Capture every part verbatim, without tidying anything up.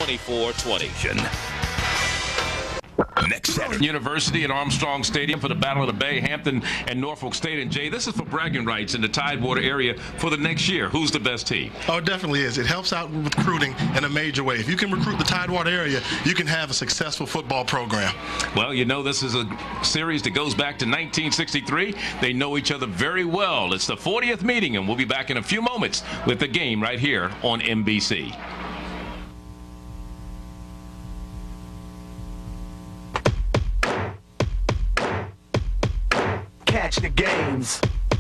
twenty-four twenty. Next Saturday. University at Armstrong Stadium for the Battle of the Bay, Hampton and Norfolk State. And Jay, this is for bragging rights in the Tidewater area for the next year. Who's the best team? Oh, it definitely is. It helps out recruiting in a major way. If you can recruit the Tidewater area, you can have a successful football program. Well, you know, this is a series that goes back to nineteen sixty-three. They know each other very well. It's the fortieth meeting, and we'll be back in a few moments with the game right here on M B C. Catch the games.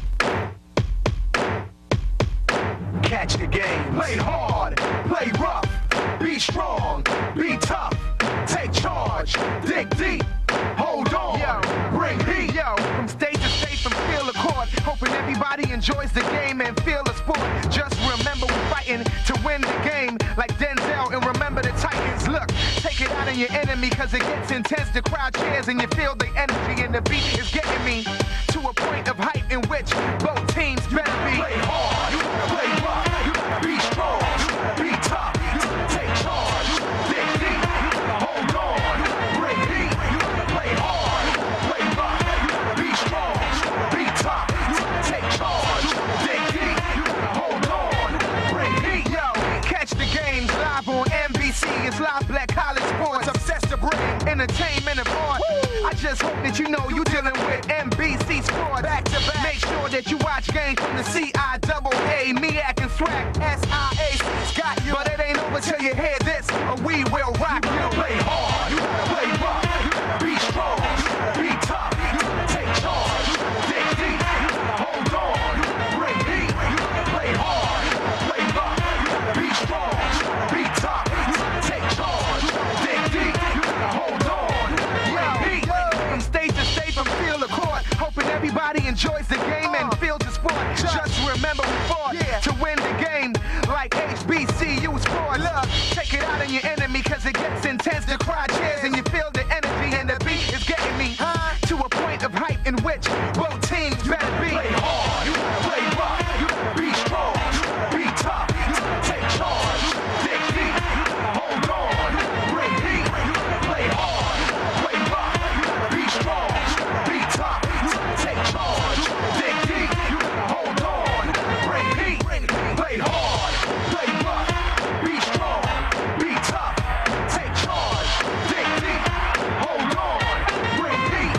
Catch the game. Play hard, play rough, be strong, be tough, take charge, dig deep, hold on, yo, bring heat. Yo, from state to state, from field to court, hoping everybody enjoys the game and feel the sport. Just remember we're fighting to win the game like Denzel, and remember the Titans. Look, take it out on your enemy, cause it gets intense. The crowd cheers and you feel the energy, and the beat is getting me to a point of hype in which both teams better be. Play hard, you gotta play rough, you gotta be strong, you gotta be tough, you gotta take charge, dig deep, you gotta hold on, you gotta bring heat, you gotta play hard, you gotta play rough, you gotta be strong, you gotta be tough, you gotta take charge, you gotta dig deep, you gotta hold on, you gotta bring heat. Yo, catch the games live on M B C. It's live black college sports, obsessed to bring entertainment aboard. I just hope that you know you dealing with M B C Sports back to back. Make sure that you watch games from the C I double A, MEAC and SWAC, S I A C's got you. But it ain't over till you hear this, or we will rock you. You gotta play hard, you gotta play rough, you gotta be strong, you gotta be tough, you gotta take charge, you gotta dig deep, you gotta hold on, you gotta bring heat, you gotta play hard, you gotta play rough, you gotta be strong, you gotta be tough, you gotta take charge, you gotta dig deep, you gotta hold on, you gotta bring heat. From state to state, from field to court, hoping everybody enjoys the game and feels the sport. Just remember we fought to win the game like H B C U Sport. Look, take it out on your enemy, cause it gets intense. The crowd cheers and you feel the energy, and the beat is getting me to a point of hype in which both teams better be. Play hard, you gotta play rough, you gotta be strong, you gotta be tough, you gotta take charge, you gotta dig deep, you gotta hold on, you gotta bring heat, you gotta play hard, you gotta play rough, you gotta be strong, you gotta be tough, you gotta take charge, you gotta dig deep, you gotta hold on, you gotta bring heat. Play hard, play rough, be strong, be tough, take charge, dig deep, hold on, bring heat.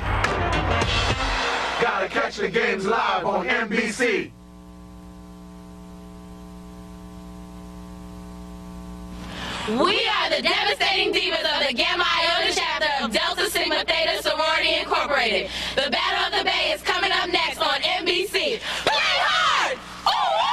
Gotta catch the games live on M B C. We are the devastating divas of the Gamma Iota chapter of Delta Sigma Theta Sorority Incorporated. The Battle of the Bay is coming up next on M B C. Play hard! Ooh!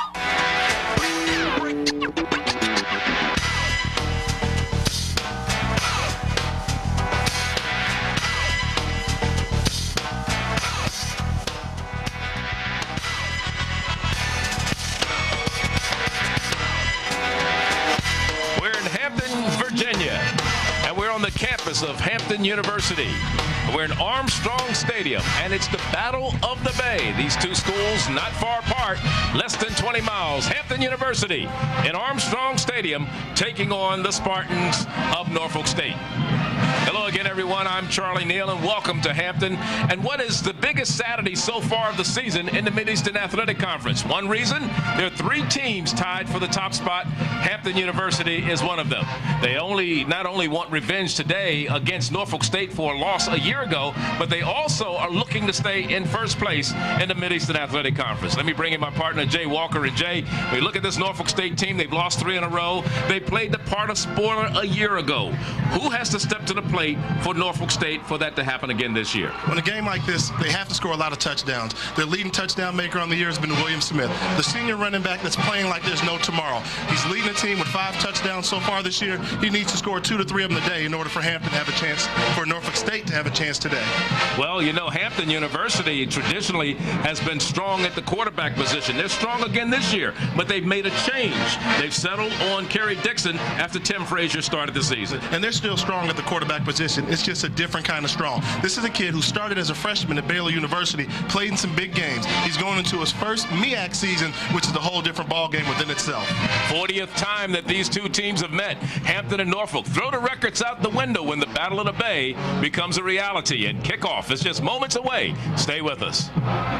Virginia, and we're on the campus of Hampton University. We're in Armstrong Stadium, and it's the Battle of the Bay. These two schools not far apart, less than twenty miles. Hampton University in Armstrong Stadium taking on the Spartans of Norfolk State. Hello again, everyone. I'm Charlie Neal, and welcome to Hampton. And what is the biggest Saturday so far of the season in the Mid-Eastern Athletic Conference? One reason, there are three teams tied for the top spot. Hampton University is one of them. They only not only want revenge today against Norfolk State for a loss a year ago, but they also are looking to stay in first place in the Mid-Eastern Athletic Conference. Let me bring in my partner, Jay Walker. And Jay, we look at this Norfolk State team. They've lost three in a row. They played the part of spoiler a year ago. Who has to step to the plate for Norfolk State for that to happen again this year? In a game like this, they have to score a lot of touchdowns. Their leading touchdown maker on the year has been William Smith, the senior running back that's playing like there's no tomorrow. He's leading the team with five touchdowns so far this year. He needs to score two to three of them a day in order for Hampton to have a chance, for Norfolk State to have a chance today? Well, you know, Hampton University traditionally has been strong at the quarterback position. They're strong again this year, but they've made a change. They've settled on Kerry Dixon after Tim Frazier started the season. And they're still strong at the quarterback position. It's just a different kind of strong. This is a kid who started as a freshman at Baylor University, played in some big games. He's going into his first M E A C season, which is a whole different ball game within itself. fortieth time that these two teams have met. Hampton and Norfolk. Throw the records out the window when the Battle of the Bay becomes a reality, and kickoff is just moments away. Stay with us.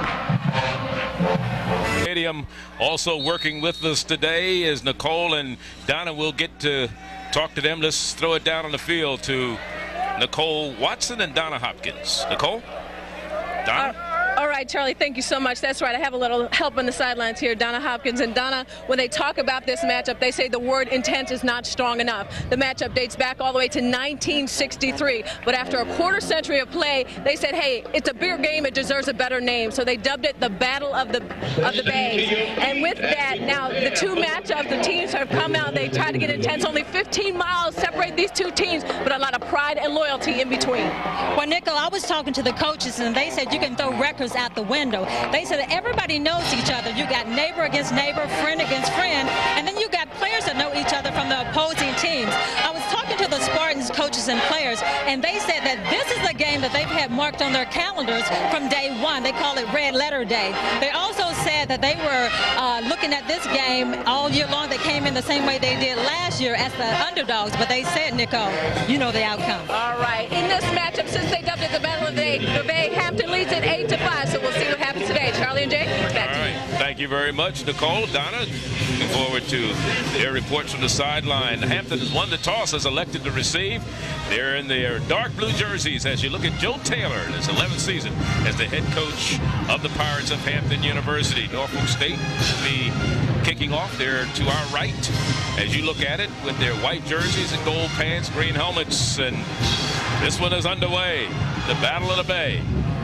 Stadium also working with us today is Nicole and Donna. We'll get to talk to them. Let's throw it down on the field to Nicole Watson and Donna Hopkins. Nicole? Donna? Uh All right, Charlie, thank you so much. That's right. I have a little help on the sidelines here. Donna Hopkins. And Donna, when they talk about this matchup, they say the word intent is not strong enough. The matchup dates back all the way to nineteen sixty-three. But after a quarter century of play, they said, hey, it's a bigger game. It deserves a better name. So they dubbed it the Battle of the of the Bay. And with that, now the two matchups, the teams have come out. They tried to get intense. Only fifteen miles separate these two teams, but a lot of pride and loyalty in between. Well, Nicole, I was talking to the coaches, and they said you can throw records out the window. They said that everybody knows each other. You got neighbor against neighbor, friend against friend, and then you got players that know each other from the opposing teams. I was talking to the Spartans coaches and players, and they said that this is a game that they've had marked on their calendars from day one. They call it Red Letter Day. They also said that they were uh, looking at this game all year long. They came in the same way they did last year as the underdogs, but they said, Nicole, you know the outcome. All right. In this matchup, since they dubbed it the Battle of the Bay, Hampton leads at eight to five, so we'll see what happens today. Charlie and Jay, back to you. All right. Thank you very much, Nicole. Donna, looking forward to their reports from the sideline. Hampton has won the toss, has elected to receive. They're in their dark blue jerseys as you look at Joe Taylor in his eleventh season as the head coach of the Pirates of Hampton University. Norfolk State will be kicking off there to our right as you look at it with their white jerseys and gold pants, green helmets, and this one is underway. The Battle of the Bay.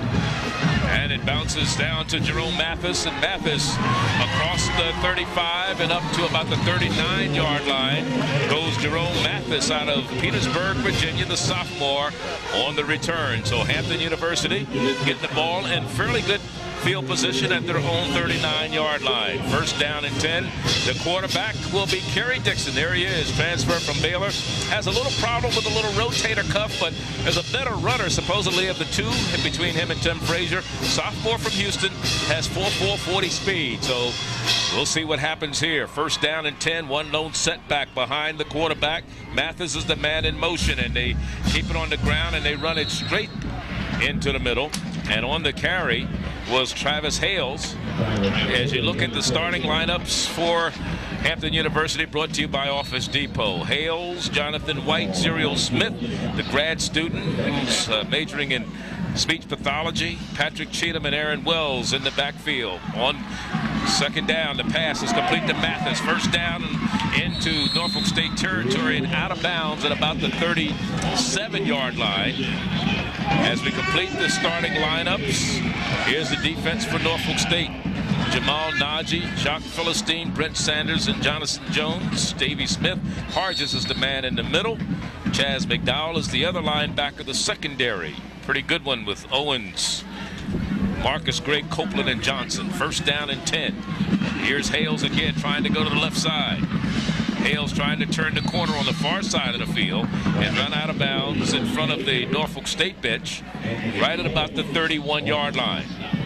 And it bounces down to Jerome Mathis, and Mathis across the thirty-five and up to about the thirty-nine yard line goes Jerome Mathis out of Petersburg, Virginia, the sophomore, on the return. So Hampton University getting the ball in fairly good field position at their own thirty-nine yard line. First down and ten. The quarterback will be Kerry Dixon. There he is, transfer from Baylor. Has a little problem with a little rotator cuff, but is a better runner supposedly of the two between him and Tim Frazier. Sophomore from Houston, has four four forty speed. So we'll see what happens here. First down and ten. One lone setback behind the quarterback. Mathis is the man in motion, and they keep it on the ground and they run it straight into the middle. And on the carry was Travis Hales. As you look at the starting lineups for Hampton University, brought to you by Office Depot. Hales, Jonathan White, Zerial Smith, the grad student who's uh, majoring in speech pathology, Patrick Cheatham and Aaron Wells in the backfield. On second down, the pass is complete to Mathis. First down into Norfolk State territory and out of bounds at about the thirty-seven yard line. As we complete the starting lineups, here's the defense for Norfolk State. Jamal Najee, Jacques Philistine, Brent Sanders, and Jonathan Jones. Davey Smith. Hargis is the man in the middle. Chaz McDowell is the other linebacker, the secondary. Pretty good one with Owens, Marcus Gray, Copeland, and Johnson. First down and ten. Here's Hales again trying to go to the left side. Hales trying to turn the corner on the far side of the field and run out of bounds in front of the Norfolk State bench right at about the thirty-one yard line.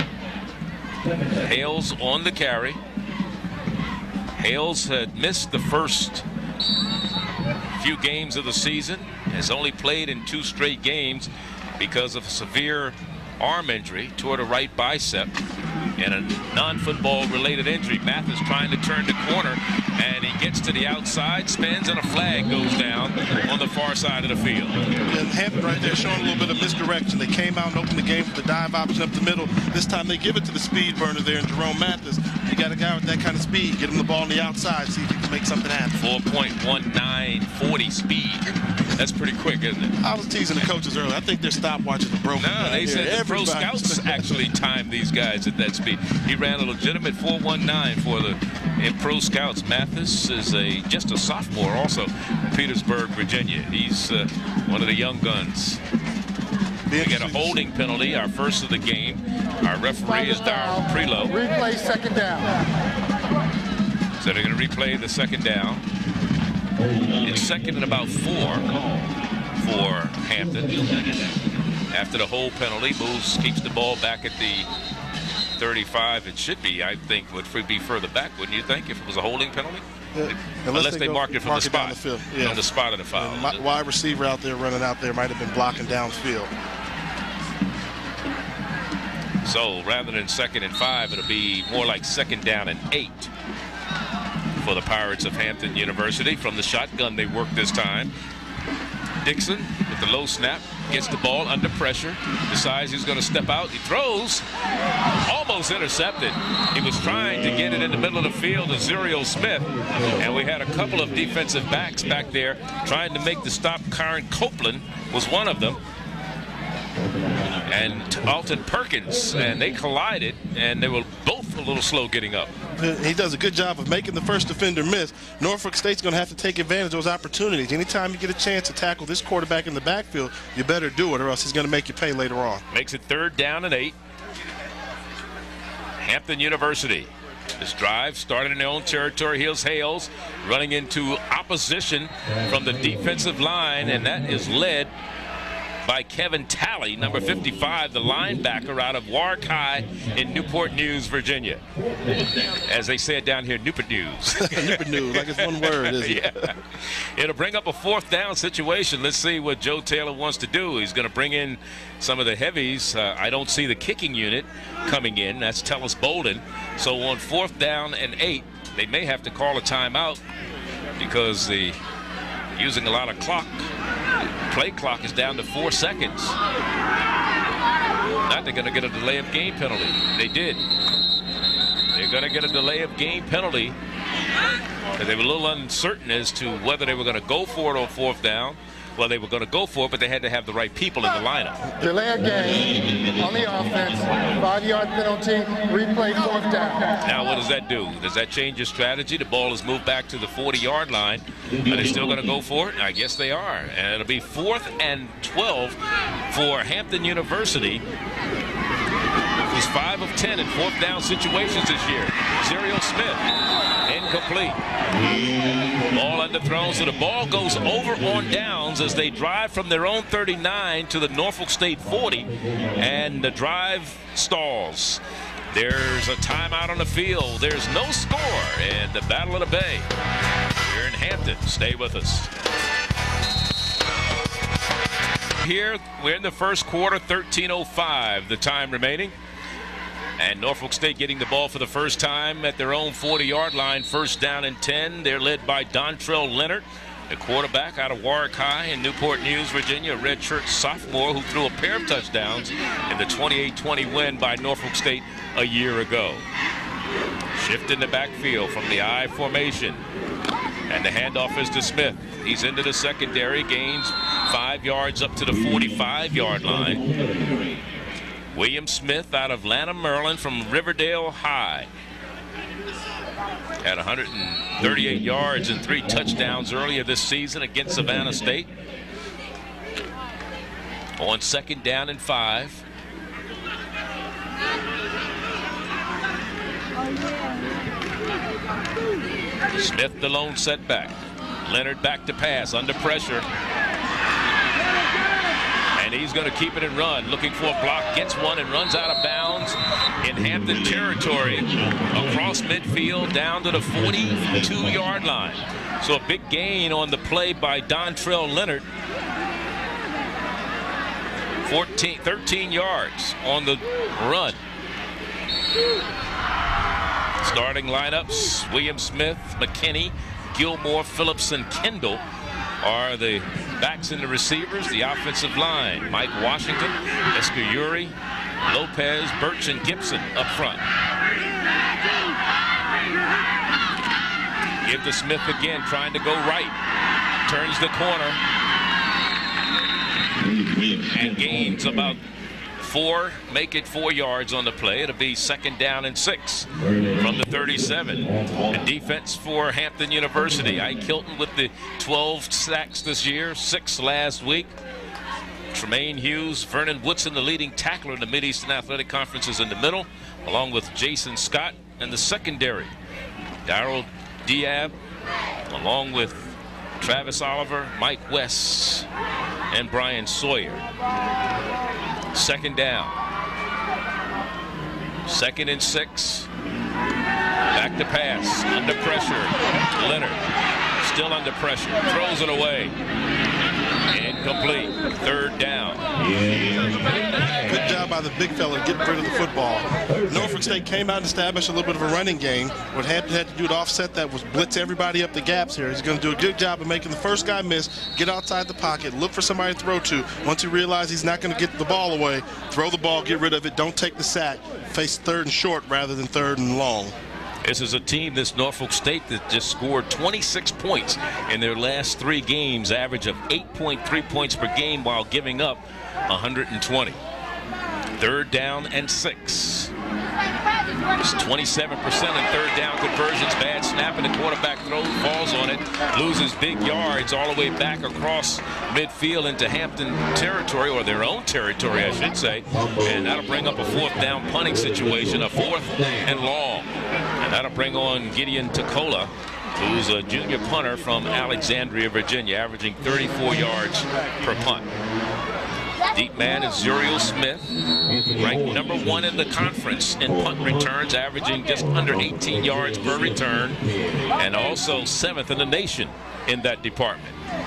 Hales on the carry. Hales had missed the first few games of the season, has only played in two straight games because of a severe arm injury toward a right bicep and a non-football related injury. Mathis trying to turn the corner, and he gets to the outside, spins, and a flag goes down on the far side of the field. And Hampton right there showing a little bit of misdirection. They came out and opened the game with the dive option up the middle. This time they give it to the speed burner there in Jerome Mathis. You got a guy with that kind of speed. Get him the ball on the outside, see if you can make something happen. four point one nine forty speed. That's pretty quick, isn't it? I was teasing the coaches earlier. I think their stopwatches are broken. No, they said the pro scouts actually timed these guys at that speed. He ran a legitimate four one nine for the in pro scouts. Mathis is a just a sophomore, also Petersburg, Virginia. He's uh, one of the young guns. We get a holding penalty, our first of the game. Our referee is Darryl Prelo. Replay second down. So they're going to replay the second down. It's second and about four for Hampton. After the hold penalty, moves, keeps the ball back at the thirty-five. It should be, I think, would be further back, wouldn't you think, if it was a holding penalty? Yeah, unless, unless they, they marked it from mark the spot. Down the field. Yeah. On the spot of the foul. My, wide receiver out there running out there might have been blocking downfield. So rather than second and five, it'll be more like second down and eight for the Pirates of Hampton University. From the shotgun they work this time. Dixon with the low snap gets the ball under pressure, decides he's going to step out. He throws, almost intercepted. He was trying to get it in the middle of the field to Zuriel Smith, and we had a couple of defensive backs back there trying to make the stop. Karen Copeland was one of them, and Alton Perkins, and they collided, and they were both a little slow getting up. He does a good job of making the first defender miss. Norfolk State's going to have to take advantage of those opportunities. Anytime you get a chance to tackle this quarterback in the backfield, you better do it, or else he's going to make you pay later on. Makes it third down and eight. Hampton University. This drive started in their own territory. Here's Hales running into opposition from the defensive line, and that is led by Kevin Talley, number fifty-five, the linebacker out of Warwick High in Newport News, Virginia. As they say it down here, Newport News. Newport News, like it's one word, isn't it? Yeah. It'll bring up a fourth down situation. Let's see what Joe Taylor wants to do. He's going to bring in some of the heavies. Uh, I don't see the kicking unit coming in. That's Tellis Bolden. So on fourth down and eight, they may have to call a timeout because the using a lot of clock. Play clock is down to four seconds. Now they're going to get a delay of game penalty. They did. They're going to get a delay of game penalty. They were a little uncertain as to whether they were going to go for it on fourth down. Well, they were going to go for it, but they had to have the right people in the lineup. Delay of game on the offense. Five-yard penalty. Replay fourth down. Now, what does that do? Does that change your strategy? The ball is moved back to the forty-yard line. Are they still going to go for it? I guess they are. And it'll be fourth and twelve for Hampton University. He's five of ten in fourth down situations this year. Zuriel Smith, incomplete. Ball underthrown, so the ball goes over on downs as they drive from their own thirty-nine to the Norfolk State forty, and the drive stalls. There's a timeout on the field. There's no score in the Battle of the Bay. We're in Hampton. Stay with us. Here, we're in the first quarter, thirteen oh five, the time remaining. And Norfolk State getting the ball for the first time at their own forty-yard line, first down and ten. They're led by Dontrell Leonard, the quarterback out of Warwick High in Newport News, Virginia, a redshirt sophomore who threw a pair of touchdowns in the twenty-eight twenty win by Norfolk State a year ago. Shift in the backfield from the I formation. And the handoff is to Smith. He's into the secondary, gains five yards up to the forty-five-yard line. William Smith out of Lanham, Maryland from Riverdale High. Had one hundred thirty-eight yards and three touchdowns earlier this season against Savannah State. On second down and five. Smith the lone setback. Leonard back to pass under pressure. And he's going to keep it and run. Looking for a block, gets one and runs out of bounds in Hampton territory. Across midfield down to the forty-two-yard line. So a big gain on the play by Dontrell Leonard. fourteen, thirteen yards on the run. Starting lineups, William Smith, McKinney, Gilmore, Phillips, and Kendall are the backs and the receivers. The offensive line, Mike Washington, Escayuri, Lopez, Birch, and Gibson up front. Give to Smith again, trying to go right. Turns the corner. and gains about four, make it four yards on the play. It'll be second down and six from the thirty-seven. And defense for Hampton University. Ike Hilton with the twelve sacks this year, six last week. Tremaine Hughes, Vernon Woodson, the leading tackler in the Mid-Eastern Athletic Conference, is in the middle, along with Jason Scott. And the secondary, Darrell Diab, along with Travis Oliver, Mike West, and Brian Sawyer. Second down. Second and six. Back to pass. Under pressure. Leonard still under pressure. Throws it away. Incomplete. Third down. Good job by the big fella getting rid of the football. Norfolk State came out and established a little bit of a running game. What Hampton had to do to offset that was blitz everybody up the gaps here. He's going to do a good job of making the first guy miss, get outside the pocket, look for somebody to throw to. Once he realizes he's not going to get the ball away, throw the ball, get rid of it, don't take the sack, face third and short rather than third and long. This is a team, this Norfolk State, that just scored twenty-six points in their last three games, average of eight point three points per game while giving up one hundred twenty. Third down and six. It's twenty-seven percent in third down conversions. Bad snap, and the quarterback throws, falls on it, loses big yards all the way back across midfield into Hampton territory, or their own territory, I should say. And that'll bring up a fourth down punting situation, a fourth and long. And that'll bring on Gideon Tacola, who's a junior punter from Alexandria, Virginia, averaging thirty-four yards per punt. Deep man is Zuriel Smith, ranked number one in the conference in punt returns, averaging just under eighteen yards per return, and also seventh in the nation in that department.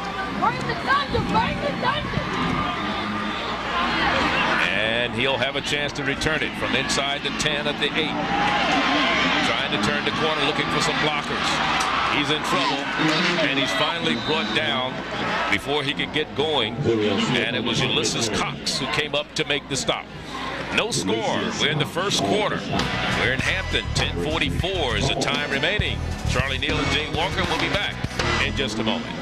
And he'll have a chance to return it from inside the ten at the eight. Trying to turn the corner, looking for some blockers. He's in trouble, and he's finally brought down before he could get going. And it was Ulysses Cox who came up to make the stop. No score. We're in the first quarter. We're in Hampton. ten forty-four is the time remaining. Charlie Neal and Jay Walker will be back in just a moment.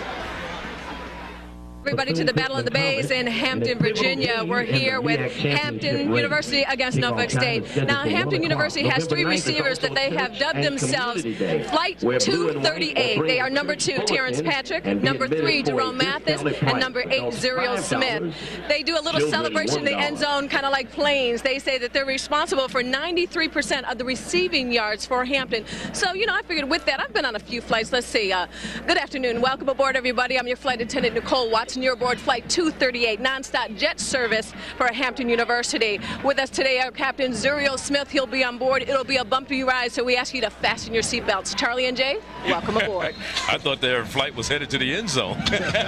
Everybody to the Battle of the Bays in Hampton, Virginia. We're here with Hampton University against Norfolk State. Now, Hampton University has three receivers that they have dubbed themselves Flight two thirty-eight. They are number two, Terrence Patrick, number three, Jerome Mathis, and number eight, Zuriel Smith. They do a little celebration in the end zone, kind of like planes. They say that they're responsible for ninety-three percent of the receiving yards for Hampton. So, you know, I figured with that, I've been on a few flights. Let's see. Uh, good afternoon. Welcome aboard, everybody. I'm your flight attendant, Nicole Watson. You're aboard Flight two thirty-eight, nonstop jet service for Hampton University. With us today, our captain, Zuriel Smith. He'll be on board. It'll be a bumpy ride, so we ask you to fasten your seatbelts. Charlie and Jay, welcome aboard. I thought their flight was headed to the end zone.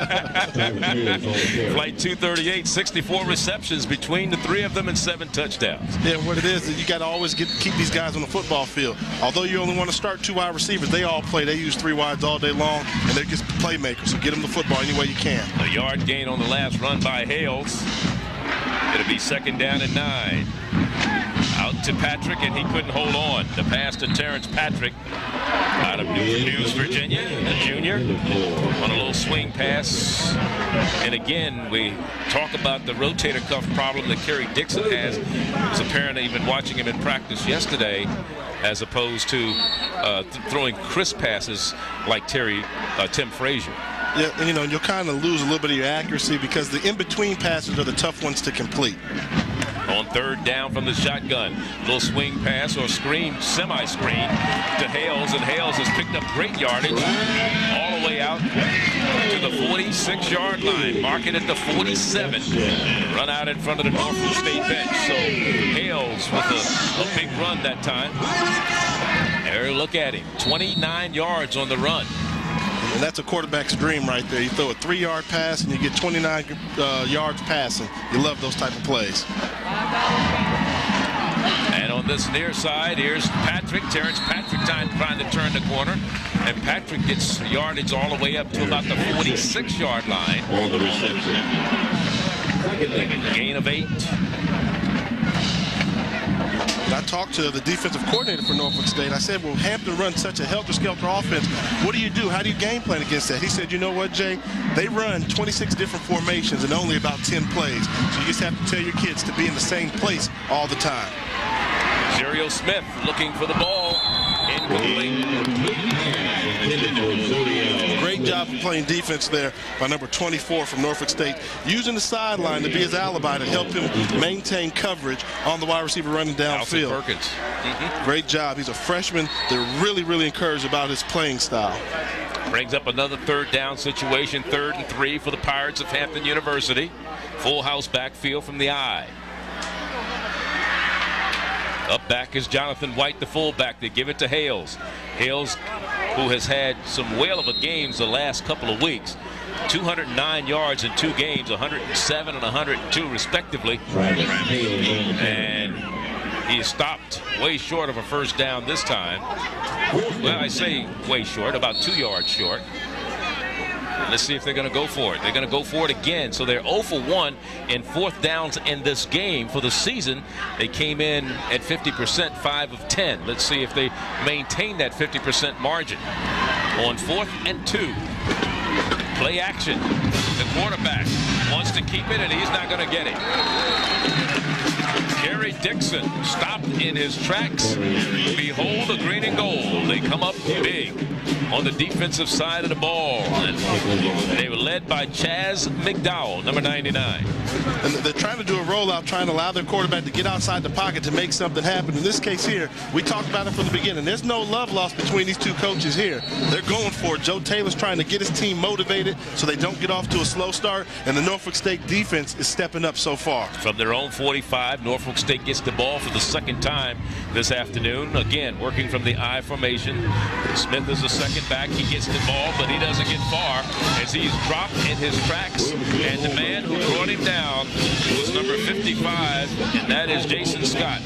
Flight two thirty-eight, sixty-four receptions between the three of them and seven touchdowns. Yeah, what it is, is you got to always get keep these guys on the football field. Although you only want to start two wide receivers, they all play. They use three wides all day long, and they're just playmakers. So get them the football any way you can. A yard gain on the last run by Hales. It'll be second down and nine. Out to Patrick, and he couldn't hold on. The pass to Terrence Patrick out of Newport News, Virginia, a junior, on a little swing pass. And again, we talk about the rotator cuff problem that Kerry Dixon has. It's apparent that you've been watching him in practice yesterday, as opposed to uh, th throwing crisp passes like Terry, uh, Tim Frazier. Yeah, you know, you'll kind of lose a little bit of your accuracy because the in-between passes are the tough ones to complete. On third down from the shotgun, little swing pass or screen, semi-screen to Hales, and Hales has picked up great yardage all the way out to the forty-six yard line. Mark it at the forty-seven. Run out in front of the Norfolk State bench. So Hales with a, a big run that time. There, look at him, twenty-nine yards on the run. And that's a quarterback's dream right there. You throw a three-yard pass and you get twenty-nine uh, yards passing. You love those type of plays. And on this near side, here's Patrick. Terrence Patrick trying, trying to turn the corner. And Patrick gets yardage all the way up to about the forty-six yard line. Gain of eight. And I talked to the defensive coordinator for Norfolk State. I said, well, Hampton runs such a helter-skelter offense. What do you do? How do you game plan against that? He said, you know what, Jay? They run twenty-six different formations and only about ten plays. So you just have to tell your kids to be in the same place all the time. Zuriel Smith looking for the ball. Incomplete. Great job of playing defense there by number twenty-four from Norfolk State, using the sideline to be his alibi to help him maintain coverage on the wide receiver running downfield. Perkins. Mm-hmm. Great job. He's a freshman. They're really, really encouraged about his playing style. Brings up another third down situation, third and three for the Pirates of Hampton University. Full house backfield from the I. Up back is Jonathan White, the fullback. They give it to Hales. Hales, who has had some whale of a games the last couple of weeks. two hundred nine yards in two games, one hundred seven and one hundred two respectively. And he stopped way short of a first down this time. Well, I say way short, about two yards short. Let's see if they're going to go for it. They're going to go for it again. So they're zero for one in fourth downs in this game. For the season, they came in at fifty percent, five of ten. Let's see if they maintain that fifty percent margin. On fourth and two. Play action. The quarterback wants to keep it, and he's not going to get it. Gary Dixon stopped in his tracks. Behold the green and gold. They come up big on the defensive side of the ball. And they were led by Chaz McDowell, number ninety-nine. And they're trying to do a rollout, trying to allow their quarterback to get outside the pocket to make something happen. In this case here, we talked about it from the beginning. There's no love lost between these two coaches here. They're going for it. Joe Taylor's trying to get his team motivated so they don't get off to a slow start, and the Norfolk State defense is stepping up so far. From their own forty-five, Norfolk State gets the ball for the second time this afternoon. Again, working from the I formation. Smith is the second back. He gets the ball, but he doesn't get far as he's dropped in his tracks. And the man who brought him down was number fifty-five, and that is Jason Scott.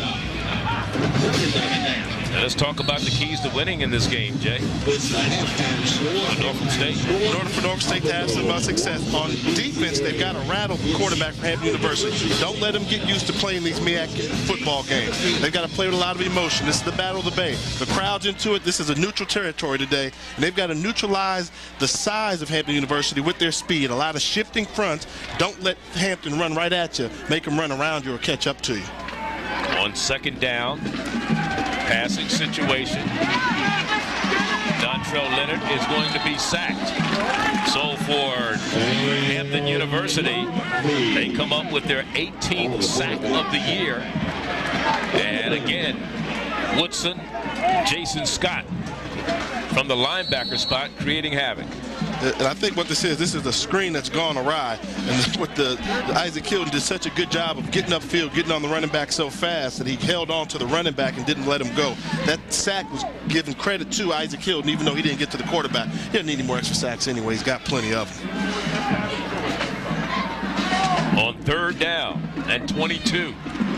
Now let's talk about the keys to winning in this game, Jay. For Norfolk State. In order for Norfolk State to have some uh, success on defense, they've got to rattle the quarterback from Hampton University. Don't let them get used to playing these M E A C football games. They've got to play with a lot of emotion. This is the Battle of the Bay. The crowd's into it. This is a neutral territory today, and they've got to neutralize the size of Hampton University with their speed. A lot of shifting fronts. Don't let Hampton run right at you. Make them run around you or catch up to you. On second down, passing situation. Dontrell Leonard is going to be sacked. So for Hampton University, they come up with their eighteenth sack of the year. And again, Woodson, Jason Scott from the linebacker spot creating havoc. And I think what this is, this is a screen that's gone awry. And what the, the Isaac Hilton did such a good job of getting upfield, getting on the running back so fast that he held on to the running back and didn't let him go. That sack was given credit to Isaac Hilton, even though he didn't get to the quarterback. He doesn't need any more extra sacks anyway. He's got plenty of them. On third down and twenty-two.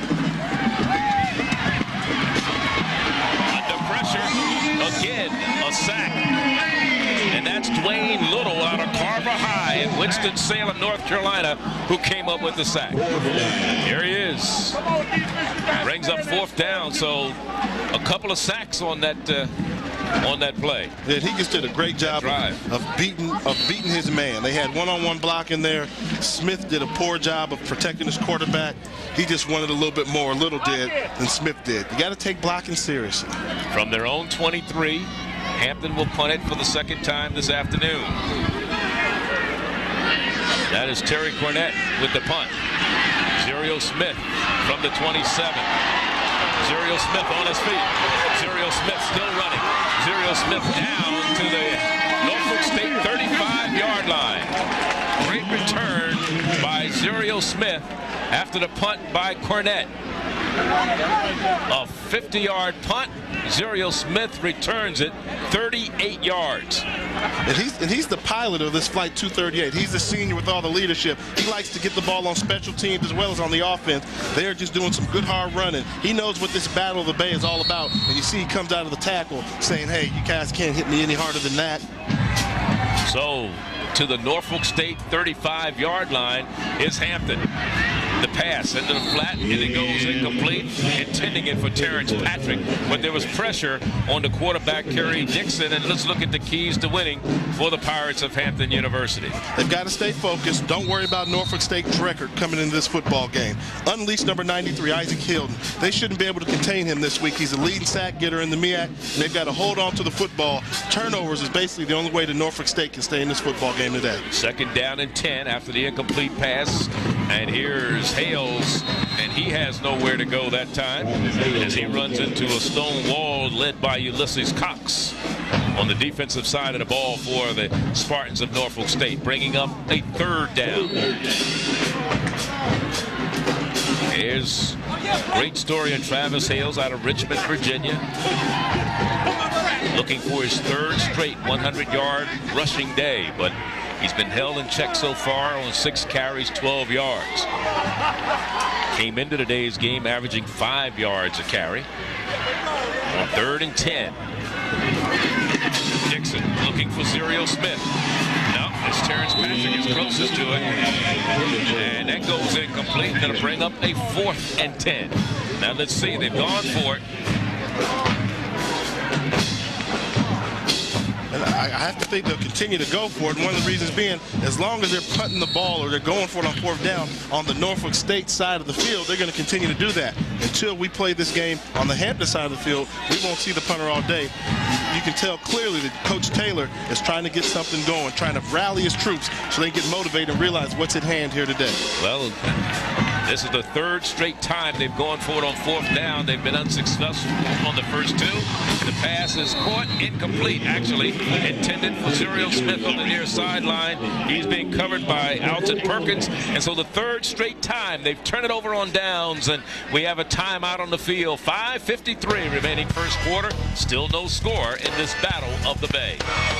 Under pressure, again, a sack. And that's Dwayne Little out of Carver High in Winston-Salem, North Carolina, who came up with the sack. Here he is. Brings up fourth down, so a couple of sacks on that uh, on that play. Yeah, he just did a great job of, of beating of beating his man. They had one-on-one block in there. Smith did a poor job of protecting his quarterback. He just wanted a little bit more, Little did, than Smith did. You got to take blocking seriously. From their own twenty-three, Hampton will punt it for the second time this afternoon. That is Terry Cornett with the punt. Zuriel Smith from the twenty-seven. Zuriel Smith on his feet. Zuriel Smith still running. Zuriel Smith down to the Norfolk State thirty-five yard line. Great return by Zuriel Smith after the punt by Cornett. A fifty yard punt. Zuriel Smith returns it thirty-eight yards. And he's, and he's the pilot of this flight two thirty-eight. He's the senior with all the leadership. He likes to get the ball on special teams as well as on the offense. They're just doing some good hard running. He knows what this Battle of the Bay is all about. And you see he comes out of the tackle saying, hey, you guys can't hit me any harder than that. So to the Norfolk State thirty-five yard line is Hampton. The pass into the flat, and it goes incomplete, intending it for Terrence Patrick. But there was pressure on the quarterback, Kerry Dixon, and let's look at the keys to winning for the Pirates of Hampton University. They've got to stay focused. Don't worry about Norfolk State's record coming into this football game. Unleash number ninety-three, Isaac Hilton. They shouldn't be able to contain him this week. He's a leading sack getter in the M E A C. They've got to hold on to the football. Turnovers is basically the only way that Norfolk State can stay in this football game today. Second down and ten after the incomplete pass. And here's Hales, and he has nowhere to go that time as he runs into a stone wall led by Ulysses Cox on the defensive side of the ball for the Spartans of Norfolk State, bringing up a third down. Here's a great story of Travis Hales out of Richmond, Virginia, looking for his third straight hundred yard rushing day, but he's been held in check so far on six carries, twelve yards. Came into today's game averaging five yards a carry. On third and ten. Dixon looking for Zerial Smith. No, it's Terrence Patrick is closest to it. And that goes incomplete. Going to bring up a fourth and ten. Now let's see. They've gone for it. And I, I have to think they'll continue to go for it. And one of the reasons being, as long as they're punting the ball or they're going for it on fourth down on the Norfolk State side of the field, they're going to continue to do that. Until we play this game on the Hampton side of the field, we won't see the punter all day. You can tell clearly that Coach Taylor is trying to get something going, trying to rally his troops so they get motivated and realize what's at hand here today. Well, this is the third straight time they've gone for it on fourth down. They've been unsuccessful on the first two. The pass is caught incomplete, actually intended for Zerial Smith on the near sideline. He's being covered by Alton Perkins. And so the third straight time they've turned it over on downs, and we have a timeout on the field. five fifty-three remaining first quarter. Still no score in this battle of the Bay.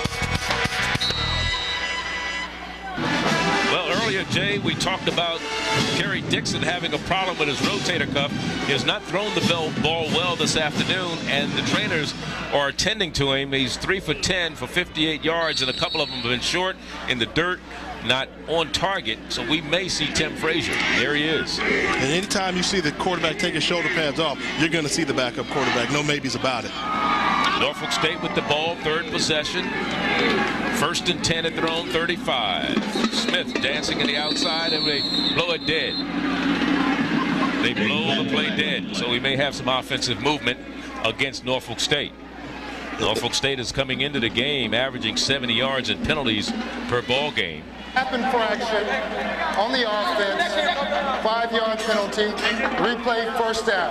Well, earlier, Jay, we talked about Kerry Dixon having a problem with his rotator cuff. He has not thrown the ball well this afternoon, and the trainers are attending to him. He's three for ten for fifty-eight yards, and a couple of them have been short in the dirt, not on target. So we may see Tim Frazier. There he is. And anytime you see the quarterback take his shoulder pads off, you're going to see the backup quarterback. No maybes about it. Norfolk State with the ball, third possession. First and ten at their own thirty-five. Smith dancing in the outside, and they blow it dead. They blow the play dead. So we may have some offensive movement against Norfolk State. Norfolk State is coming into the game averaging seventy yards in penalties per ball game. Happen fraction on the offense, five yard penalty, replay first down.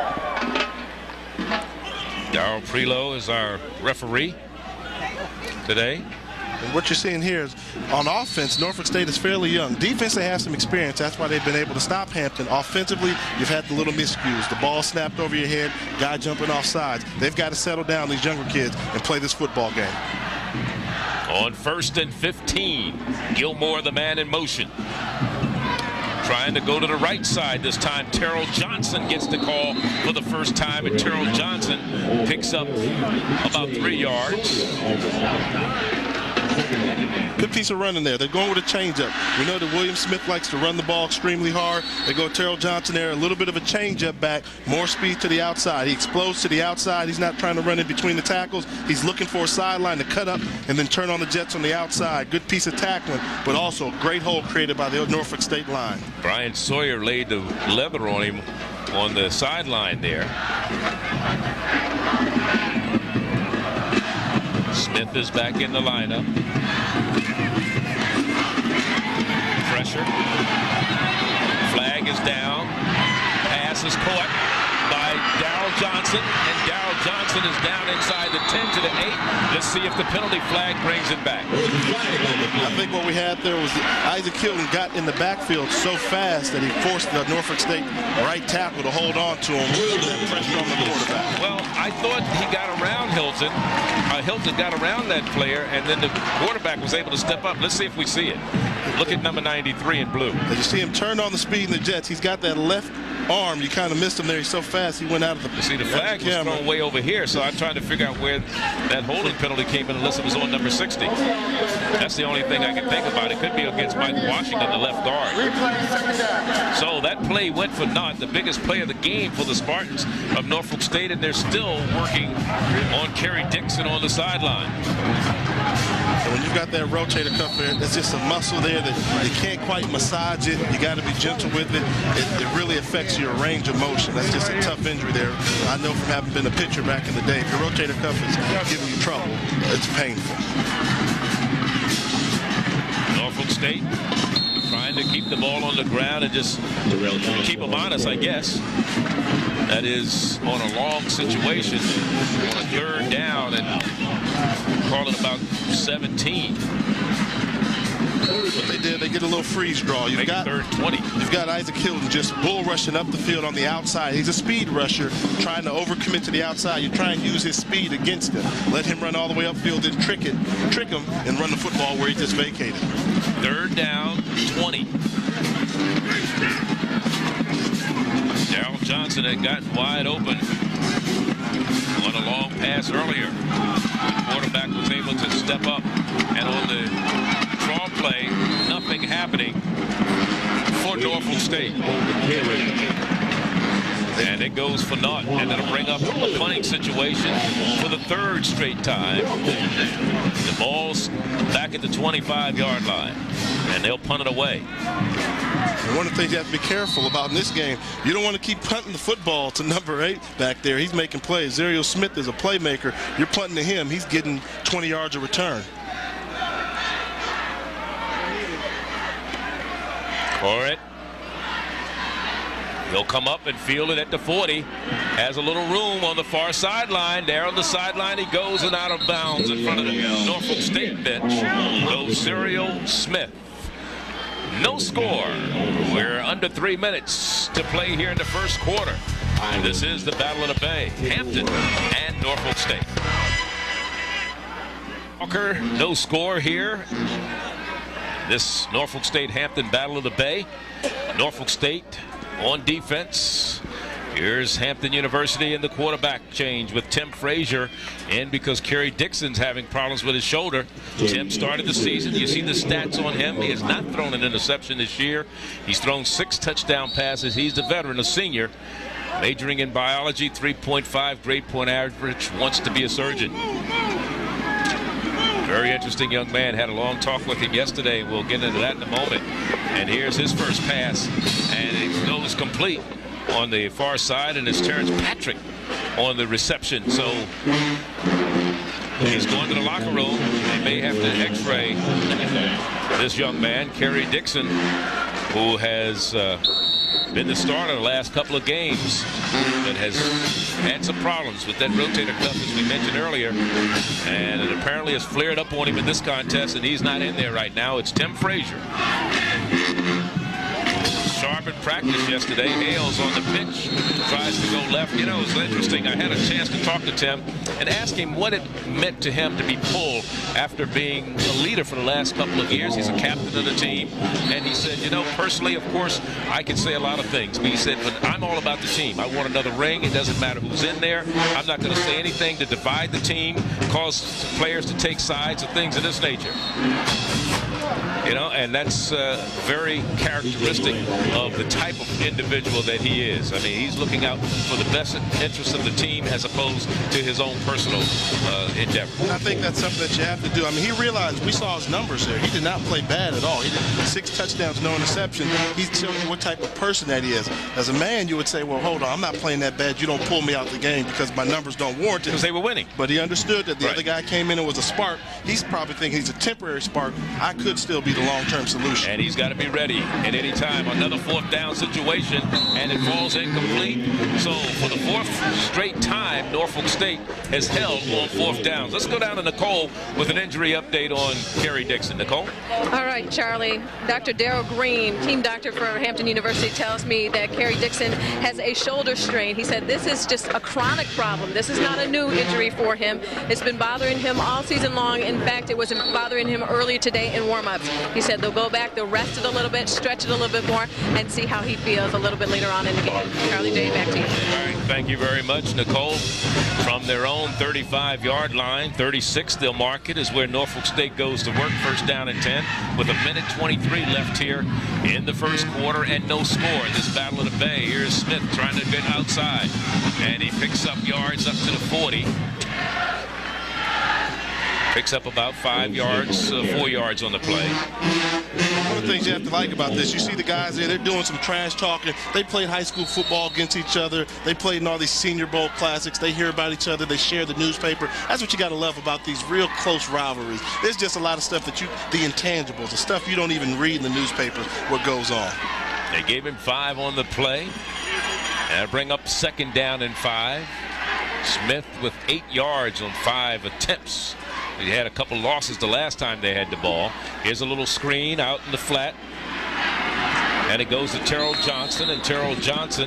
Darryl Prelo is our referee today. And what you're seeing here is, on offense, Norfolk State is fairly young. Defense, they have some experience. That's why they've been able to stop Hampton. Offensively, you've had the little miscues. The ball snapped over your head, guy jumping off sides. They've got to settle down, these younger kids, and play this football game. On first and fifteen, Gilmore, the man in motion. Trying to go to the right side this time. Terrell Johnson gets the call for the first time, and Terrell Johnson picks up about three yards. Good piece of running there. They're going with a changeup. We know that William Smith likes to run the ball extremely hard. They go Terrell Johnson there, a little bit of a changeup back, more speed to the outside. He explodes to the outside. He's not trying to run in between the tackles. He's looking for a sideline to cut up and then turn on the Jets on the outside. Good piece of tackling, but also a great hole created by the Norfolk State line. Brian Sawyer laid the leather on him on the sideline there. Smith is back in the lineup. Pressure. Flag is down. Pass is caught by Darryl Johnson, and Darryl Johnson is down inside the ten to the eight. Let's see if the penalty flag brings it back. I think what we had there was Isaac Hilton got in the backfield so fast that he forced the Norfolk State right tackle to hold on to him with that pressure on the quarterback. Well, I thought he got around Hilton. Uh, Hilton got around that player, and then the quarterback was able to step up. Let's see if we see it. Look at number ninety-three in blue. As you see him turn on the speed in the Jets, he's got that left arm. You kind of missed him there. He's so fast. He went out of the. See, the flag was thrown way over here, so I'm trying to figure out where that holding penalty came in, unless it was on number sixty. That's the only thing I can think about. It could be against Mike Washington, the left guard. So that play went for naught. The biggest play of the game for the Spartans of Norfolk State, and they're still working on Kerry Dixon on the sideline. And when you've got that rotator cuff there, there's just a muscle there that you can't quite massage it. You got to be gentle with it. it. It really affects your range of motion. That's just a tough injury there. I know from having been a pitcher back in the day, if your rotator cuff is giving you trouble, it's painful. Norfolk State trying to keep the ball on the ground and just keep them honest, I guess. That is on a long situation, on a third down, and call it about seventeen. What they did, they get a little freeze draw. You've Make got third twenty. You've got Isaac Hilton just bull rushing up the field on the outside. He's a speed rusher trying to overcommit to the outside. You try and use his speed against him. Let him run all the way upfield and trick it, trick him, and run the football where he just vacated. Third down, twenty. Darrell Johnson had gotten wide open on a long pass earlier. The quarterback was able to step up, and on the draw play, nothing happening for Norfolk State. And it goes for naught, and it'll bring up a punting situation for the third straight time. The ball's back at the twenty-five yard line, and they'll punt it away. And one of the things you have to be careful about in this game, you don't want to keep punting the football to number eight back there. He's making plays. Zerial Smith is a playmaker. You're punting to him. He's getting twenty yards of return. For it. He'll come up and field it at the forty. Has a little room on the far sideline. There on the sideline he goes and out of bounds in front of the Norfolk State bench. Goes Zerial Smith. No score. We're under three minutes to play here in the first quarter. This is the Battle of the Bay. Hampton and Norfolk State. Walker, no score here. This Norfolk State-Hampton Battle of the Bay. Norfolk State on defense. Here's Hampton University in the quarterback change with Tim Frazier in because Kerry Dixon's having problems with his shoulder. Tim started the season. You see the stats on him. He has not thrown an interception this year. He's thrown six touchdown passes. He's the veteran, a senior. Majoring in biology, three point five grade point average, wants to be a surgeon. Very interesting young man. Had a long talk with him yesterday. We'll get into that in a moment. And here's his first pass, and it goes complete on the far side, and it's Terrence Patrick on the reception. So he's going to the locker room. They may have to x-ray this young man, Kerry Dixon, who has uh, been the starter the last couple of games, but has had some problems with that rotator cuff, as we mentioned earlier, and it apparently has flared up on him in this contest, and he's not in there right now. It's Tim Frazier. Sharp in practice yesterday. Hales on the pitch, tries to go left. You know, it was interesting. I had a chance to talk to Tim and ask him what it meant to him to be pulled after being a leader for the last couple of years. He's a captain of the team, and he said, you know, personally, of course, I can say a lot of things, but he said, but I'm all about the team. I want another ring. It doesn't matter who's in there. I'm not going to say anything to divide the team, cause players to take sides, and things of this nature. You know, and that's uh, very characteristic of the type of individual that he is. I mean, he's looking out for the best interests of the team as opposed to his own personal uh, endeavor. I think that's something that you have to do. I mean, he realized, we saw his numbers there. He did not play bad at all. He did six touchdowns, no interception. He's showing you what type of person that he is. As a man, you would say, well, hold on, I'm not playing that bad. You don't pull me out the game because my numbers don't warrant it. Because they were winning. But he understood that the right. other guy came in and was a spark. He's probably thinking he's a temporary spark. I could still be the long-term solution. And he's got to be ready at any time. Another fourth down situation, and it falls incomplete. So for the fourth straight time, Norfolk State has held on fourth downs. Let's go down to Nicole with an injury update on Kerry Dixon. Nicole? All right, Charlie. Doctor Darrell Green, team doctor for Hampton University, tells me that Kerry Dixon has a shoulder strain. He said this is just a chronic problem. This is not a new injury for him. It's been bothering him all season long. In fact, it was bothering him earlier today in warm-ups. He said they'll go back, they'll rest it a little bit, stretch it a little bit more, and see how he feels a little bit later on in the game. Charlie J, back to you. All right, thank you very much, Nicole. From their own thirty-five yard line, thirty-six they'll mark it, is where Norfolk State goes to work. First down and ten with a minute twenty-three left here in the first quarter and no score in this Battle of the Bay. Here's Smith trying to get outside, and he picks up yards up to the forty. Picks up about five yards, uh, four yards on the play. One of the things you have to like about this, you see the guys there, they're doing some trash talking. They played high school football against each other. They played in all these Senior Bowl classics. They hear about each other. They share the newspaper. That's what you got to love about these real close rivalries. There's just a lot of stuff that you, the intangibles, the stuff you don't even read in the newspaper, what goes on. They gave him five on the play. And bring up second down and five. Smith with eight yards on five attempts. He had a couple losses the last time they had the ball. Here's a little screen out in the flat. And it goes to Terrell Johnson, and Terrell Johnson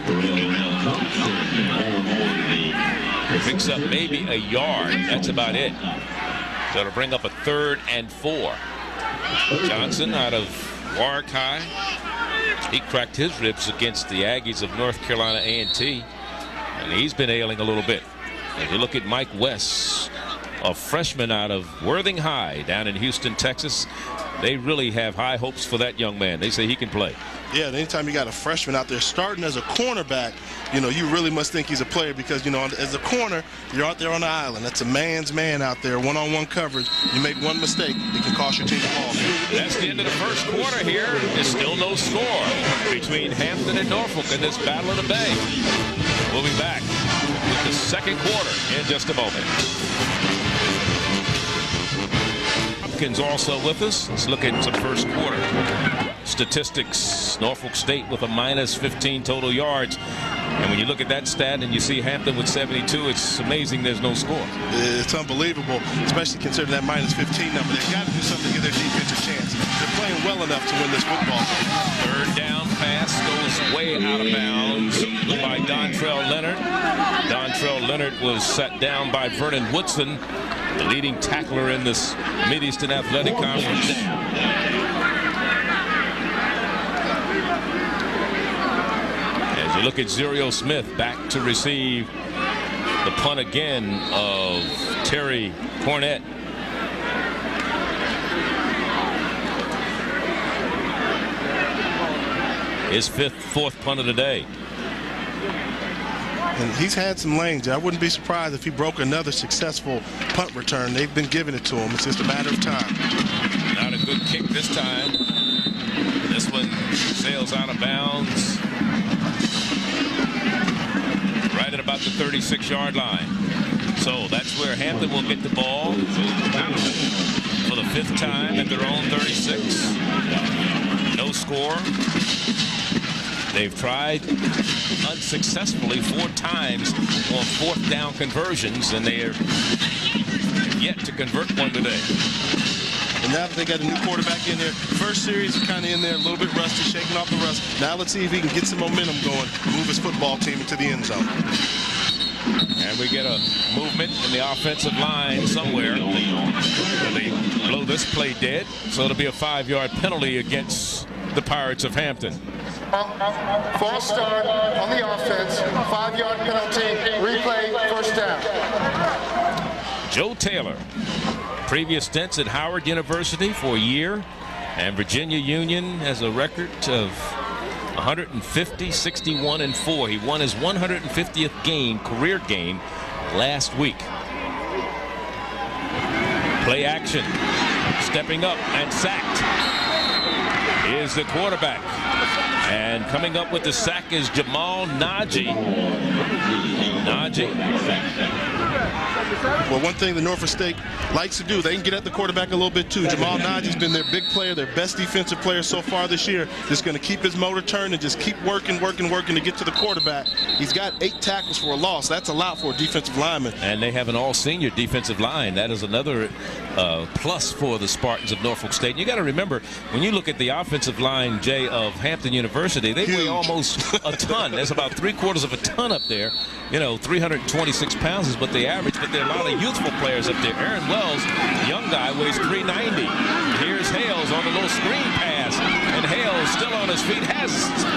picks up maybe a yard. That's about it. So it'll bring up a third and four. Johnson out of Warwick High. He cracked his ribs against the Aggies of North Carolina A and T, and he's been ailing a little bit. If you look at Mike West, a freshman out of Worthing High down in Houston, Texas, they really have high hopes for that young man. They say he can play. Yeah, anytime you got a freshman out there starting as a cornerback, you know, you really must think he's a player because, you know, as a corner, you're out there on the island. That's a man's man out there, one-on-one coverage. You make one mistake, it can cost your team the ball. That's the end of the first quarter here. There's still no score between Hampton and Norfolk in this Battle of the Bay. We'll be back with the second quarter in just a moment. Hopkins also with us. Let's look at some first quarter statistics. Norfolk State with a minus fifteen total yards. And when you look at that stat and you see Hampton with seventy-two, it's amazing there's no score. It's unbelievable, especially considering that minus fifteen number. They've got to do something to give their defense a chance. They're playing well enough to win this football game. Third down pass goes way out of bounds by Dontrell Leonard. Dontrell Leonard was set down by Vernon Woodson, the leading tackler in this Mid-Eastern Athletic Conference. As you look at Zerio Smith back to receive the punt again of Terry Cornett. His fifth, fourth punt of the day. And he's had some lanes. I wouldn't be surprised if he broke another successful punt return. They've been giving it to him. It's just a matter of time. Not a good kick this time. This one sails out of bounds right at about the thirty-six yard line. So that's where Hampton will get the ball for the fifth time at their own thirty-six. No score. They've tried unsuccessfully four times on fourth down conversions, and they are yet to convert one today. And now that they got a new quarterback in there, first series kind of in there, a little bit rusty, shaking off the rust. Now let's see if he can get some momentum going, move his football team into the end zone. And we get a movement in the offensive line somewhere. They blow this play dead, so it'll be a five-yard penalty against the Pirates of Hampton. False start on the offense, five-yard penalty, replay, first down. Joe Taylor, previous stints at Howard University for a year, and Virginia Union has a record of one hundred fifty, sixty-one, and four. He won his one hundred fiftieth game, career game, last week. Play action, stepping up and sacked is the quarterback. And coming up with the sack is Jamal Najee. Najee. Well, one thing the Norfolk State likes to do, they can get at the quarterback a little bit too. Jamal Najee's been their big player, their best defensive player so far this year. Just going to keep his motor turned and just keep working, working, working to get to the quarterback. He's got eight tackles for a loss. That's a lot for a defensive lineman. And they have an all-senior defensive line. That is another uh, plus for the Spartans of Norfolk State. And you got to remember, when you look at the offensive line, Jay, of Hampton University, they Huge. weigh almost a ton. There's about three quarters of a ton up there. You know, three hundred twenty-six pounds is what they average, but there are a lot of youthful players up there. Aaron Wells, young guy, weighs three ninety. Here's Here's Hales on the little screen pass, and Hales still on his feet, has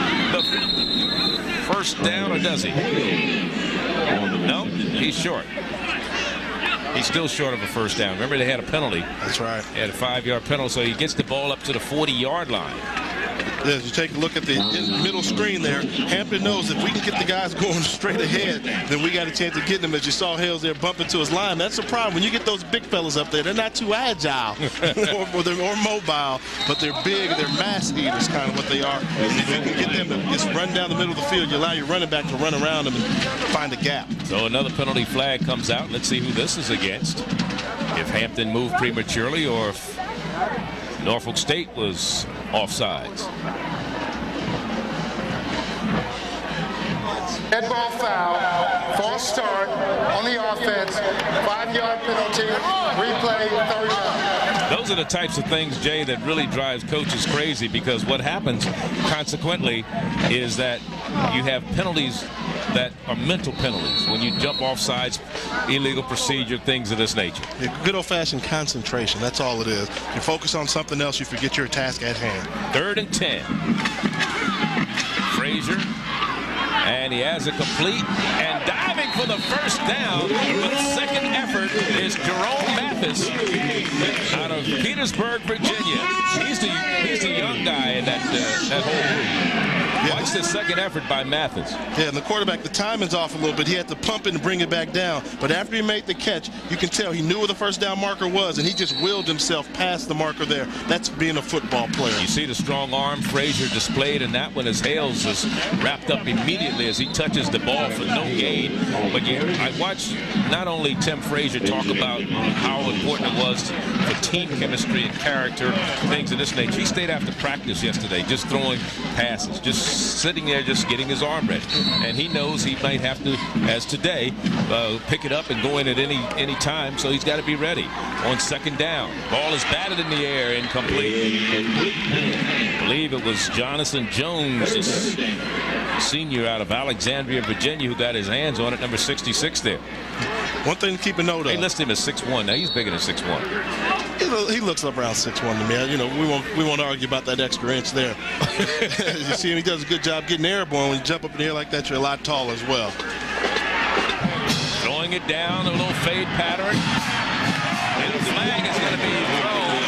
the first down, or does he? No, he's short. He's still short of a first down. Remember, they had a penalty. That's right. They had a five-yard penalty, so he gets the ball up to the forty-yard line. As you take a look at the middle screen there, Hampton knows if we can get the guys going straight ahead, then we got a chance of getting them. As you saw Hales there bump into his line, that's a problem. When you get those big fellas up there, they're not too agile or, or, they're, or mobile, but they're big, they're mass eaters, kind of what they are. If you can get them to just run down the middle of the field, you allow your running back to run around them and find a gap. So another penalty flag comes out. Let's see who this is against. If Hampton moved prematurely or if Norfolk State was offsides. Head ball foul, false start on the offense, five-yard penalty, replay, third down. Those are the types of things, Jay, that really drives coaches crazy, because what happens consequently is that you have penalties that are mental penalties. When you jump off sides, illegal procedure, things of this nature. Yeah, good old-fashioned concentration, that's all it is. You focus on something else, you forget your task at hand. Third and ten. Frazier. And he has a complete, and diving for the first down with second effort is Jerome Mathis out of Petersburg, Virginia. He's the he's the young guy in that uh, that whole group. Watch the second effort by Mathis. Yeah, and the quarterback, the timing's off a little bit. He had to pump it and bring it back down. But after he made the catch, you can tell he knew where the first down marker was, and he just willed himself past the marker there. That's being a football player. You see the strong arm Frazier displayed, and that one as Hales is wrapped up immediately as he touches the ball for no gain. But you, I watched not only Tim Frazier talk about how important it was for team chemistry and character, things of this nature. He stayed after practice yesterday just throwing passes, just sitting there just getting his arm ready, and he knows he might have to, as today, uh, pick it up and go in at any any time, so he's got to be ready. On second down, ball is batted in the air, incomplete. I believe it was Jonathan Jones, this senior out of Alexandria, Virginia, who got his hands on it, number sixty-six there. One thing to keep a note of. They list him as six one. Now he's bigger than six one. He looks up around six one to me. You know, we won't we won't argue about that extra inch there. You see him, he does a good job getting airborne. When you jump up in the air like that, you're a lot taller as well. Throwing it down, a little fade pattern. And the flag is going to be thrown.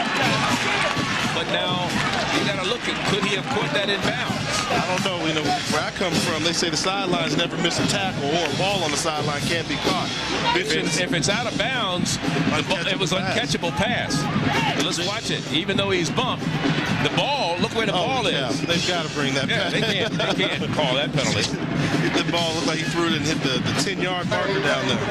But now you got to look at, could he have caught that in bounds? I don't know. You know, where I come from, they say the sidelines never miss a tackle, or a ball on the sideline can't be caught. If it's, if it's out of bounds, the ball, it was uncatchable pass. But let's watch it. Even though he's bumped, the ball, look where the oh, ball yeah. is. They've got to bring that yeah, back. They can't, they can't call that penalty. The ball looked like he threw it and hit the ten-yard marker down there.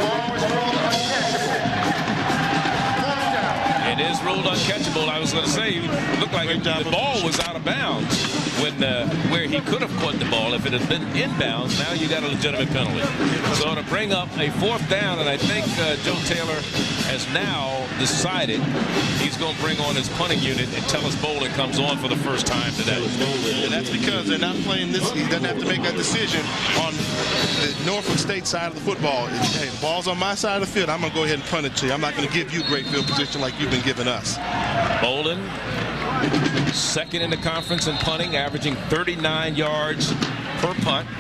It is ruled uncatchable. I was going to say, it looked like the ball was out of bounds when uh, where he could have caught the ball. If it had been inbounds, now you got a legitimate penalty. So to bring up a fourth down, and I think uh, Joe Taylor has now decided he's going to bring on his punting unit, and Tellis Bowling comes on for the first time today. And that's because they're not playing this. He doesn't have to make that decision on the Norfolk State side of the football. Hey, the ball's on my side of the field. I'm going to go ahead and punt it to you. I'm not going to give you great field position like you've been giving us. Bolden, second in the conference in punting, averaging thirty-nine yards per punt.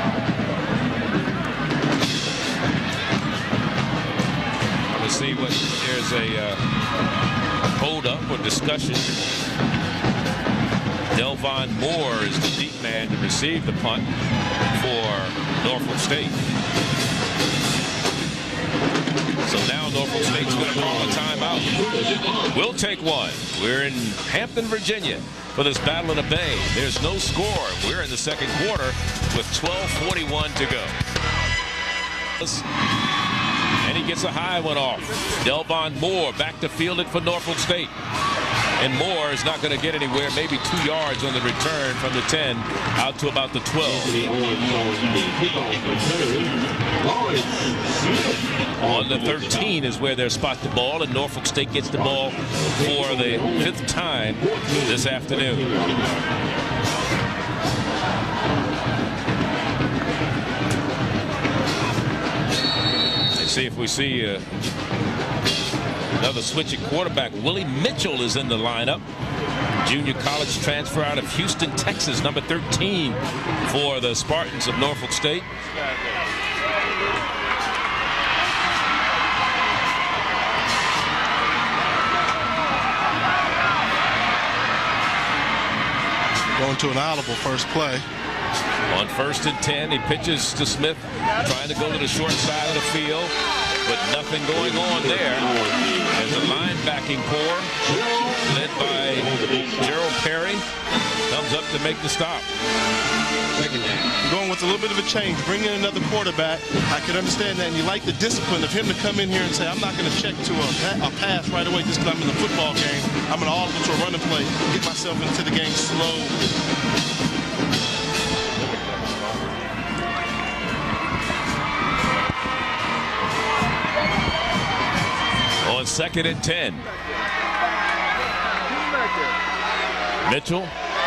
Let's see what there's a uh, hold up or discussion. Delvon Moore is the deep man to receive the punt for Norfolk State. So now Norfolk State's going to call a timeout. We'll take one. We're in Hampton, Virginia for this battle in the Bay. There's no score. We're in the second quarter with twelve forty-one to go. And he gets a high one off. Delvon Moore back to field it for Norfolk State. And Moore is not going to get anywhere, maybe two yards on the return from the ten out to about the twelve. On the thirteen is where they'll spot the ball, and Norfolk State gets the ball for the fifth time this afternoon. Let's see if we see uh, Another switch at quarterback. Willie Mitchell is in the lineup. Junior college transfer out of Houston, Texas, number thirteen for the Spartans of Norfolk State. Going to an audible first play. On first and ten, he pitches to Smith, trying to go to the short side of the field, but nothing going on there. As the linebacking core, led by Gerald Perry, comes up to make the stop. Going with a little bit of a change, bring in another quarterback. I can understand that, and you like the discipline of him to come in here and say, I'm not going to check to a, a pass right away just because I'm in the football game. I'm going to audible to a running play, get myself into the game slow. On second and ten. Mitchell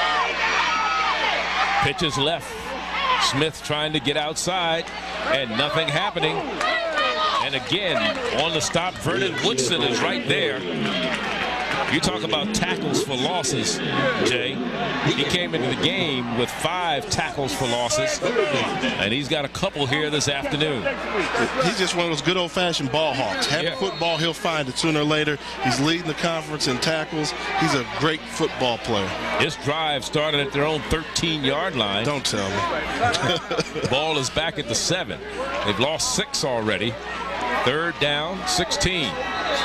pitches left. Smith trying to get outside, and nothing happening. And again, on the stop, Vernon Woodson is right there. You talk about tackles for losses, Jay. He came into the game with five tackles for losses, and he's got a couple here this afternoon. He's just one of those good old-fashioned ball hawks. Have yeah. football, he'll find it sooner or later. He's leading the conference in tackles. He's a great football player. This drive started at their own thirteen-yard line. Don't tell me. The ball is back at the seven. They've lost six already. Third down, sixteen.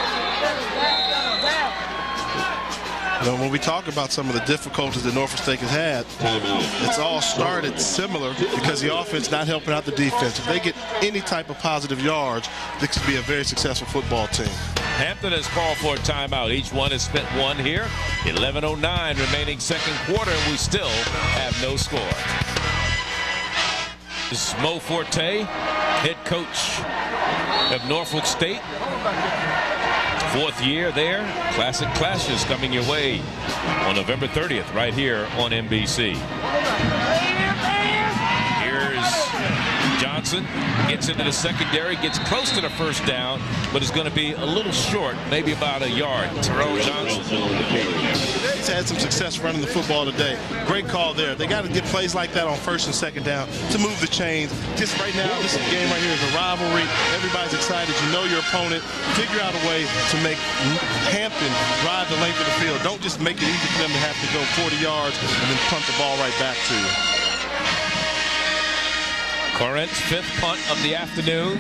You know, when we talk about some of the difficulties that Norfolk State has had, it's all started similar because the offense not helping out the defense. If they get any type of positive yards, this could be a very successful football team. Hampton has called for a timeout. Each one has spent one here. eleven oh nine remaining second quarter, and we still have no score. This is Mo Forte, head coach of Norfolk State. Fourth year there. Classic Clashes coming your way on November thirtieth right here on M B C. Here's Johnson. Gets into the secondary. Gets close to the first down, but is going to be a little short, maybe about a yard. Terrell Johnson. He's had some success running the football today. Great call there. They got to get plays like that on first and second down to move the chains. Just right now, this game right here is a rivalry. Everybody's excited. You know your opponent. Figure out a way to make Hampton drive the length of the field. Don't just make it easy for them to have to go forty yards and then punt the ball right back to you. Corinth's fifth punt of the afternoon.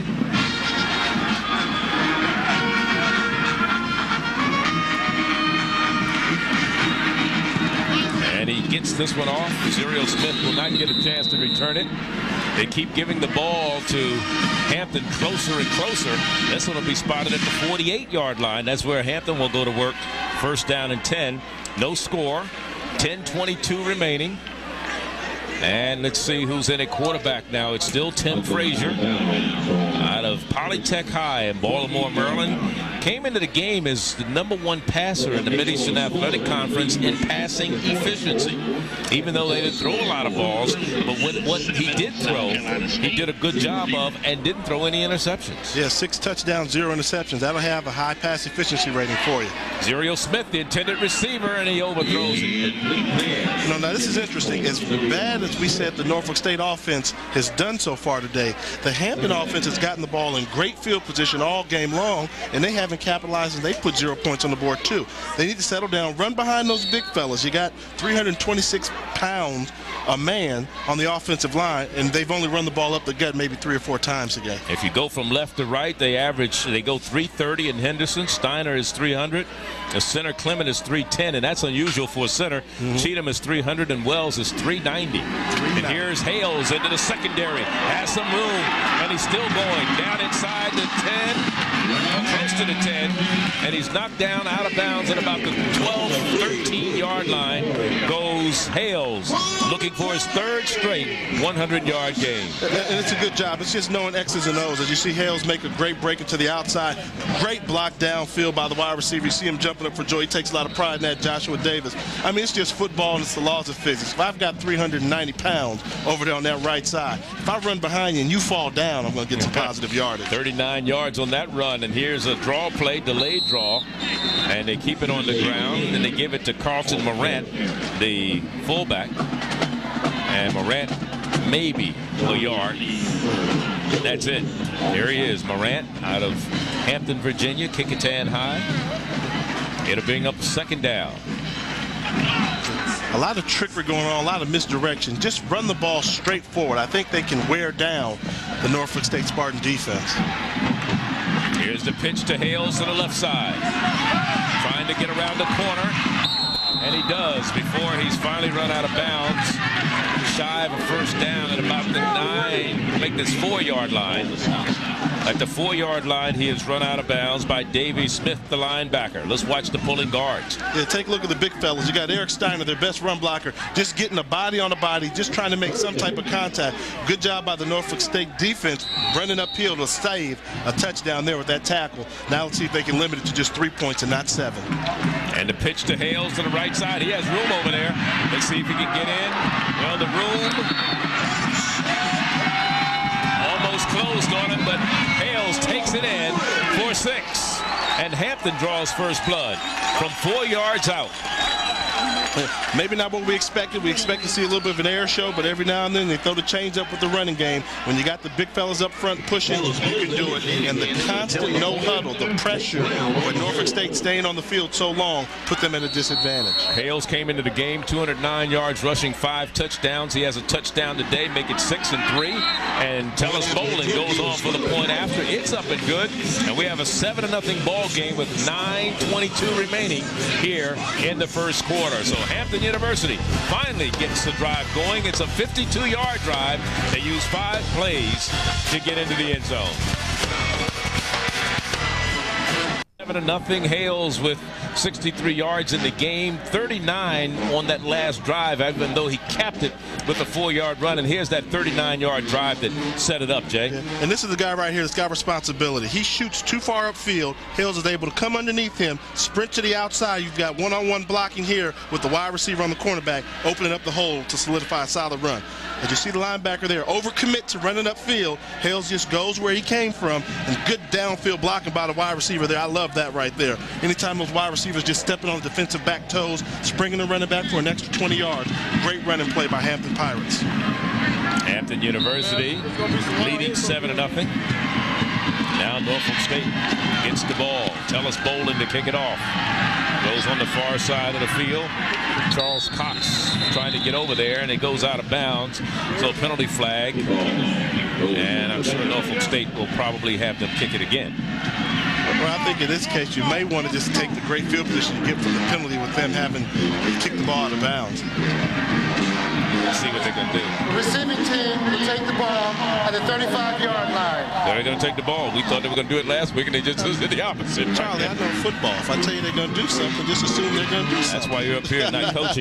And he gets this one off. Zuriel Smith will not get a chance to return it. They keep giving the ball to Hampton closer and closer. This one will be spotted at the forty-eight-yard line. That's where Hampton will go to work. First down and ten. No score. ten twenty-two remaining. And let's see who's in at quarterback now. It's still Tim Frazier out of Polytech High in Baltimore, Maryland. Came into the game as the number one passer in the Mid-Eastern Athletic Conference in passing efficiency. Even though they didn't throw a lot of balls, but when, what he did throw, he did a good job of and didn't throw any interceptions. Yeah, six touchdowns, zero interceptions. That'll have a high pass efficiency rating for you. Zuriel Smith, the intended receiver, and he overthrows it. You know, now this is interesting. As bad as we said the Norfolk State offense has done so far today, the Hampton offense has gotten the ball in great field position all game long, and they haven't capitalized, and they put zero points on the board too. They need to settle down, run behind those big fellas. You got three hundred twenty-six pounds a man on the offensive line, and they've only run the ball up the gut maybe three or four times a game. If you go from left to right, they average, they go three thirty in Henderson. Steiner is three hundred. The center Clement is three ten, and that's unusual for a center. Mm-hmm. Cheatham is three hundred, and Wells is three ninety. And here's Hales into the secondary. Has some room, and he's still going down inside the ten, close to the ten, and he's knocked down out of bounds at about the twelve, thirteen-yard line. Goes Hales, looking for his third straight hundred-yard game. And it's a good job. It's just knowing X's and O's. As you see Hales make a great break into the outside. Great block downfield by the wide receiver. You see him jumping up for joy. He takes a lot of pride in that, Joshua Davis. I mean, it's just football, and it's the laws of physics. If I've got three hundred ninety pounds over there on that right side, if I run behind you and you fall down, I'm going to get some positive yardage. thirty-nine yards on that run, and here's a draw draw play, delayed draw, and they keep it on the ground, and they give it to Carlton Morant, the fullback. And Morant, maybe a yard. That's it. There he is, Morant, out of Hampton, Virginia, Kickintan High. It'll bring up second down. A lot of trickery going on, a lot of misdirection. Just run the ball straight forward. I think they can wear down the Norfolk State Spartan defense. Here's the pitch to Hales to the left side. Trying to get around the corner. And he does before he's finally run out of bounds. Shy of a first down at about the nine, make this four-yard line. At the four-yard line, he is run out of bounds by Davey Smith, the linebacker. Let's watch the pulling guards. Yeah, take a look at the big fellas. You got Eric Steiner, their best run blocker, just getting a body on a body, just trying to make some type of contact. Good job by the Norfolk State defense, running uphill to save a touchdown there with that tackle. Now let's see if they can limit it to just three points and not seven. And the pitch to Hales to the right side. He has room over there. Let's see if he can get in. Well, the room almost closed on him, but Hales takes it in for six. And Hampton draws first blood from four yards out. Maybe not what we expected. We expect to see a little bit of an air show, but every now and then they throw the change up with the running game. When you got the big fellas up front pushing, you can do it. And the constant no huddle, the pressure, with Norfolk State staying on the field so long, put them at a disadvantage. Hales came into the game two hundred nine yards rushing, five touchdowns. He has a touchdown today, make it six and three. And Tellis Bowling goes on for the point after. It's up and good. And we have a seven to nothing ball game with nine twenty-two remaining here in the first quarter. So Hampton University finally gets the drive going. It's a fifty-two yard drive. They use five plays to get into the end zone. Seven to nothing. Hales with sixty-three yards in the game, thirty-nine on that last drive, even though he capped it with a four-yard run. And here's that thirty-nine yard drive that set it up, Jay. Yeah. And this is the guy right here that's got responsibility. He shoots too far upfield. Hales is able to come underneath him, sprint to the outside. You've got one-on-one blocking here with the wide receiver on the cornerback, opening up the hole to solidify a solid run. As you see the linebacker there, overcommit to running upfield. Hales just goes where he came from, and good downfield blocking by the wide receiver there. I love that right there. Anytime those wide receivers just stepping on the defensive back toes, springing the running back for an extra twenty yards. Great running play by Hampton Pirates. Hampton University leading seven to nothing. Now Norfolk State gets the ball. Tellis Bowling to kick it off. Goes on the far side of the field. Charles Cox trying to get over there, and it goes out of bounds. So penalty flag. And I'm sure Norfolk State will probably have them kick it again. Well, I think in this case you may want to just take the great field position you get from the penalty with them having kicked the ball out of bounds. Let's see what they're going to do. The receiving team will take the ball at the thirty-five yard line. They're going to take the ball. We thought they were going to do it last week, and they just did the opposite. Charlie, I know football. If I tell you they're going to do something, just assume they're going to do something. That's why you're up here not coaching.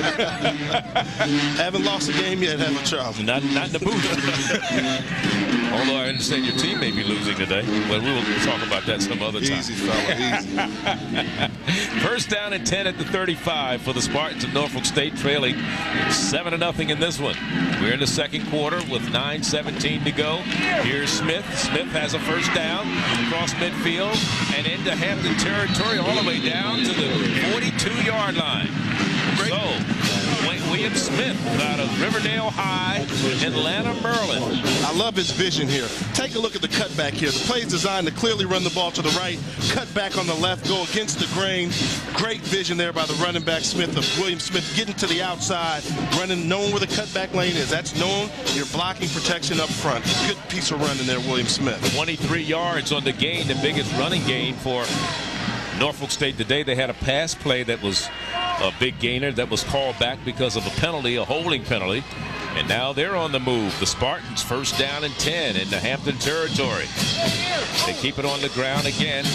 Haven't lost a game yet, haven't Charlie? Not, not in the booth. Although I understand your team may be losing today, but we will talk about that some other time. Easy, fella, easy. First down and ten at the thirty-five for the Spartans of Norfolk State, trailing seven to nothing in this one. We're in the second quarter with nine seventeen to go. Here's Smith. Smith has a first down across midfield and into Hampton territory all the way down to the forty-two yard line. So, William Smith out of Riverdale High, Atlanta, Maryland. I love his vision here. Take a look at the cutback here. The play is designed to clearly run the ball to the right, cut back on the left, go against the grain. Great vision there by the running back Smith of William Smith, getting to the outside, running, knowing where the cutback lane is. That's knowing your blocking protection up front. Good piece of running there, William Smith. twenty-three yards on the gain, the biggest running gain for Norfolk State today. They had a pass play that was a big gainer that was called back because of a penalty, a holding penalty. And now they're on the move. The Spartans first down and ten in the Hampton territory. They keep it on the ground again.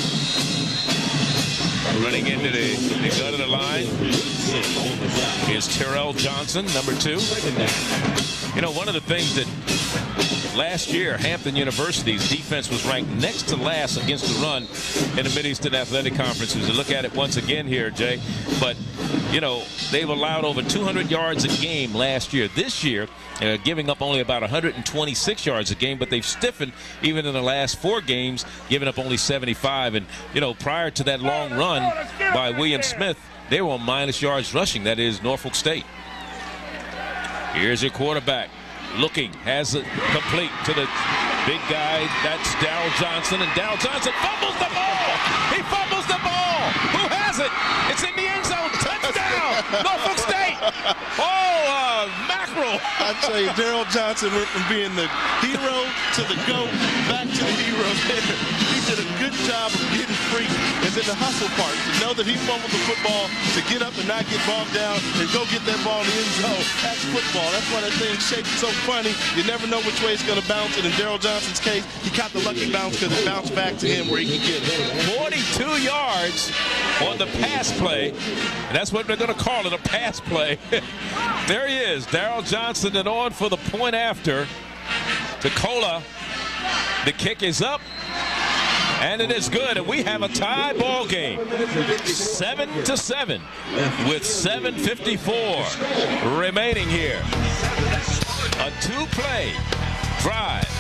Running into the, the gut of the line is Terrell Johnson, number two. You know, one of the things that last year, Hampton University's defense was ranked next to last against the run in the Mid-Eastern Athletic Conference. As you look at it once again here, Jay. But you know, they've allowed over two hundred yards a game last year. This year, uh, giving up only about one hundred twenty-six yards a game, but they've stiffened even in the last four games, giving up only seventy-five. And, you know, prior to that long run by William Smith, they were on minus yards rushing. That is Norfolk State. Here's your quarterback. Looking, has it complete to the big guy. That's Darryl Johnson, and Darryl Johnson fumbles the ball. He fumbles the ball. Who has it? It's in the end zone. Touchdown, Norfolk State. Oh, uh, mackerel. I tell you, Darryl Johnson went from being the hero to the GOAT, back to the hero there. He did a good job of getting free. And then the hustle part, to know that he fumbled the football, to get up and not get bogged down and go get that ball in the end zone. That's football. That's why that thing shaped so funny. You never know which way it's going to bounce. And in Darryl Johnson's case, he caught the lucky bounce because it bounced back to him where he could get it. forty-two yards on the pass play. And that's what they're going to call it, a pass play. There he is, Darryl Johnson, and on for the point after. Tekola, the kick is up. And it is good, and we have a tie ball game, seven to seven, with seven fifty-four remaining here. A two-play drive.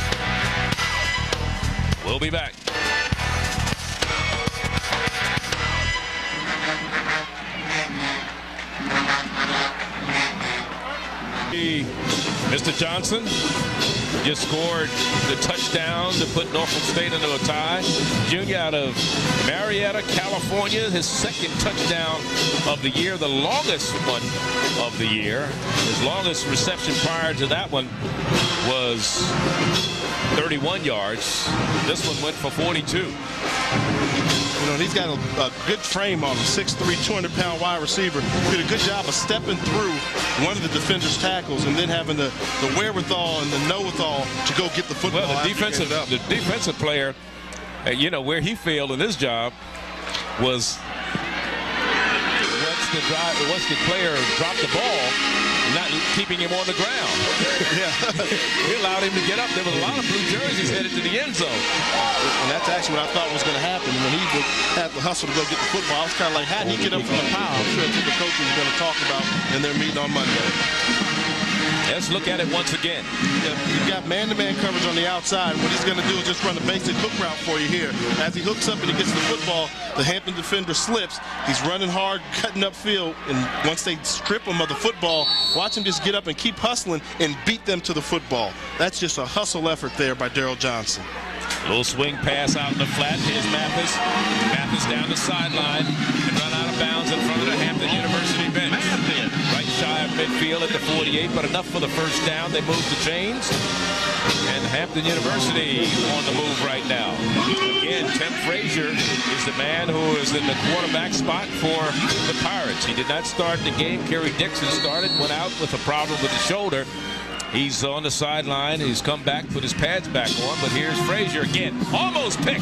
We'll be back. Mister Johnson just scored the touchdown to put Norfolk State into a tie. Junior out of Marietta, California, his second touchdown of the year, the longest one of the year. His longest reception prior to that one was thirty-one yards. This one went for forty-two. You know, he's got a, a good frame on him, six three, two hundred pound wide receiver. Did a good job of stepping through one of the defender's tackles and then having the, the wherewithal and the know-withal to go get the football. Well, the defensive, the defensive player, uh, you know, where he failed in his job was once the, drive, once the player dropped the ball, not keeping him on the ground. Yeah. He allowed him to get up. There was a lot of blue jerseys headed to the end zone. And that's actually what I thought was going to happen. When he would have the hustle to go get the football, I was kind of like, how did he get up from the pile? I'm sure that's what the coaches are going to talk about in their meeting on Monday. Let's look at it once again. You've got man-to-man coverage on the outside. What he's going to do is just run a basic hook route for you here. As he hooks up and he gets the football, the Hampton defender slips. He's running hard, cutting upfield, and once they strip him of the football, watch him just get up and keep hustling and beat them to the football. That's just a hustle effort there by Darryl Johnson. Little swing pass out in the flat. Here's Mathis. Mathis down the sideline and run out of bounds in front of the Hampton University bench. Right shy of midfield at the forty-eight, but enough for the first down. They move the chains. And Hampton University on the move right now. Again, Tim Frazier is the man who is in the quarterback spot for the Pirates. He did not start the game. Kerry Dixon started, went out with a problem with the shoulder. He's on the sideline. He's come back, put his pads back on. But here's Frazier again. Almost picked.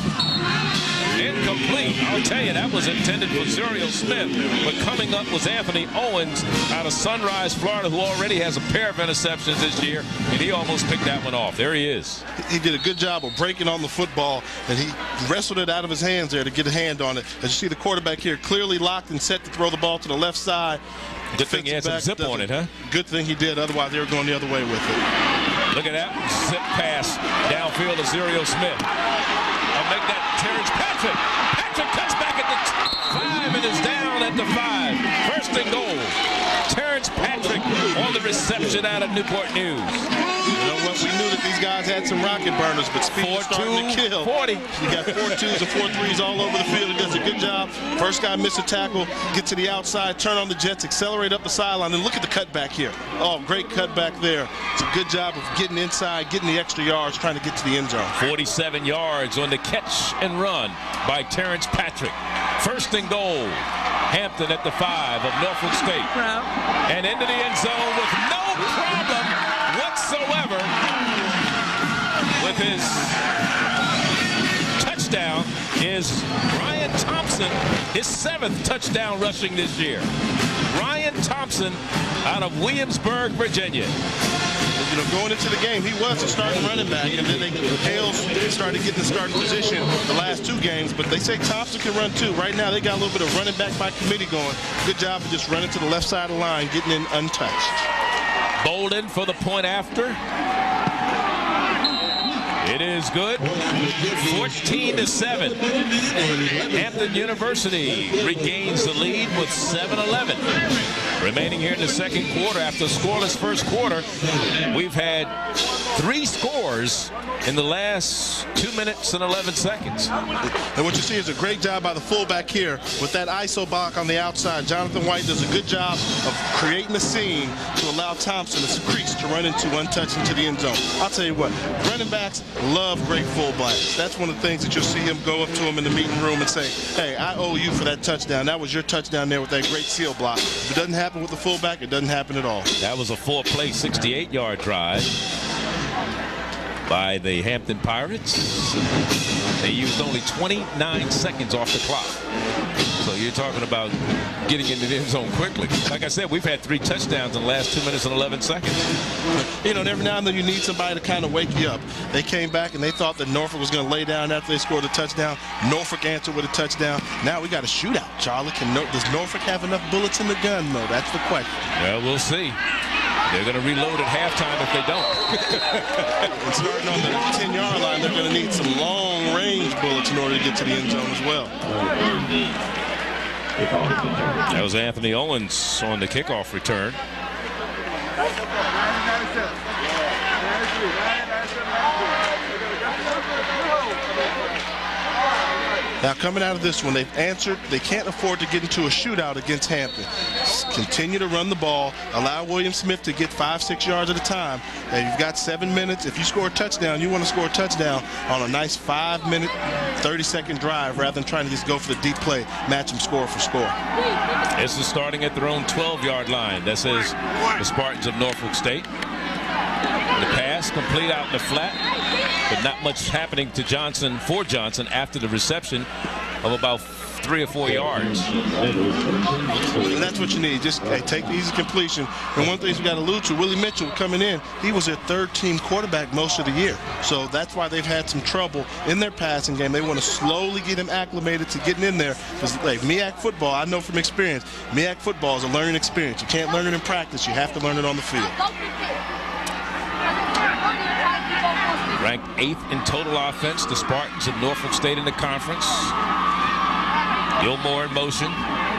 Incomplete. I'll tell you, that was intended for Zuriel Smith. But coming up was Anthony Owens out of Sunrise, Florida, who already has a pair of interceptions this year. And he almost picked that one off. There he is. He did a good job of breaking on the football, and he wrestled it out of his hands there to get a hand on it. As you see the quarterback here clearly locked and set to throw the ball to the left side. Good thing he had some zip on it, huh? Good thing he did. Otherwise, they were going the other way with it. Look at that. Zip pass downfield to Zuriel Smith. I'll make that Terrence Patrick. Patrick cuts back at the five and is down at the five. First and goal. Terrence Patrick on the reception out of Newport News. You know what? We knew that these guys had some rocket burners, but speed is starting to kill. forty. You got four twos and four threes all over the field. He does a good job. First guy missed a tackle, get to the outside, turn on the jets, accelerate up the sideline, and look at the cutback here. Oh, great cutback there. It's a good job of getting inside, getting the extra yards, trying to get to the end zone. forty-seven yards on the catch and run by Terrence Patrick. First and goal. Hampton at the five of Norfolk State. And into the end zone with no problem whatsoever with his touchdown is Ryan Thompson, his seventh touchdown rushing this year. Ryan Thompson out of Williamsburg, Virginia. you know, going into the game, he was a starting running back, and then they Hales started getting the starting position the last two games. But they say Thompson can run too. Right now, they got a little bit of running back by committee going. Good job of just running to the left side of the line, getting in untouched. Bolden for the point after. It is good. fourteen to seven. Hampton University regains the lead with seven eleven. Remaining here in the second quarter after a scoreless first quarter. We've had three scores in the last two minutes and eleven seconds. And what you see is a great job by the fullback here with that I S O block on the outside. Jonathan White does a good job of creating a scene to allow Thompson to crease to run into untouched into the end zone. I'll tell you what, running backs love great fullbacks. That's one of the things that you'll see him go up to him in the meeting room and say, hey, I owe you for that touchdown. That was your touchdown there with that great seal block. If it doesn't happen with the fullback, it doesn't happen at all. That was a four-play, sixty-eight yard drive by the Hampton Pirates. They used only twenty-nine seconds off the clock. So you're talking about getting into the end zone quickly. Like I said, we've had three touchdowns in the last two minutes and eleven seconds. You know, and every now and then you need somebody to kind of wake you up. They came back and they thought that Norfolk was going to lay down after they scored a touchdown. Norfolk answered with a touchdown. Now we got a shootout. Charlie, can Nor does Norfolk have enough bullets in the gun, though? That's the question. Well, we'll see. They're going to reload at halftime if they don't. And starting on the ten yard line, they're going to need some long-range bullets in order to get to the end zone as well. That was Anthony Owens on the kickoff return. Now, coming out of this one, they've answered. They can't afford to get into a shootout against Hampton. Continue to run the ball. Allow William Smith to get five, six yards at a time. And you've got seven minutes. If you score a touchdown, you want to score a touchdown on a nice five-minute, thirty-second drive rather than trying to just go for the deep play, match them score for score. This is starting at their own twelve yard line. That says the Spartans of Norfolk State. The pass complete out in the flat, but not much happening to Johnson for Johnson after the reception of about three or four yards. And that's what you need. Just hey, take the easy completion. And one thing we got to allude to, Willie Mitchell coming in, he was their third team quarterback most of the year. So that's why they've had some trouble in their passing game. They want to slowly get him acclimated to getting in there. Because like M I A C football, I know from experience, M I A C football is a learning experience. You can't learn it in practice. You have to learn it on the field. Ranked eighth in total offense, the Spartans of Norfolk State in the conference. Gilmore in motion.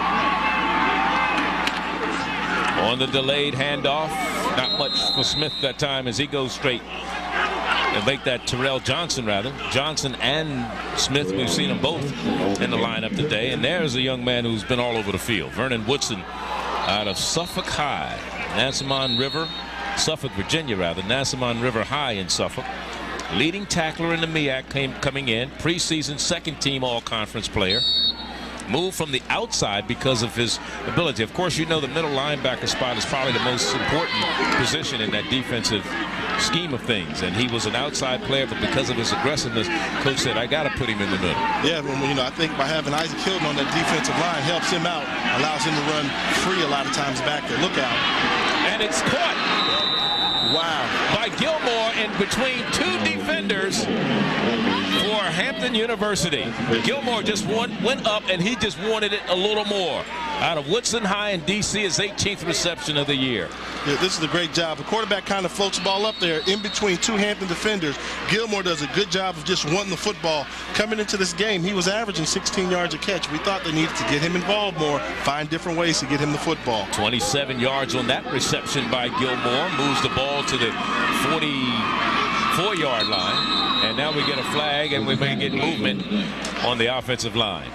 On the delayed handoff. Not much for Smith that time as he goes straight and make that Terrell Johnson, rather. Johnson and Smith, we've seen them both in the lineup today. And there's a young man who's been all over the field. Vernon Woodson out of Suffolk High. Nansemond River. Suffolk, Virginia, rather. Nansemond River High in Suffolk. Leading tackler in the M I A C came coming in. Preseason second team all-conference player. Moved from the outside because of his ability. Of course, you know the middle linebacker spot is probably the most important position in that defensive scheme of things. And he was an outside player, but because of his aggressiveness, coach said, I got to put him in the middle. Yeah, well, you know, I think by having Isaac Hilton on that defensive line helps him out, allows him to run free a lot of times back there. Look out. And it's caught. Wow. By Gilmore in between two defenders for Hampton University. Gilmore just won, went up and he just wanted it a little more. Out of Woodson High in D C, his eighteenth reception of the year. Yeah, this is a great job. The quarterback kind of floats the ball up there in between two Hampton defenders. Gilmore does a good job of just wanting the football. Coming into this game, he was averaging sixteen yards a catch. We thought they needed to get him involved more, find different ways to get him the football. twenty-seven yards on that reception by Gilmore. Moves the ball to the forty-four yard line. And now we get a flag and we may get movement on the offensive line.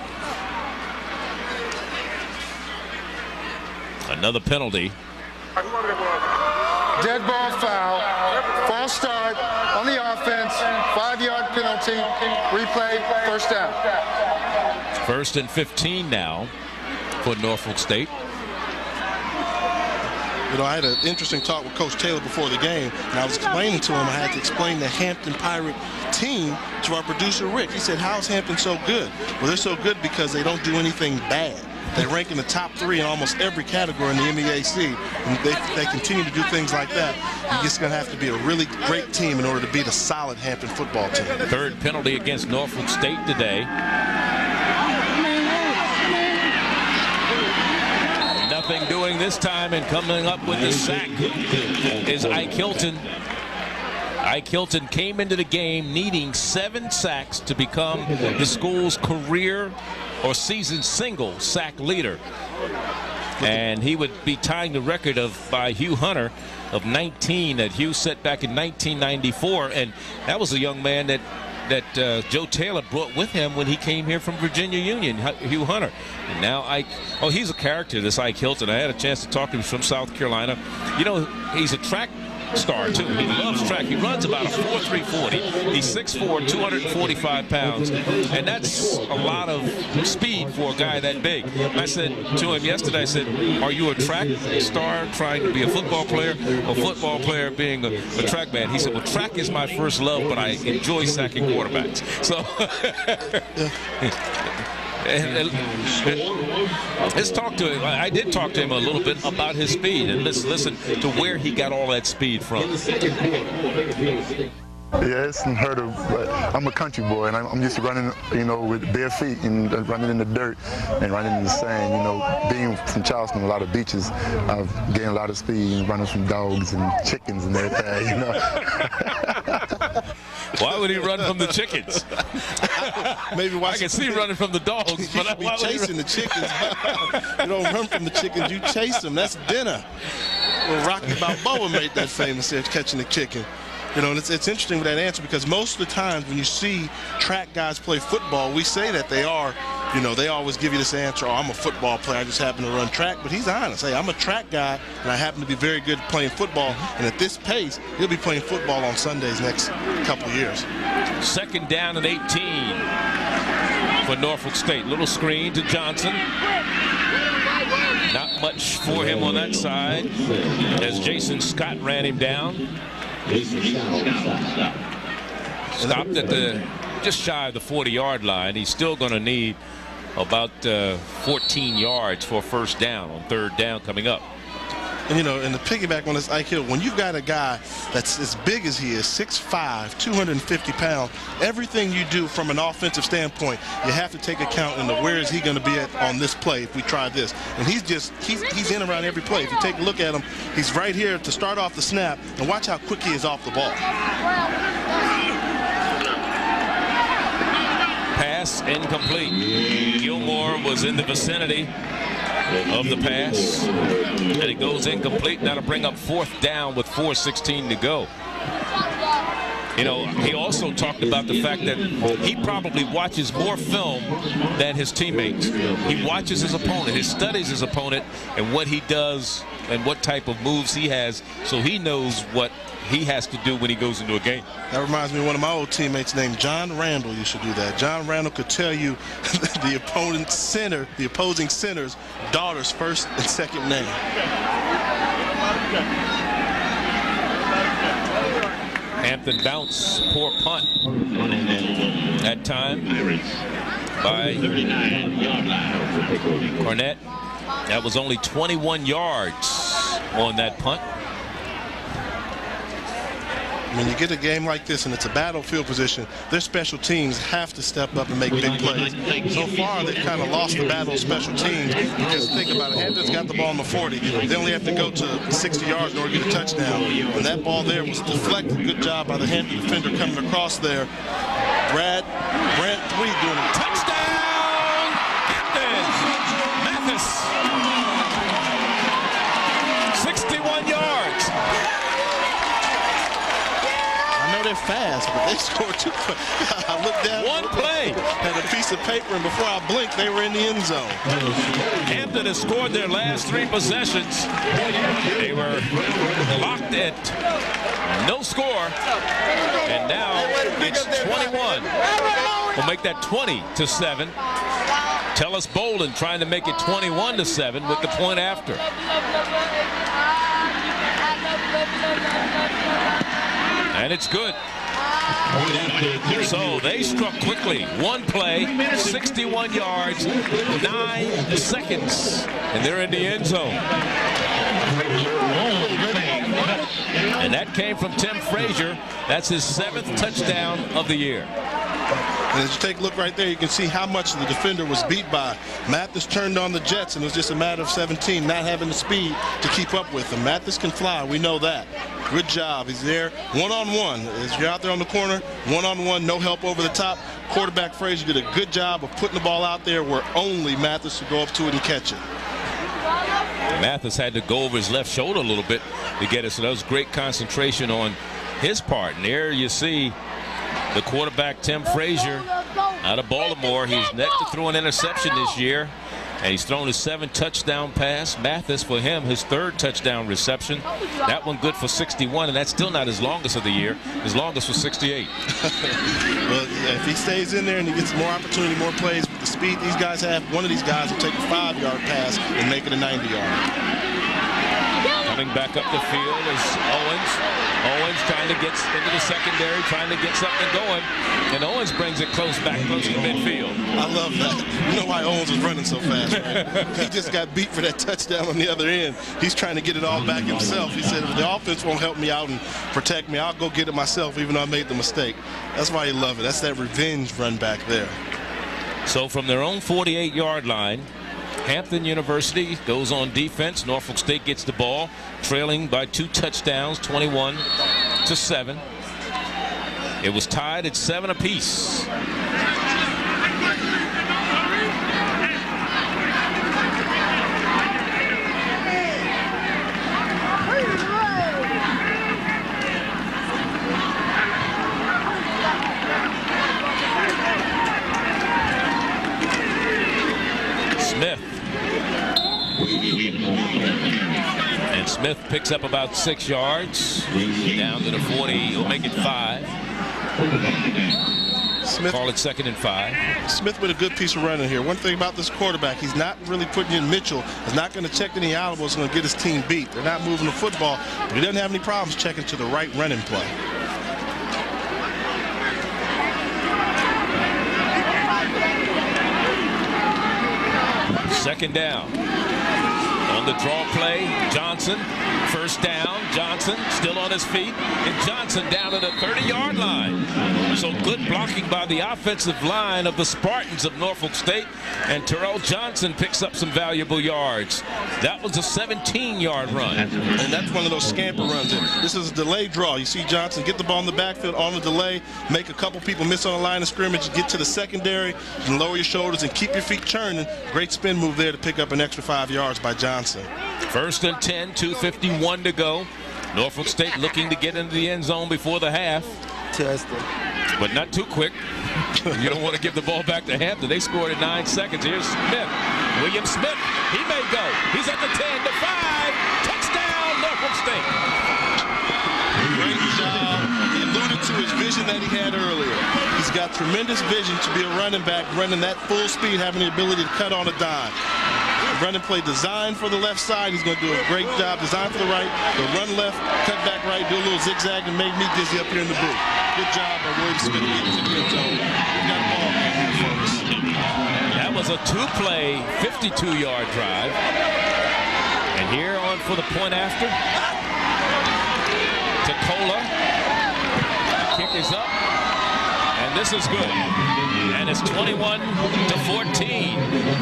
Another penalty. Dead ball foul. False start on the offense. Five yard penalty. Replay. First down. First and fifteen now for Norfolk State. You know, I had an interesting talk with Coach Taylor before the game, and I was explaining to him, I had to explain the Hampton Pirate team to our producer, Rick. He said, how's Hampton so good? Well, they're so good because they don't do anything bad. They rank in the top three in almost every category in the M B A C. And they, they continue to do things like that. You're just going to have to be a really great team in order to beat a solid Hampton football team. Third penalty against Norfolk State today. Nothing doing this time, and coming up with the sack is Ike Hilton. Ike Hilton came into the game needing seven sacks to become the school's career or season single sack leader. And he would be tying the record of by Hugh Hunter of nineteen that Hugh set back in nineteen ninety-four. And that was a young man that that uh, Joe Taylor brought with him when he came here from Virginia Union, Hugh Hunter. And now Ike, oh, he's a character, this Ike Hilton. I had a chance to talk to him from South Carolina. You know, he's a track star too. He loves track. He runs about a four three forty. He's six four, two hundred forty-five pounds, and that's a lot of speed for a guy that big. I said to him yesterday, I said, are you a track star trying to be a football player, or football player being a, a track man? He said, well, track is my first love, but I enjoy sacking quarterbacks. So And, and, and let's talk to him. I did talk to him a little bit about his speed, and let's listen to where he got all that speed from. Yeah, it's unheard of, but I'm a country boy, and I'm, I'm used to running, you know, with bare feet and running in the dirt and running in the sand. You know, being from Charleston, a lot of beaches, I've gained a lot of speed and running from dogs and chickens and everything, you know. Why would he run from the chickens? Maybe why I can see running from the dogs, but I be chasing the chickens. You don't run from the chickens, you chase them. That's dinner. Well, Rocky Balboa made that famous here, catching the chicken. You know, and it's, it's interesting with that answer, because most of the times when you see track guys play football, we say that they are, you know, they always give you this answer, oh, I'm a football player, I just happen to run track. But he's honest. Hey, I'm a track guy, and I happen to be very good at playing football. And at this pace, he'll be playing football on Sundays next couple of years. Second down and eighteen for Norfolk State. Little screen to Johnson. Not much for him on that side as Jason Scott ran him down. Stopped at the just shy of the forty-yard line. He's still going to need about uh, fourteen yards for a first down on third down coming up. And, you know, and to piggyback on this Ike Hill, when you've got a guy that's as big as he is, six five, two hundred fifty pounds, everything you do from an offensive standpoint, you have to take account into where is he going to be at on this play if we try this. And he's just, he's, he's in around every play. If you take a look at him, he's right here to start off the snap, and watch how quick he is off the ball. Pass incomplete. Gilmore was in the vicinity of the pass, and it goes incomplete. Now to bring up fourth down with four sixteen to go. You know, he also talked about the fact that he probably watches more film than his teammates. He watches his opponent, he studies his opponent and what he does and what type of moves he has, so he knows what he has to do when he goes into a game. That reminds me of one of my old teammates named John Randall used to do that. John Randall could tell you the opponent's center, the opposing center's daughter's first and second name. Hampton bounce, poor punt that time by Cornett. That was only twenty-one yards on that punt. When you get a game like this and it's a battlefield position, their special teams have to step up and make big plays. So far, they've kind of lost the battle of special teams, because think about it, Hampton's got the ball on the forty. They only have to go to sixty yards in order to get a touchdown. And that ball there was deflected. Good job by the Hampton defender coming across there. Brad, Brad three doing a touchdown. Hampton. Mathis. sixty-one yards. They're fast, but they scored two. I looked down. One play. Had a piece of paper, and before I blinked, they were in the end zone. Hampton has scored their last three possessions. They were locked at no score, and now it's twenty-one. We'll make that twenty to seven. Tellis Bolden trying to make it twenty-one to seven with the point after. And it's good. So they struck quickly. One play, sixty-one yards, nine seconds, and they're in the end zone. And that came from Tim Frazier. That's his seventh touchdown of the year. And as you take a look right there, you can see how much the defender was beat by. Mathis turned on the Jets, and it was just a matter of seventeen, not having the speed to keep up with them. Mathis can fly. We know that. Good job. He's there one-on-one. As you're out there on the corner, one-on-one, no help over the top. Quarterback Frazier did a good job of putting the ball out there where only Mathis could go up to it and catch it. Mathis had to go over his left shoulder a little bit to get it, so that was great concentration on his part. And there you see the quarterback, Tim Frazier, out of Baltimore. He's next to throw an interception this year, and he's thrown a seven touchdown pass. Mathis, for him, his third touchdown reception. That one good for sixty-one, and that's still not his longest of the year. His longest was sixty-eight. Well, if he stays in there and he gets more opportunity, more plays with the speed these guys have, one of these guys will take a five-yard pass and make it a ninety-yard. Coming back up the field is Owens. Owens trying to get into the secondary, trying to get something going, and Owens brings it close back, close to midfield. I love that. You know why Owens was running so fast, right? He just got beat for that touchdown on the other end. He's trying to get it all back himself. He said, if the offense won't help me out and protect me, I'll go get it myself, even though I made the mistake. That's why you love it. That's that revenge run back there. So from their own forty-eight yard line, Hampton University goes on defense. Norfolk State gets the ball, trailing by two touchdowns, twenty-one to seven. It was tied at seven apiece. Smith. And Smith picks up about six yards. Down to the forty. He'll make it five. Smith, call it second and five. Smith with a good piece of running here. One thing about this quarterback, he's not really putting in Mitchell. He's not going to check any audibles. He's going to get his team beat. They're not moving the football, but he doesn't have any problems checking to the right running play. Second down. On the draw play, Johnson, first down. Johnson still on his feet, and Johnson down to the thirty yard line. So good blocking by the offensive line of the Spartans of Norfolk State, and Terrell Johnson picks up some valuable yards. That was a seventeen yard run. And that's one of those scamper runs. This is a delay draw. You see Johnson get the ball in the backfield on the delay, make a couple people miss on the line of scrimmage, get to the secondary, and lower your shoulders and keep your feet churning. Great spin move there to pick up an extra five yards by Johnson. First and ten, two fifty-one to go. Norfolk State looking to get into the end zone before the half. Testing. But not too quick. You don't want to give the ball back to Hampton. They scored in nine seconds. Here's Smith. William Smith. He may go. He's at the ten, the five. Touchdown, Norfolk State. Great job. He alluded to his vision that he had earlier. He's got tremendous vision to be a running back, running that full speed, having the ability to cut on a dime. Running play designed for the left side. He's going to do a great job. Designed for the right. The run left, cut back right, do a little zigzag and make me dizzy up here in the booth. Good job by William Smith getting to the end zone. We've got a ball game here for us. That was a two-play, fifty-two yard drive. And here on for the point after. Tacola. The kick is up. And this is good. And it's twenty-one to fourteen.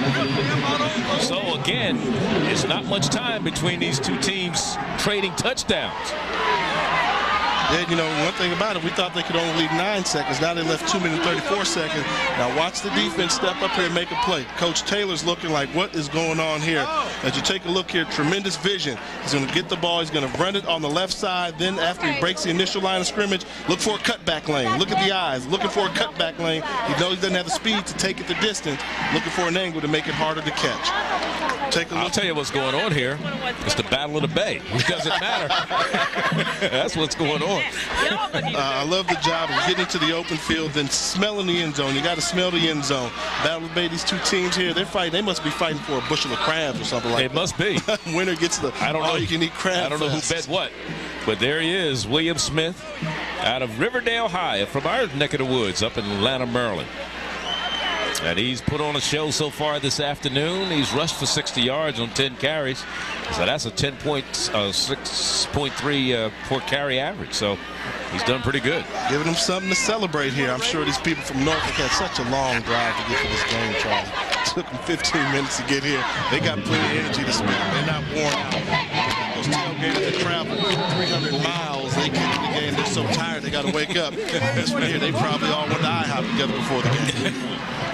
So again, it's not much time between these two teams trading touchdowns. Yeah, you know, one thing about it, we thought they could only leave nine seconds. Now they left two minutes and thirty-four seconds. Now watch the defense step up here and make a play. Coach Taylor's looking like, what is going on here? As you take a look here, tremendous vision. He's going to get the ball. He's going to run it on the left side. Then after he breaks the initial line of scrimmage, look for a cutback lane. Look at the eyes. Looking for a cutback lane. He knows he doesn't have the speed to take it the distance. Looking for an angle to make it harder to catch. Take a look. I'll tell you what's going on here. It's the Battle of the Bay. It doesn't matter. That's what's going on. Uh, I love the job of getting to the open field, then smelling the end zone. You got to smell the end zone. Battle of the Bay, these two teams here, they're fighting. They must be fighting for a bushel of crabs or something like it that. It must be. Winner gets the I don't know. You can eat crab. I don't know fest. who bet what. But there he is, William Smith, out of Riverdale High, from our neck of the woods up in Atlanta, Maryland. And he's put on a show so far this afternoon. He's rushed for sixty yards on ten carries. So that's a ten point six point three uh, per carry average. So he's done pretty good. Giving them something to celebrate here. I'm sure these people from Norfolk had such a long drive to get to this game, Charlie. It took them fifteen minutes to get here. They got plenty of energy to spend. They're not worn out. Those tailgaters that travel three hundred miles, they get to the game. They're so tired they got to wake up. This one here, they probably all went to IHOP together before the game.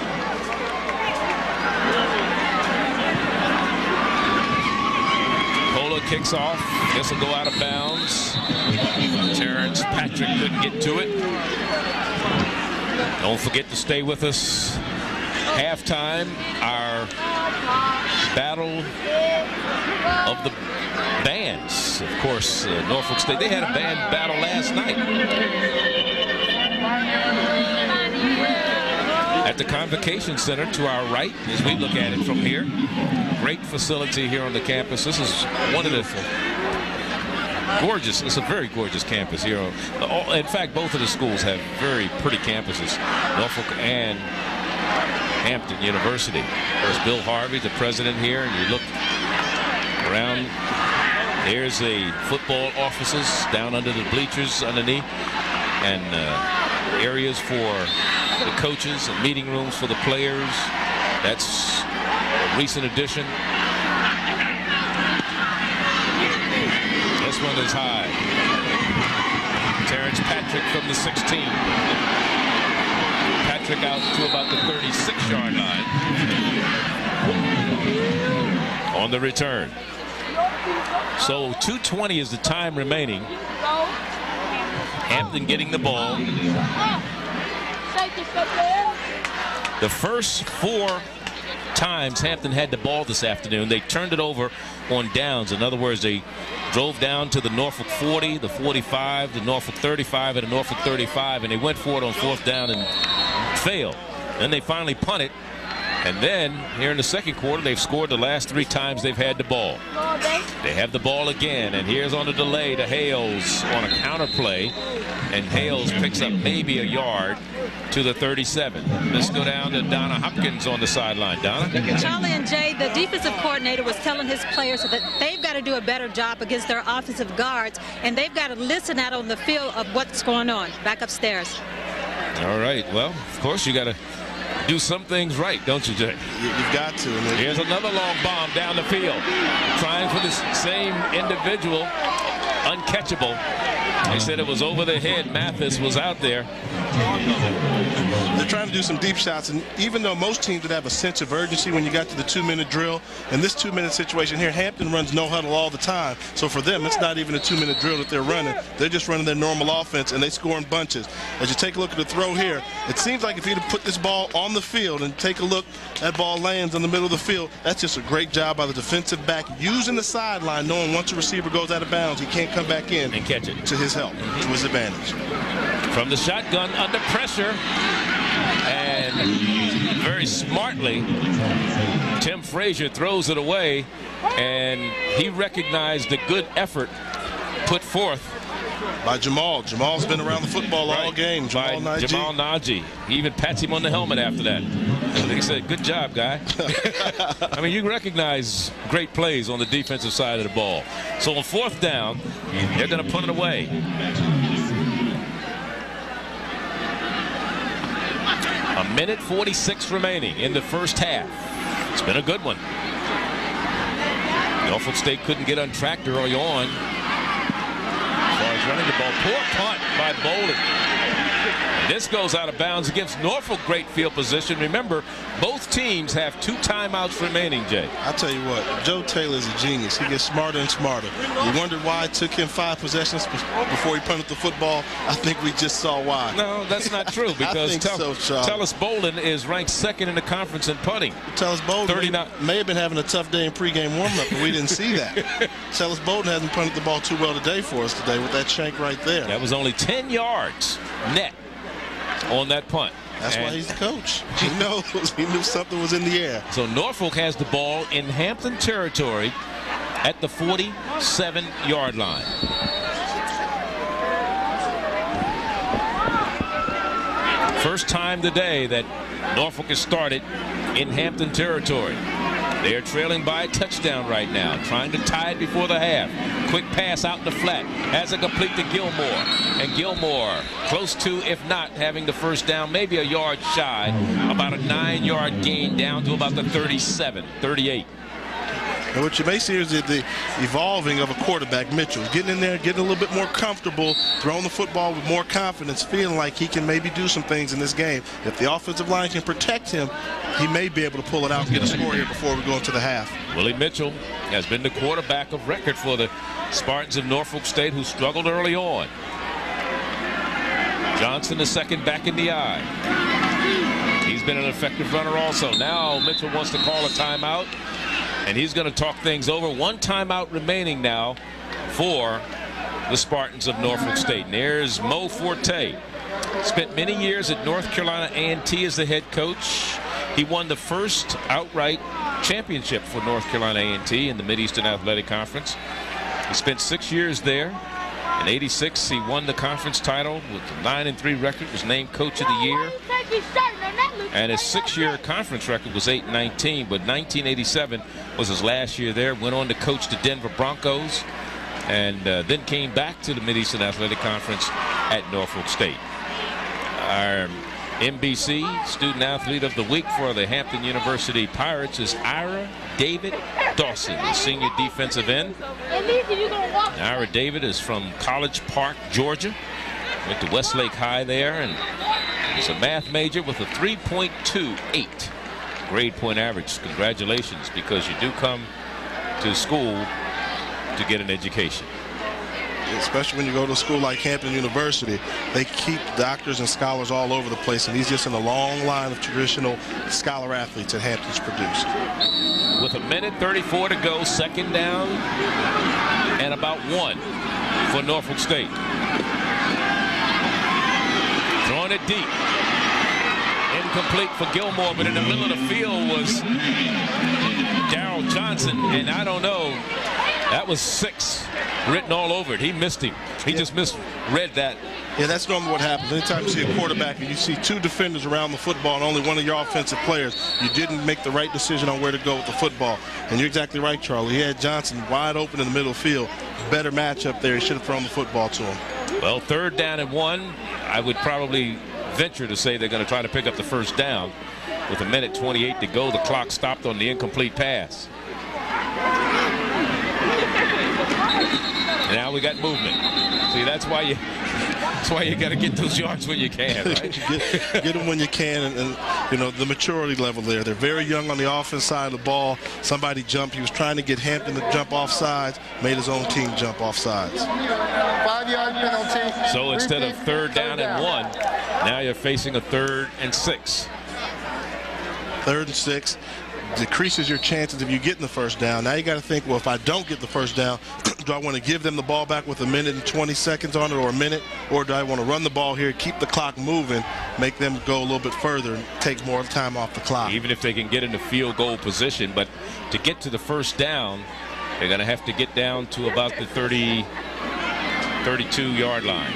Kicks off. This will go out of bounds. Terrence Patrick couldn't get to it. Don't forget to stay with us. Halftime, our battle of the bands. Of course, uh, Norfolk State, they had a band battle last night at the Convocation Center to our right as we look at it from here. Great facility here on the campus. This is one of the gorgeous, it's a very gorgeous campus here. In fact, both of the schools have very pretty campuses, Norfolk and Hampton University. There's Bill Harvey, the president here, and you look around, there's a football offices down under the bleachers underneath, and uh, areas for the coaches and meeting rooms for the players. That's a recent addition. This one is high. Terrence Patrick from the sixteen. Patrick out to about the thirty-six yard line on the return. So two twenty is the time remaining. Hampton getting the ball. The first four times Hampton had the ball this afternoon, they turned it over on downs. In other words, they drove down to the Norfolk forty, the forty-five, the Norfolk thirty-five, and the Norfolk thirty-five, and they went for it on fourth down and failed. Then they finally punted. And then here in the second quarter, they've scored the last three times they've had the ball. They have the ball again, and here's on the delay to Hales on a counter play, and Hales picks up maybe a yard to the thirty-seven. Let's go down to Donna Hopkins on the sideline. Donna? Charlie and Jay, the defensive coordinator was telling his players that they've got to do a better job against their offensive guards, and they've got to listen out on the field of what's going on back upstairs. All right. Well, of course, you got to do some things right, don't you, Jay? You've got to. Here's another long bomb down the field. Trying for the same individual. Uncatchable. They said it was over the head. Mathis was out there. They're trying to do some deep shots, and even though most teams would have a sense of urgency when you got to the two-minute drill, in this two-minute situation here, Hampton runs no huddle all the time. So for them, it's not even a two-minute drill that they're running. They're just running their normal offense, and they score in bunches. As you take a look at the throw here, it seems like if you'd have put this ball on the field and take a look, that ball lands in the middle of the field. That's just a great job by the defensive back, using the sideline, knowing once a receiver goes out of bounds, he can't come back in and catch it to his help, mm-hmm. to his advantage. From the shotgun under pressure, and very smartly, Tim Frazier throws it away, and he recognized the good effort put forth by Jamal. Jamal's been around the football right. all game. Jamal by Najee. Jamal Najee. He even pats him on the helmet after that. And he said, good job, guy. I mean, you recognize great plays on the defensive side of the ball. So on fourth down, they're going to put it away. A minute forty-six remaining in the first half. It's been a good one. Norfolk State couldn't get on track early on. As far as running the ball, poor punt by Bolden. This goes out of bounds against Norfolk. Great field position. Remember, both teams have two timeouts remaining, Jay. I'll tell you what, Joe Taylor's a genius. He gets smarter and smarter. We wondered why it took him five possessions before he punted the football. I think we just saw why. No, that's not true, because I think tell, so, Tellis Bolden is ranked second in the conference in punting. Tellis Bolden thirty-nine may, may have been having a tough day in pregame warm-up, but we didn't see that. Tellis Bolden hasn't punted the ball too well today for us today with that shank right there. That was only ten yards net on that punt. That's and why he's the coach. He knows. He knew something was in the air. So Norfolk has the ball in Hampton territory at the forty-seven yard line. First time today that Norfolk has started in Hampton territory. They are trailing by a touchdown right now, trying to tie it before the half. Quick pass out in the flat, has it complete to Gilmore. And Gilmore close to, if not, having the first down, maybe a yard shy, about a nine-yard gain down to about the thirty-seven, thirty-eight. And what you may see is the, the evolving of a quarterback, Mitchell, getting in there, getting a little bit more comfortable, throwing the football with more confidence, feeling like he can maybe do some things in this game. If the offensive line can protect him, he may be able to pull it out and get a score here before we go into the half. Willie Mitchell has been the quarterback of record for the Spartans of Norfolk State, who struggled early on. Johnson, the second back in the eye. He's been an effective runner also. Now Mitchell wants to call a timeout, and he's going to talk things over. One timeout remaining now for the Spartans of Norfolk State. And there's Mo Forte. Spent many years at North Carolina A and T as the head coach. He won the first outright championship for North Carolina A and T in the Mid-Eastern Athletic Conference. He spent six years there. In eighty-six, he won the conference title with a nine and three record, was named Coach of the Year. And his six-year conference record was eight and nineteen, but nineteen eighty-seven was his last year there. Went on to coach the Denver Broncos, and uh, then came back to the Mid-Eastern Athletic Conference at Norfolk State. Our M B C Student Athlete of the Week for the Hampton University Pirates is Ira David Dawson, the senior defensive end. Ira David is from College Park, Georgia. Went to Westlake High there, and he's a math major with a three point two eight grade point average. Congratulations, because you do come to school to get an education. Especially when you go to a school like Hampton University, they keep doctors and scholars all over the place, and he's just in a long line of traditional scholar athletes that Hampton's produced. With a minute thirty-four to go, second down and about one for Norfolk State. Throwing it deep. Incomplete for Gilmore, but in the middle of the field was Darryl Johnson, and I don't know, that was six written all over it. He missed him. He yeah. just misread that. Yeah, that's normally what happens. Anytime you see a quarterback and you see two defenders around the football and only one of your offensive players, you didn't make the right decision on where to go with the football. And you're exactly right, Charlie. He had Johnson wide open in the middle field. Better matchup there. He should have thrown the football to him. Well, third down and one. I would probably venture to say they're going to try to pick up the first down. With a minute twenty-eight to go, the clock stopped on the incomplete pass. Now we got movement. See, that's why you that's why you got to get those yards when you can, right? get, get them when you can, and, and you know the maturity level there. They're very young on the offense side of the ball. Somebody jumped. He was trying to get Hampton to jump off sides. Made his own team jump off sides. Five-yard penalty. So instead of third down and one, now you're facing a third and six. Third and six decreases your chances of you getting the first down. Now you got to think, well, if I don't get the first down, do I want to give them the ball back with a minute and twenty seconds on it, or a minute, or do I want to run the ball here, keep the clock moving, make them go a little bit further and take more time off the clock? Even if they can get into field goal position, but to get to the first down, they're going to have to get down to about the thirty, thirty-two yard line.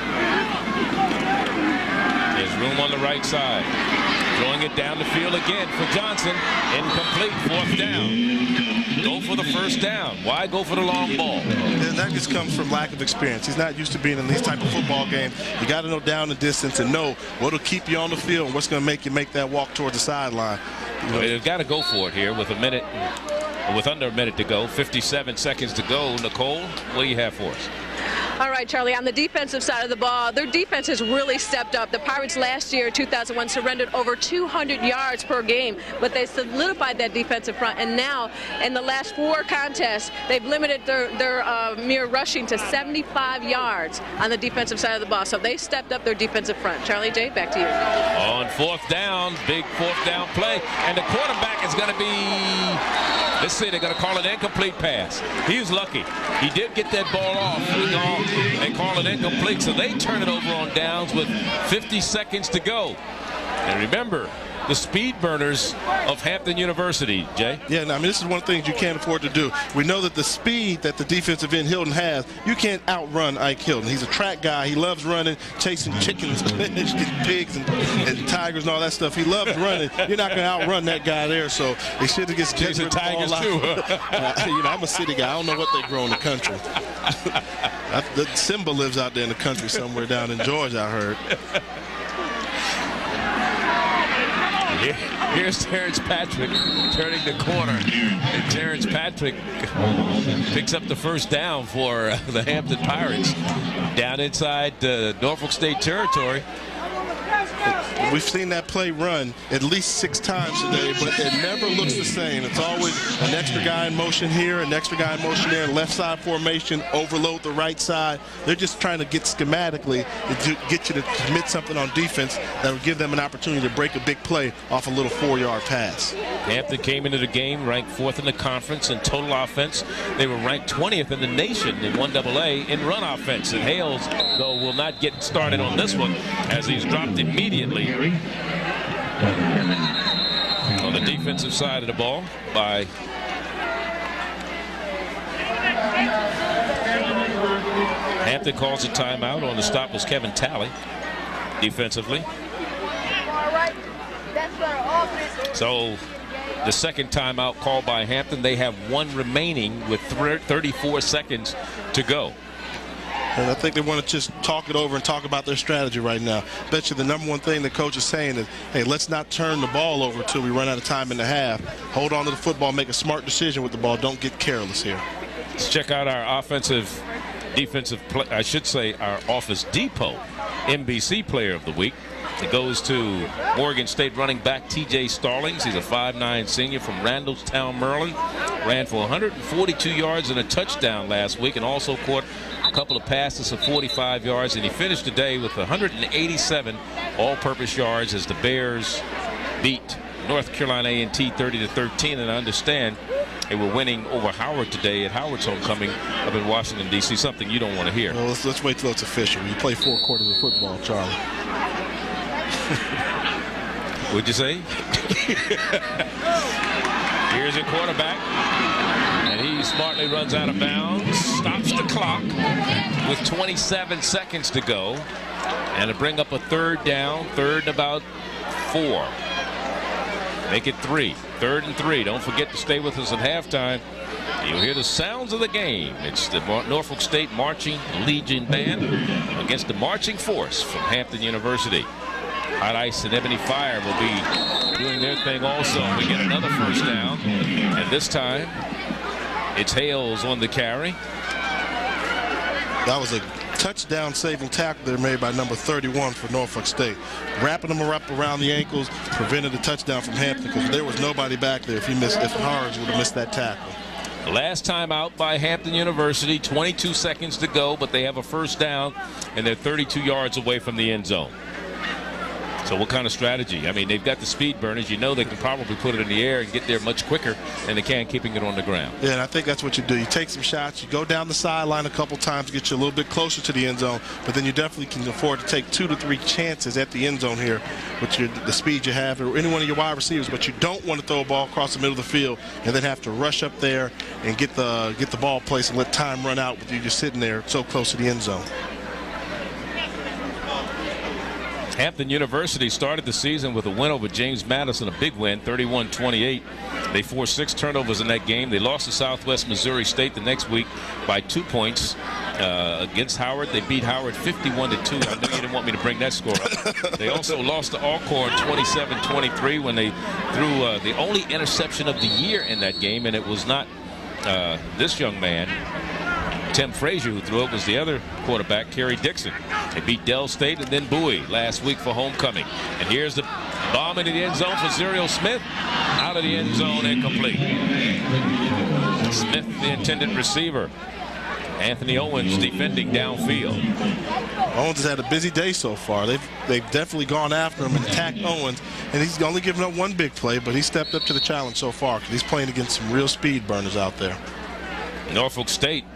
There's room on the right side. Throwing it down the field again for Johnson. Incomplete, fourth down. Go for the first down. Why go for the long ball? And that just comes from lack of experience. He's not used to being in these type of football games. You got to know down the distance and know what'll keep you on the field and what's going to make you make that walk towards the sideline. You know, well, they've got to go for it here with a minute, with under a minute to go, fifty-seven seconds to go. Nicole, what do you have for us? All right, Charlie, on the defensive side of the ball, their defense has really stepped up. The Pirates last year, two thousand one, surrendered over two hundred yards per game, but they solidified that defensive front. And now, in the last four contests, they've limited their, their uh, mere rushing to seventy-five yards on the defensive side of the ball. So they stepped up their defensive front. Charlie J, back to you. On fourth down, big fourth down play, and the quarterback is going to be, let's see, they're going to call it incomplete pass. He was lucky. He did get that ball off. They call it incomplete, so they turn it over on downs with fifty seconds to go. And remember, the speed burners of Hampton University, Jay. Yeah, I mean, this is one of the things you can't afford to do. We know that the speed that the defensive end Hilton has, you can't outrun Ike Hilton. He's a track guy. He loves running, chasing chickens, pigs, and, and tigers and all that stuff. He loves running. You're not going to outrun that guy there, so they should have get chasing tigers too. uh, you know, I'm a city guy. I don't know what they grow in the country. The Simba lives out there in the country somewhere down in Georgia, I heard. Here's Terrence Patrick turning the corner, and Terrence Patrick picks up the first down for uh, the Hampton Pirates down inside uh, Norfolk State territory. We've seen that play run at least six times today, but it never looks the same. It's always an extra guy in motion here, an extra guy in motion there, left side formation, overload the right side. They're just trying to get schematically to get you to commit something on defense that will give them an opportunity to break a big play off a little four-yard pass. Hampton came into the game ranked fourth in the conference in total offense. They were ranked twentieth in the nation in one double A in run offense. And Hales, though, will not get started on this one as he's dropped immediately on the defensive side of the ball by Hampton. Calls a timeout. On the stop was Kevin Talley defensively. So the second timeout called by Hampton. They have one remaining with thirty-four seconds to go. And I think they want to just talk it over and talk about their strategy right now. Bet you the number one thing the coach is saying is, hey, let's not turn the ball over until we run out of time in the half. Hold on to the football, make a smart decision with the ball. Don't get careless here. Let's check out our offensive, defensive, play, I should say our Office Depot M B C Player of the Week. It goes to Morgan State running back T J Stallings. He's a five nine senior from Randallstown, Maryland. Ran for one hundred forty-two yards and a touchdown last week, and also caught a couple of passes of forty-five yards. And he finished today with one hundred eighty-seven all-purpose yards as the Bears beat North Carolina A and T thirty to thirteen. And I understand they were winning over Howard today at Howard's homecoming up in Washington, D C Something you don't want to hear. Well, let's, let's wait till it's official. You play four quarters of football, Charlie. What'd you say? Here's your quarterback, and he smartly runs out of bounds, stops the clock with twenty-seven seconds to go, and to bring up a third down, third and about four. Make it three, third and three. Don't forget to stay with us at halftime. You'll hear the sounds of the game. It's the Norfolk State Marching Legion Band against the Marching Force from Hampton University. Hot Ice and Ebony Fire will be doing their thing also. We get another first down, and this time it's Hales on the carry. That was a touchdown saving tackle there made by number thirty-one for Norfolk State. Wrapping them up around the ankles prevented a touchdown from Hampton, because there was nobody back there if he missed, if Harris would have missed that tackle. Last time out by Hampton University, twenty-two seconds to go, but they have a first down, and they're thirty-two yards away from the end zone. So what kind of strategy? I mean, they've got the speed burners. You know they can probably put it in the air and get there much quicker than they can keeping it on the ground. Yeah, and I think that's what you do. You take some shots. You go down the sideline a couple times, get you a little bit closer to the end zone, but then you definitely can afford to take two to three chances at the end zone here with your, the speed you have, or any one of your wide receivers. But you don't want to throw a ball across the middle of the field and then have to rush up there and get the, get the ball placed and let time run out with you just sitting there so close to the end zone. Hampton University started the season with a win over James Madison, a big win, thirty-one twenty-eight. They forced six turnovers in that game. They lost to Southwest Missouri State the next week by two points uh, against Howard. They beat Howard fifty-one to two. I know you didn't want me to bring that score up. They also lost to Alcorn twenty-seven twenty-three when they threw uh, the only interception of the year in that game, and it was not uh, this young man, Tim Frazier, who threw it. Was the other quarterback, Kerry Dixon. They beat Dell State and then Bowie last week for homecoming. And here's the bomb into the end zone for Zerial Smith. Out of the end zone, incomplete. Smith, the intended receiver. Anthony Owens defending downfield. Owens has had a busy day so far. They've, they've definitely gone after him and attacked Owens. And he's only given up one big play, but he stepped up to the challenge so far because he's playing against some real speed burners out there. Norfolk State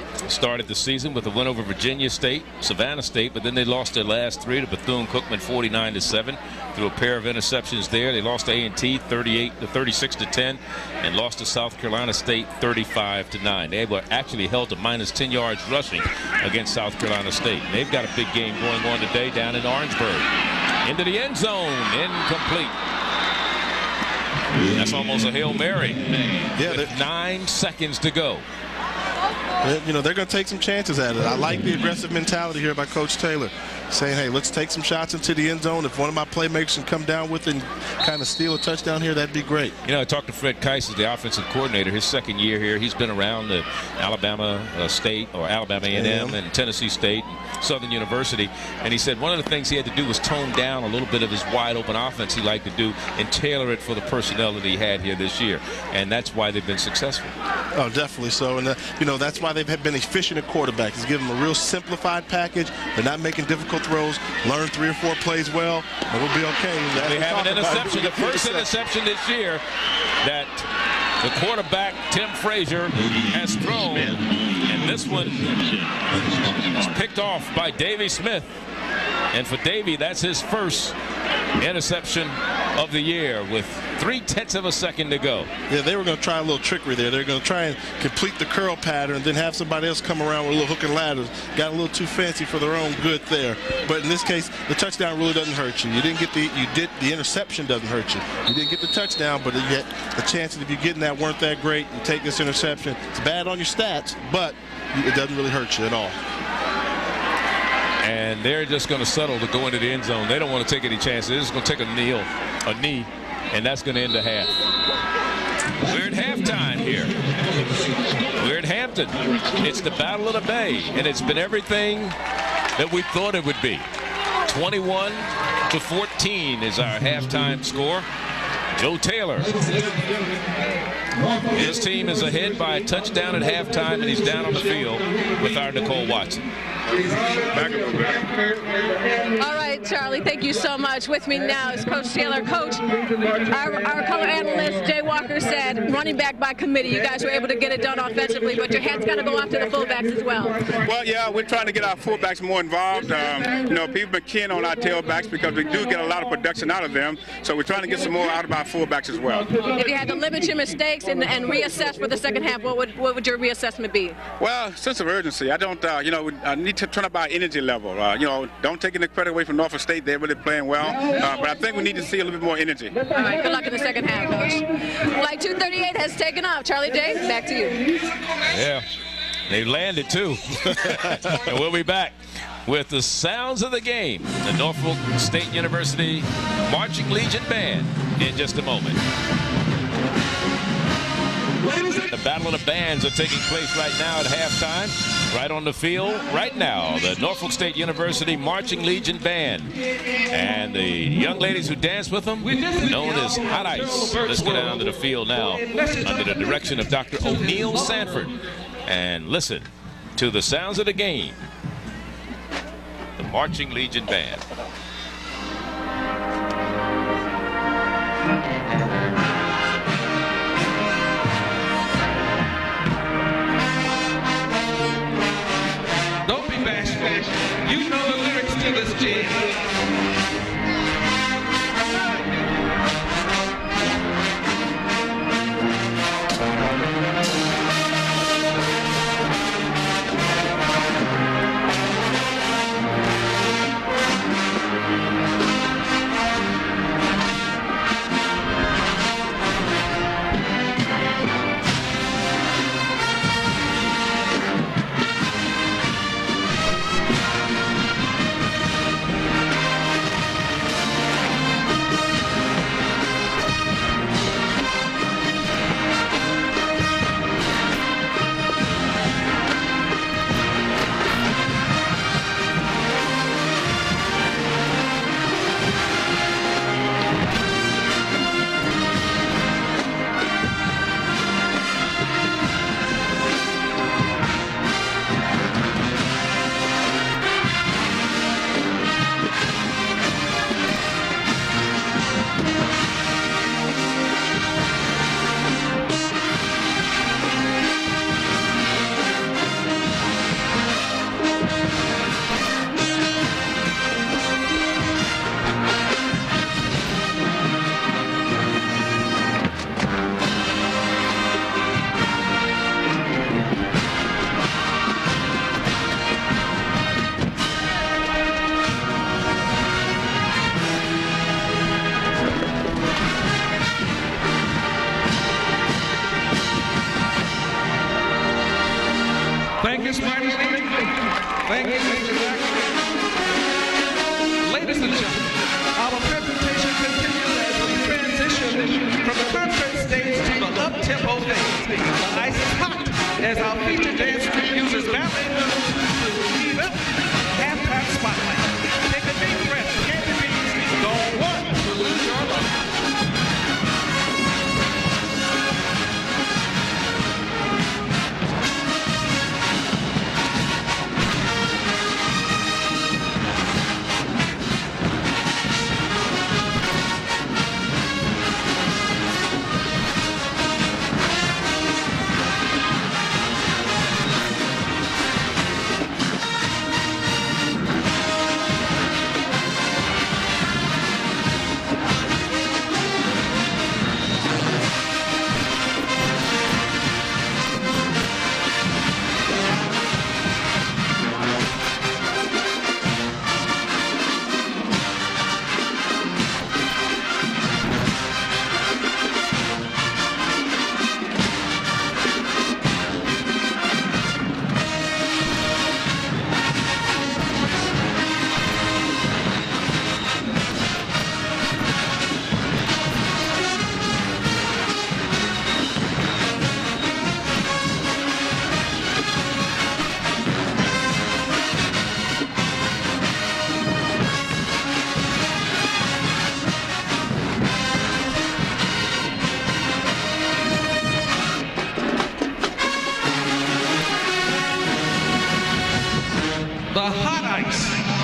started the season with a win over Virginia State, Savannah State, but then they lost their last three to Bethune-Cookman forty-nine to seven through a pair of interceptions there. They lost to A and T thirty-eight to thirty-six to ten and lost to South Carolina State thirty-five to nine. They were actually held to minus ten yards rushing against South Carolina State. And they've got a big game going on today down in Orangeburg. Into the end zone, incomplete. That's almost a Hail Mary. Yeah, with nine seconds to go. You know, they're going to take some chances at it. I like the aggressive mentality here by Coach Taylor, saying, hey, let's take some shots into the end zone. If one of my playmakers can come down with it and kind of steal a touchdown here, that'd be great. You know, I talked to Fred Keiss, the offensive coordinator, his second year here. He's been around the Alabama uh, State or Alabama A and M and Tennessee State and Southern University. And he said one of the things he had to do was tone down a little bit of his wide open offense he liked to do and tailor it for the personnel that he had here this year. And that's why they've been successful. Oh, definitely so. And, uh, you know, that's why they've been efficient at quarterback. He's given them a real simplified package. They're not making difficult throws. Learn three or four plays well, and we'll be okay. They have an interception, the first interception this year that the quarterback, Tim Frazier, has thrown. And this one is picked off by Davey Smith. And for Davey, that's his first interception of the year with three-tenths of a second to go. Yeah, they were going to try a little trickery there. They're going to try and complete the curl pattern and then have somebody else come around with a little hook and ladder. Got a little too fancy for their own good there. But in this case, the touchdown really doesn't hurt you. You didn't get the you did the interception doesn't hurt you. You didn't get the touchdown, but yet the chances of you getting that weren't that great. You take this interception. It's bad on your stats, but it doesn't really hurt you at all. And they're just going to settle to go into the end zone. They don't want to take any chances. They're just going to take a kneel, a knee, and that's going to end the half. We're at halftime here. We're at Hampton. It's the Battle of the Bay, and it's been everything that we thought it would be. twenty-one to fourteen is our halftime score. Joe Taylor. His team is ahead by a touchdown at halftime, and he's down on the field with our Nicole Watson. All right, Charlie, thank you so much. With me now is Coach Taylor. Coach, our, our color analyst, Jay Walker, said running back by committee. You guys were able to get it done offensively, but your head's got to go after the fullbacks as well. Well, yeah, we're trying to get our fullbacks more involved. Um, you know, people been keen on our tailbacks because we do get a lot of production out of them, so we're trying to get some more out of our fullbacks as well. If you had to limit your mistakes and, and reassess for the second half, what would what would your reassessment be? Well, sense of urgency. I don't, uh, you know, I need to turn up our energy level. Uh, you know, don't take any credit away from Norfolk State. They're really playing well, uh, but I think we need to see a little bit more energy. All right, good luck in the second half, Coach. Flight two thirty-eight has taken off. Charlie Day, back to you. Yeah, they landed too. And we'll be back with the sounds of the game, the Norfolk State University Marching Legion Band, in just a moment. The Battle of the Bands are taking place right now at halftime, right on the field right now. The Norfolk State University Marching Legion Band. And the young ladies who dance with them, known as Hot Ice. Let's get down to the field now under the direction of Doctor O'Neill Sanford. And listen to the sounds of the game. The Marching Legion Band. You know the lyrics to this jam. as our featured dance troupe uses ballet moves to lead up halftime spotlight. Take a deep breath, Candy Beans, don't want to lose your love. The hot ice.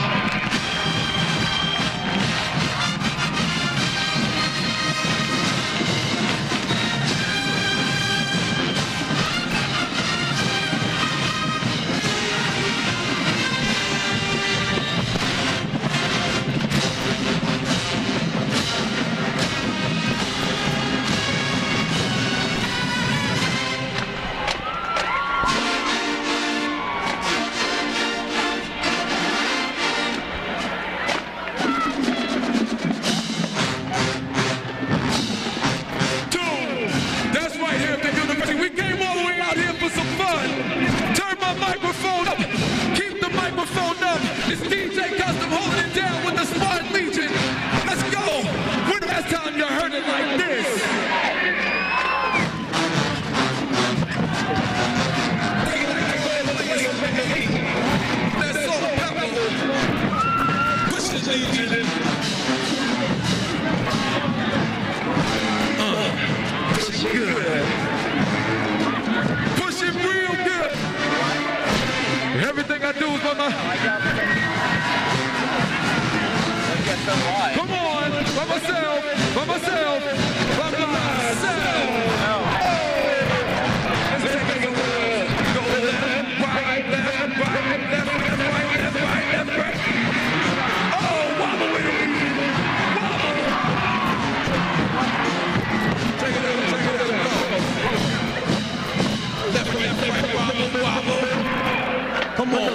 It's D J Custom holding it down with the Spartan Legion. Let's go. When the last time you heard it like this? That's all pepper. Push the Legion in. Uh, push it good. Push it real good. Everything I do is by my... Come on, by myself, by myself, by myself. Let's take it away. Go left, right, left, right, left, left, right, left, right, left, right. Oh, wobble with it. Wobble. Take it over, take it over. Left, left, right, wobble, wobble. Come on.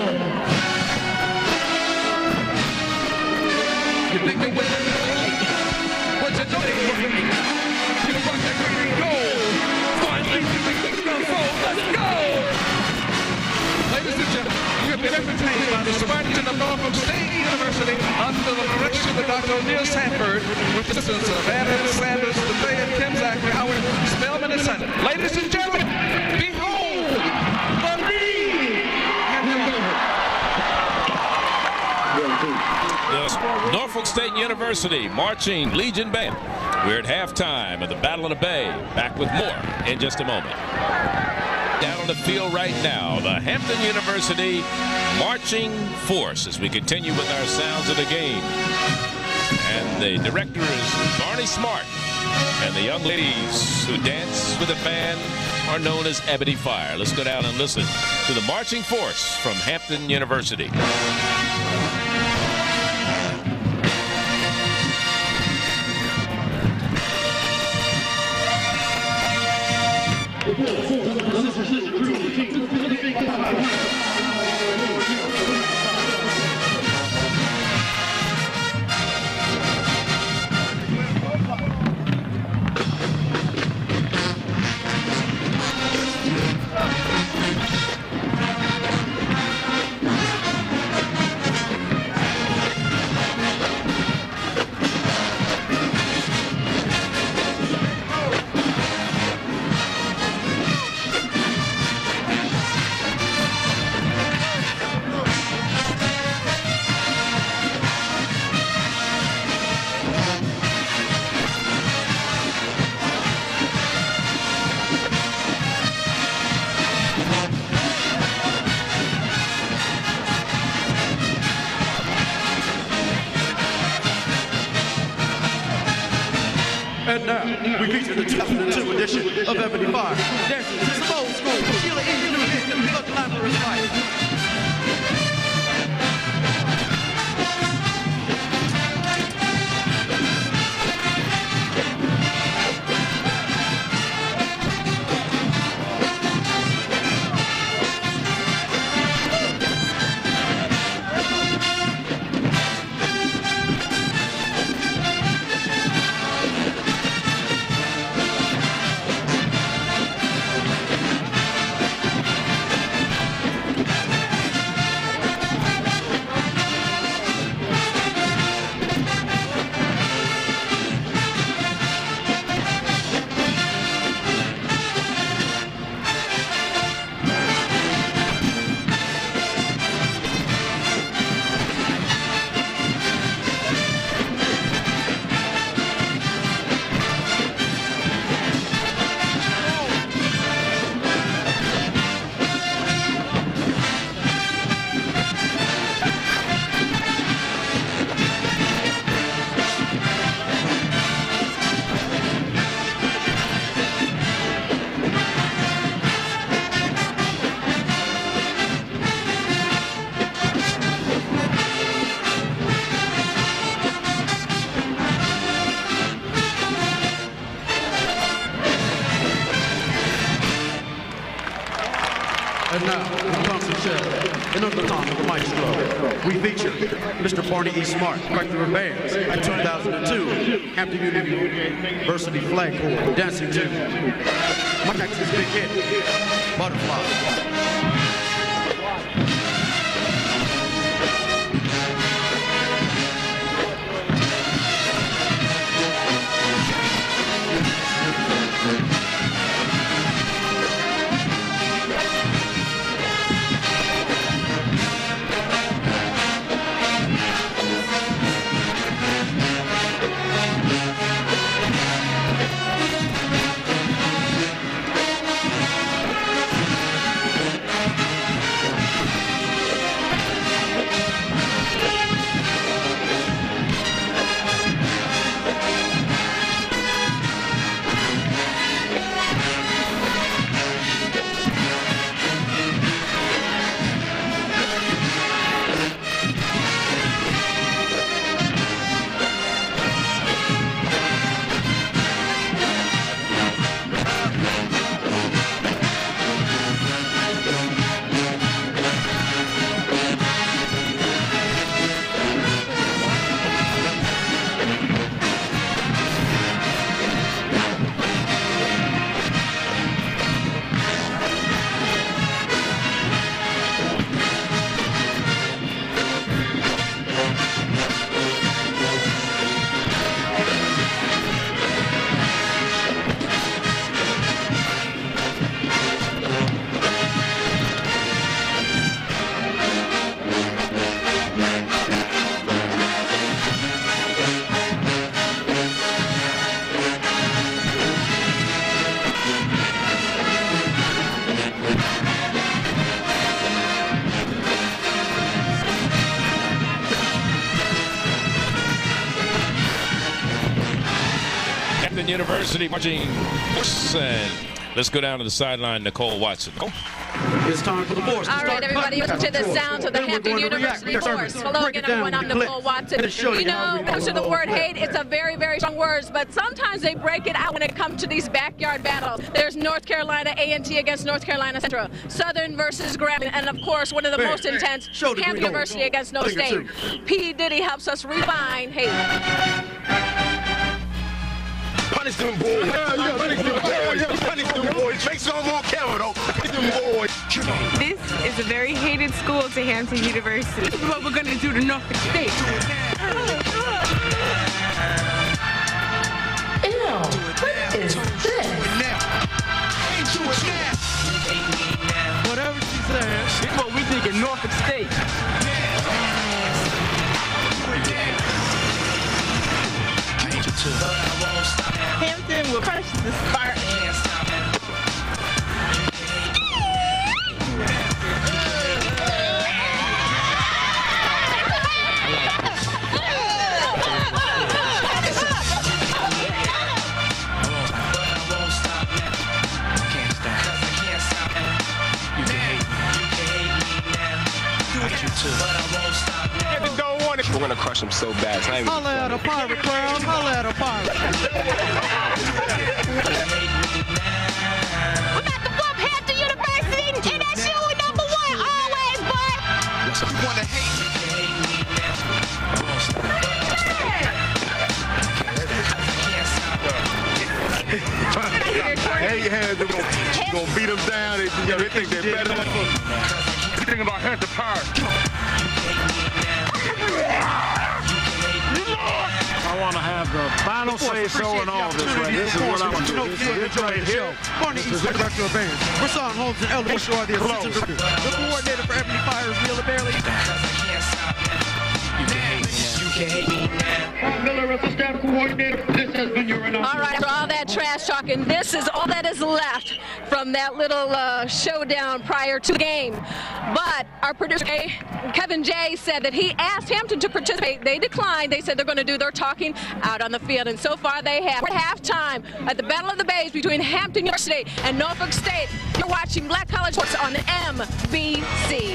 You think you're winning, but you know they right. You rock that green and gold. Finally, you make the gun roll. Let's go! Ladies and gentlemen, you have been entertained by the Spartans of Norfolk State University under the direction of Doctor O'Neill Sanford, with the assistance of Adam Sanders, the Bay and Kim Zachary, Howard, Spellman, and Sunday. Ladies and gentlemen, behold the lead. The Norfolk State University Marching Legion Band. We're at halftime of the Battle of the Bay. Back with more in just a moment. Down on the field right now, the Hampton University Marching Force, as we continue with our sounds of the game. And the director is Barney Smart. And the young ladies who dance with the band are known as Ebony Fire. Let's go down and listen to the Marching Force from Hampton University. And now, we feature the two thousand two edition of Ebony Fire. Dancing to some old school, Sheila E. new hit, The Glamorous Life. And now, in concert in under the time of the maestro, we feature Mister Barney E. Smart, director of bands, at two thousand two Hampton University Flagpole, dancing to Mike Jackson's big hit, Butterfly. University marching force, and let's go down to the sideline. Nicole Watson. Oh. It's time for the force. All right, everybody, listen to the sounds of the Hampton University force. Hello again, everyone. I'm Nicole Watson. You know, when it comes to the word hate, it's a very, very strong word, but sometimes they break it out when it comes to these backyard battles. There's North Carolina A and T against North Carolina Central, Southern versus Grambling, and of course, one of the fair, most intense, Hampton University against No State. P. Diddy helps us refine hate. Punish them boys. Yeah, yeah, punish them boys. Punish them boys. Make some more camera though. Punish them boys. This is a very hated school to Hampton University. This is what we're gonna do to Norfolk State. Ew, what is this? Whatever she says. This is what we think in Norfolk State. Hampton will crush the Spartans. them so bad. It's not even Holla at a pirate crowd. Holla at a pirate. We're about to whoop Hampton University, and that's you number one always, boy. You want to hate Hey, your hands, they're going to beat them down. They, they think they're better. You're thinking about Hampton Pirates. I want to have the final say-so in all this, right? This is what I want to do. This is right here. Barney East, the director of bands. Rashawn Holmes and Elder Bush are the assistant director. The coordinator for Ebony Fires, Neil Barely. You can hate me now. Miller as the staff coordinator. This has been your announcement. All right, for all that trash talking, this is all that is left from that little uh, showdown prior to the game. But our producer, Kevin J, said that he asked Hampton to participate. They declined. They said they're going to do their talking out on the field, and so far they have. At halftime at the Battle of the Bays between Hampton University and Norfolk State, you're watching Black College Sports on M B C.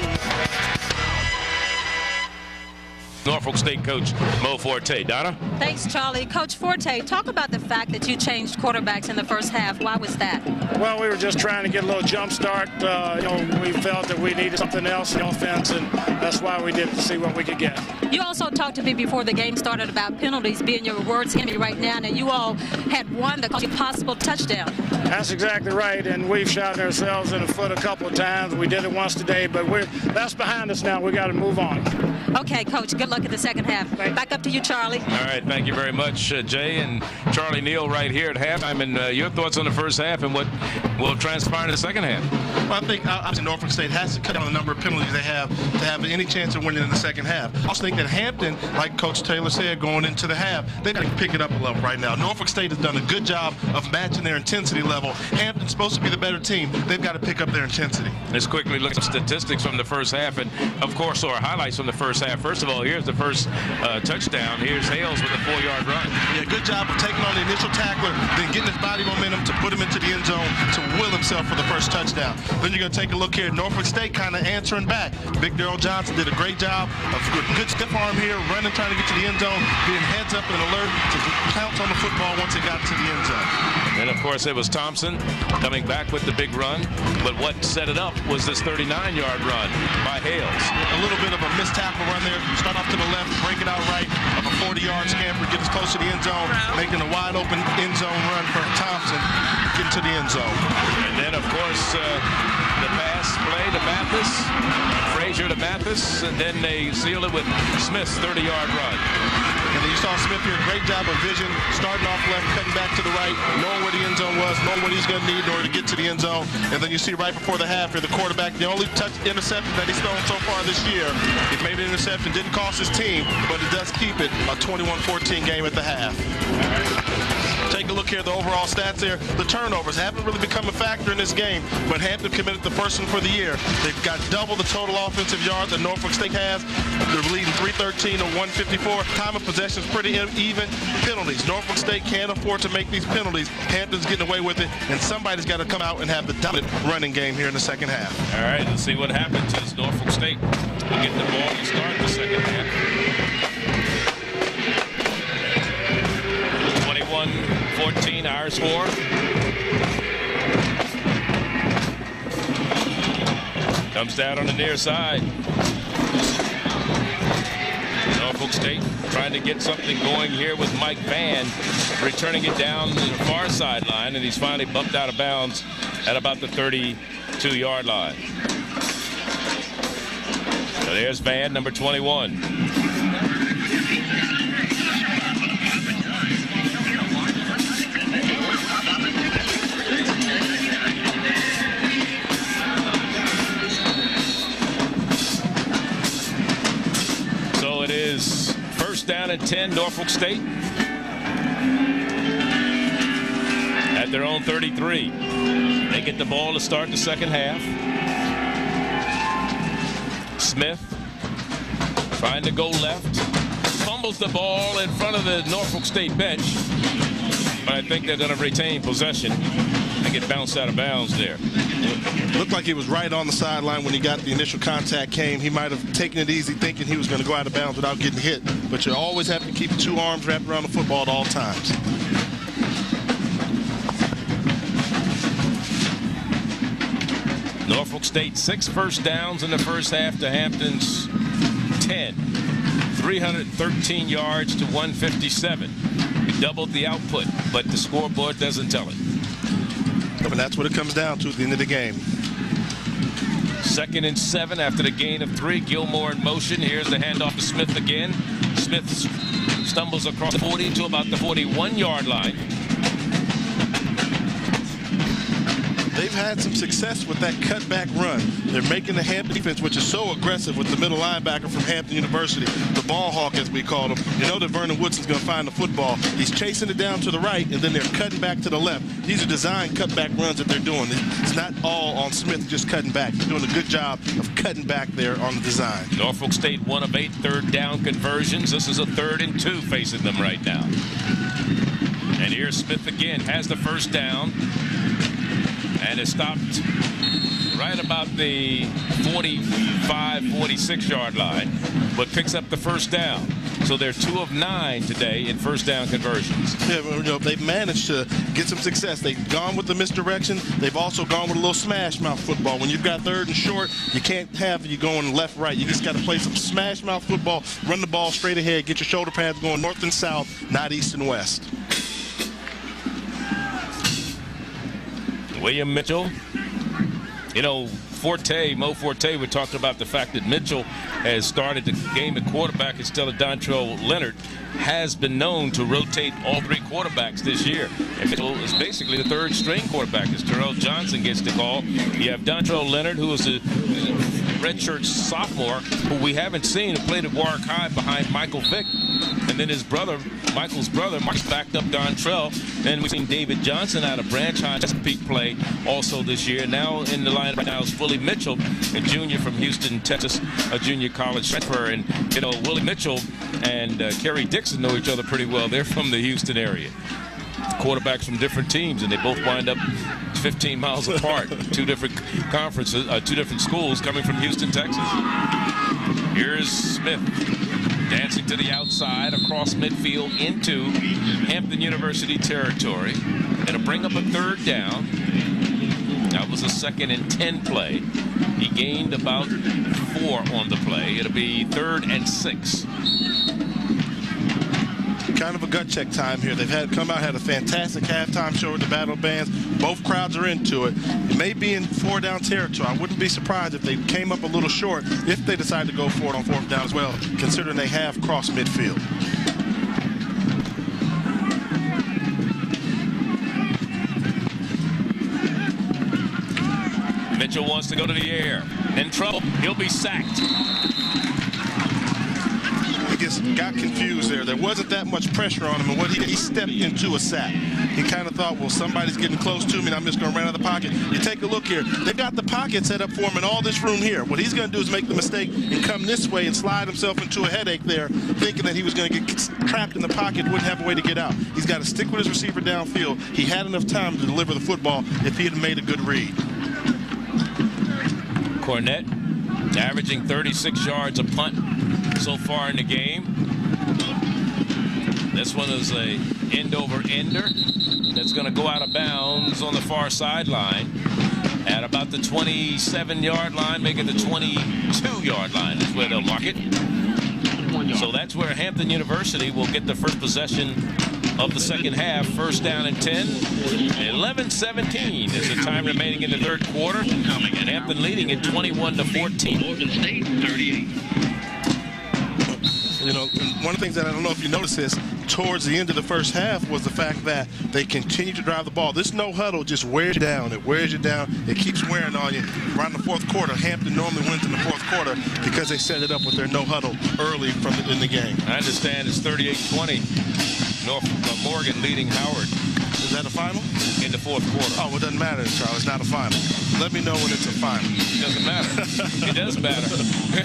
Norfolk State coach Mo Forte. Donna? Thanks, Charlie. Coach Forte, talk about the fact that you changed quarterbacks in the first half. Why was that? Well, we were just trying to get a little jump start. Uh, you know, we felt that we needed something else in offense, and that's why we did it, to see what we could get. You also talked to me before the game started about penalties being your words enemy right now, and you all had one that caused a possible touchdown. That's exactly right, and we've shot ourselves in the foot a couple of times. We did it once today, but we're that's behind us now. We got to move on. Okay, Coach, good luck in the second half. Back up to you, Charlie. All right, thank you very much, uh, Jay and Charlie Neal right here at halftime. And uh, your thoughts on the first half and what will transpire in the second half? Well, I think uh, Norfolk State has to cut down the number of penalties they have to have any chance of winning in the second half. I also think that Hampton, like Coach Taylor said, going into the half, they've got to pick it up a level right now. Norfolk State has done a good job of matching their intensity level. Hampton's supposed to be the better team. They've got to pick up their intensity. Let's quickly look at some statistics from the first half, and of course, our highlights from the first half. First of all, here's the first uh, touchdown. Here's Hales with a four-yard run. Yeah, good job of taking on the initial tackler, then getting his body momentum to put him into the end zone to will himself for the first touchdown. Then you're going to take a look here. Norfolk State kind of answering back. Big Daryl Johnson did a great job of good, good stiff arm here, running, trying to get to the end zone, being heads up and alert to pounce on the football once it got to the end zone. And, of course, it was Thompson coming back with the big run. But what set it up was this thirty-nine-yard run by Hales. A little bit of a missed tackle run there. Start off to the left, break it out right, of a forty-yard scamper, get as close to the end zone, making a wide-open end zone run for Thompson, getting to the end zone. And then, of course, uh, the pass play to Mathis, Frazier to Mathis, and then they seal it with Smith's thirty-yard run. And then you saw Smith here, great job of vision, starting off left, cutting back to the right, knowing where the end zone was, knowing what he's going to need in order to get to the end zone. And then you see right before the half here, the quarterback, the only touch interception that he's thrown so far this year. He made an interception, didn't cost his team, but it does keep it a twenty-one fourteen game at the half. Take a look here at the overall stats there. The turnovers haven't really become a factor in this game, but Hampton committed the first one for the year. They've got double the total offensive yards that Norfolk State has. They're leading three thirteen to one fifty-four. Time of possession is pretty even. Penalties. Norfolk State can't afford to make these penalties. Hampton's getting away with it, and somebody's got to come out and have the dominant running game here in the second half. All right, let's see what happens as Norfolk State will get the ball to start the second half. twenty-one fourteen, our score. Comes down on the near side. Norfolk State trying to get something going here with Mike Vann returning it down to the far sideline, and he's finally bumped out of bounds at about the thirty-two yard line. So there's Vann, number twenty-one. Down at ten, Norfolk State at their own thirty-three. They get the ball to start the second half. Smith trying to go left, fumbles the ball in front of the Norfolk State bench, but I think they're going to retain possession to get bounced out of bounds there. Looked like he was right on the sideline when he got the initial contact came. He might have taken it easy thinking he was going to go out of bounds without getting hit. But you always have to keep two arms wrapped around the football at all times. Norfolk State six first downs in the first half to Hampton's ten. three hundred thirteen yards to one fifty-seven. We doubled the output, but the scoreboard doesn't tell it. And that's what it comes down to at the end of the game. Second and seven after the gain of three. Gilmore in motion. Here's the handoff to Smith again. Smith stumbles across the forty to about the forty-one yard line. They've had some success with that cutback run. They're making the Hampton defense, which is so aggressive with the middle linebacker from Hampton University, the ball hawk as we call him. You know that Vernon Woodson's going to find the football. He's chasing it down to the right, and then they're cutting back to the left. These are designed cutback runs that they're doing. It's not all on Smith just cutting back. They're doing a good job of cutting back there on the design. Norfolk State one of eight third down conversions. This is a third and two facing them right now. And here's Smith again, has the first down. And it stopped right about the forty-five, forty-six yard line, but picks up the first down. So they're two of nine today in first down conversions. Yeah, you know, they've managed to get some success. They've gone with the misdirection. They've also gone with a little smash mouth football. When you've got third and short, you can't have you going left, right. You just got to play some smash mouth football, run the ball straight ahead, get your shoulder pads going north and south, not east and west. William Mitchell, you know, Forte, Mo Forte, we talked about the fact that Mitchell has started the game at quarterback instead of Dontrell Leonard, has been known to rotate all three quarterbacks this year. And Mitchell is basically the third string quarterback as Terrell Johnson gets the call. You have Dontrell Leonard, who is a redshirt sophomore, who we haven't seen, who played at Warwick High behind Michael Vick. And then his brother, Michael's brother, Mark's backed up Dontrell. Then we've seen David Johnson out of Branch High Chesapeake play also this year. Now in the line right now is Willie Mitchell, a junior from Houston, Texas, a junior college transfer. And, you know, Willie Mitchell and uh, Kerry Dixon know each other pretty well. They're from the Houston area. Quarterbacks from different teams, and they both wind up fifteen miles apart. Two different conferences, uh, two different schools coming from Houston, Texas. Here's Smith dancing to the outside across midfield into Hampton University territory. It'll bring up a third down. That was a second and ten play. He gained about four on the play. It'll be third and six. Kind of a gut check time here. They've had come out, had a fantastic halftime show with the battle bands. Both crowds are into it. It may be in four down territory. I wouldn't be surprised if they came up a little short if they decide to go for it on fourth down as well, considering they have crossed midfield. Mitchell wants to go to the air. In trouble. He'll be sacked. Just got confused there. There wasn't that much pressure on him, and what he he stepped into a sack. He kind of thought, well, somebody's getting close to me, and I'm just going to run out of the pocket. You take a look here. They've got the pocket set up for him in all this room here. What he's going to do is make the mistake and come this way and slide himself into a headache there, thinking that he was going to get trapped in the pocket, wouldn't have a way to get out. He's got to stick with his receiver downfield. He had enough time to deliver the football if he had made a good read. Cornett averaging thirty-six yards a punt so far in the game. This one is a end over ender that's going to go out of bounds on the far sideline at about the twenty-seven yard line, making the twenty-two yard line is where they'll mark it. So that's where Hampton University will get the first possession of the second half. First down and ten. eleven seventeen is the time remaining in the third quarter. And Hampton leading at twenty-one to fourteen. Morgan State thirty-eight. You know, one of the things that I don't know if you noticed this towards the end of the first half was the fact that they continue to drive the ball. This no huddle just wears you down. It wears you down. It keeps wearing on you. Around the fourth quarter, Hampton normally wins in the fourth quarter because they set it up with their no huddle early from the, in the game. I understand it's thirty-eight twenty. Norfolk uh, Morgan leading Howard. Is that a final? In the fourth quarter. Oh, well, it doesn't matter, Charles. It's not a final. Let me know when it's a final. It doesn't matter. It does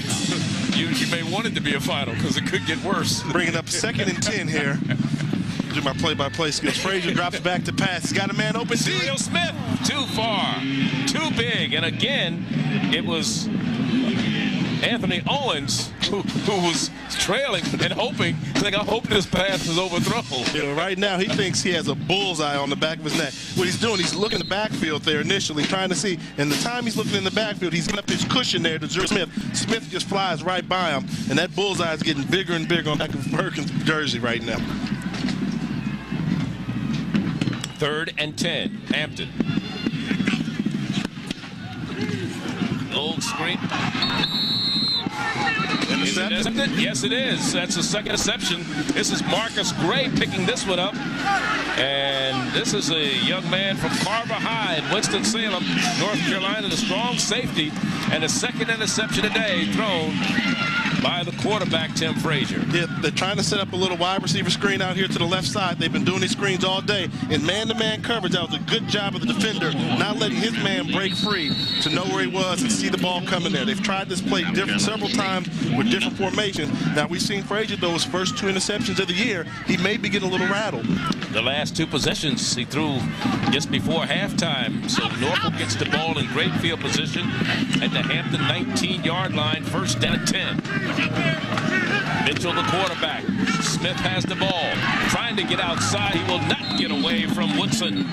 matter. you, you may want it to be a final because it could get worse. Bringing up second and ten here. to do my play-by-play skills. Frazier drops back to pass. He's got a man open. Julio Smith, too far, too big. And again, it was Anthony Owens who, who was trailing and hoping, like, I hope this pass is overthrown. You know, right now he thinks he has a bullseye on the back of his neck. What he's doing, he's looking in the backfield there initially, trying to see. And the time he's looking in the backfield, he's left his cushion there to Julio Smith. Smith just flies right by him, and that bullseye is getting bigger and bigger on the back of Perkins' jersey right now. Third and ten, Hampton. Old screen. Intercepted? Yes, it is. That's the second interception. This is Marcus Gray picking this one up. And this is a young man from Carver High in Winston-Salem, North Carolina, the strong safety. And the second interception today thrown by the quarterback, Tim Frazier. Yeah, they're trying to set up a little wide receiver screen out here to the left side. They've been doing these screens all day. In man-to-man coverage, that was a good job of the defender not letting his man break free to know where he was and see the ball coming there. They've tried this play different several times with different formations. Now, we've seen Frazier, those first two interceptions of the year, he may be getting a little rattled. The last two possessions he threw just before halftime. So Norfolk gets the ball in great field position at the Hampton nineteen-yard line, first down and ten. Mitchell, the quarterback. Smith has the ball. Trying to get outside. He will not get away from Woodson.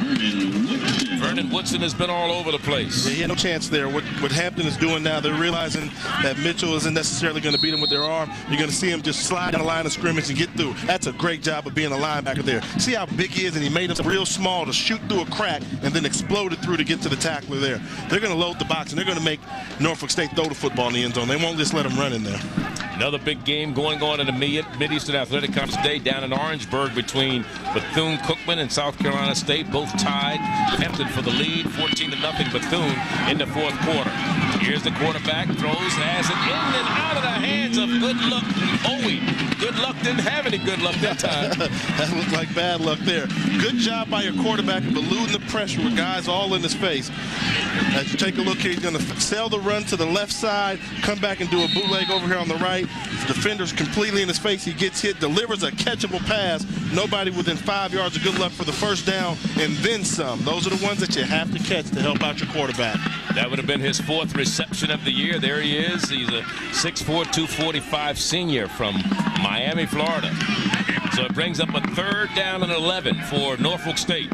Vernon Woodson has been all over the place. Yeah, he had no chance there. What, what Hampton is doing now, they're realizing that Mitchell isn't necessarily going to beat him with their arm. You're going to see him just slide down the line of scrimmage and get through. That's a great job of being a linebacker there. See how big he is, and he made him real small to shoot through a crack and then exploded through to get to the tackler there. They're going to load the box, and they're going to make Norfolk State throw the football in the end zone. They won't just let him run in there. Another big game going on in the Mid-Eastern Athletic Conference today down in Orangeburg between Bethune-Cookman and South Carolina State, both tied. Hampton for the lead, fourteen to nothing Bethune in the fourth quarter. Here's the quarterback, throws, has it in and out of the hands of Good Luck Owie. Good Luck didn't have any good luck that time. That looked like bad luck there. Good job by your quarterback of eluding the pressure with guys all in his face. As you take a look here, he's going to sell the run to the left side, come back and do a bootleg over here on the right. The defender's completely in his face. He gets hit, delivers a catchable pass. Nobody within five yards of Good Luck for the first down, and then some. Those are the ones that you have to catch to help out your quarterback. That would have been his fourth reception of the year. There he is. He's a six four, two forty-five senior from Miami, Florida. So it brings up a third down and eleven for Norfolk State.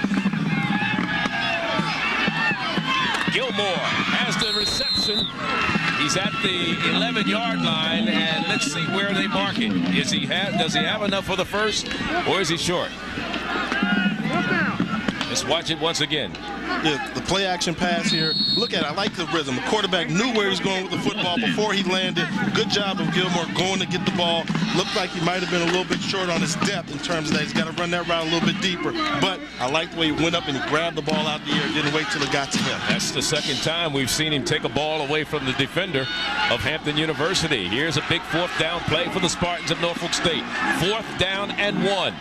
Gilmore has the reception. He's at the eleven-yard line, and let's see where they mark it. Is he have? Does he have enough for the first, or is he short? Let's watch it once again. Yeah, the play action pass here. Look at it. I like the rhythm. The quarterback knew where he was going with the football before he landed. Good job of Gilmore going to get the ball. Looked like he might have been a little bit short on his depth in terms of that. He's got to run that route a little bit deeper. But I like the way he went up and he grabbed the ball out the air and didn't wait till it got to him. That's the second time we've seen him take a ball away from the defender of Hampton University. Here's a big fourth down play for the Spartans of Norfolk State. Fourth down and one.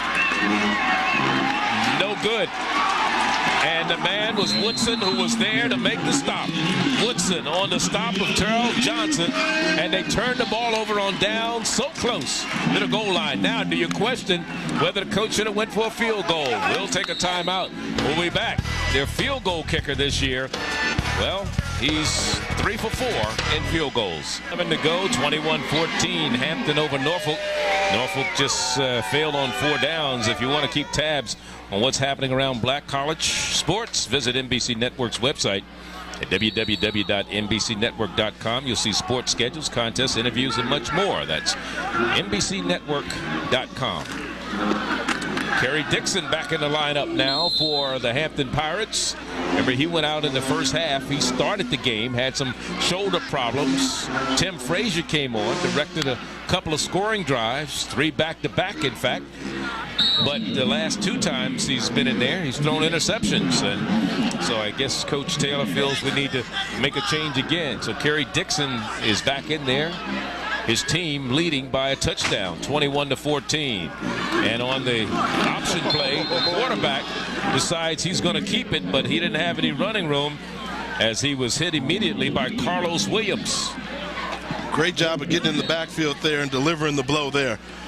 No good. And the man was Woodson, who was there to make the stop. Woodson on the stop of Terrell Johnson, and they turned the ball over on down so close to the goal line. Now, do you question whether the coach should have went for a field goal? We'll take a timeout. We'll be back. Their field goal kicker this year, well, he's three for four in field goals. Seven to go, twenty-one fourteen, Hampton over Norfolk. Norfolk just uh, failed on four downs. If you want to keep tabs on what's happening around Black College sports, visit M B C Network's website at w w w dot n b c network dot com. You'll see sports schedules, contests, interviews, and much more. That's n b c network dot com. Kerry Dixon back in the lineup now for the Hampton Pirates. Remember, he went out in the first half. He started the game, had some shoulder problems. Tim Frazier came on, directed a couple of scoring drives, three back-to-back, in fact. But the last two times he's been in there, he's thrown interceptions. And so I guess Coach Taylor feels we need to make a change again. So Kerry Dixon is back in there. His team leading by a touchdown, twenty-one to fourteen. And on the option play, the quarterback decides he's going to keep it, but he didn't have any running room as he was hit immediately by Carlos Williams. Great job of getting in the backfield there and delivering the blow there.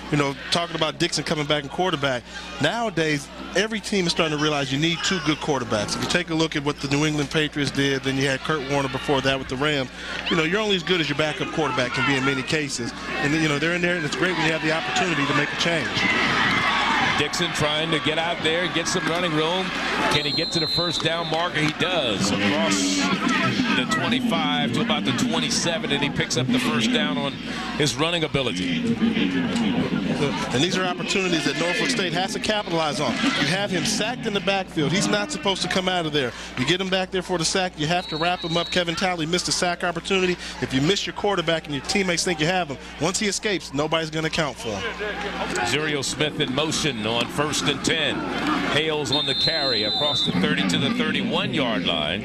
you know, talking about Dixon coming back in quarterback, nowadays every team is starting to realize you need two good quarterbacks. If you take a look at what the New England Patriots did, then you had Kurt Warner before that with the Rams, you know, you're only as good as your backup quarterback can be in many cases. And, you know, they're in there, and it's great when you have the opportunity to make a change. Dixon trying to get out there, get some running room. Can he get to the first down marker? He does. Across the twenty-five to about the twenty-seven, and he picks up the first down on his running ability. And these are opportunities that Norfolk State has to capitalize on. You have him sacked in the backfield. He's not supposed to come out of there. You get him back there for the sack, you have to wrap him up. Kevin Talley missed a sack opportunity. If you miss your quarterback and your teammates think you have him, once he escapes, nobody's going to count for him. Zerio Smith in motion on first and ten. Hales on the carry across the thirty to the thirty-one yard line.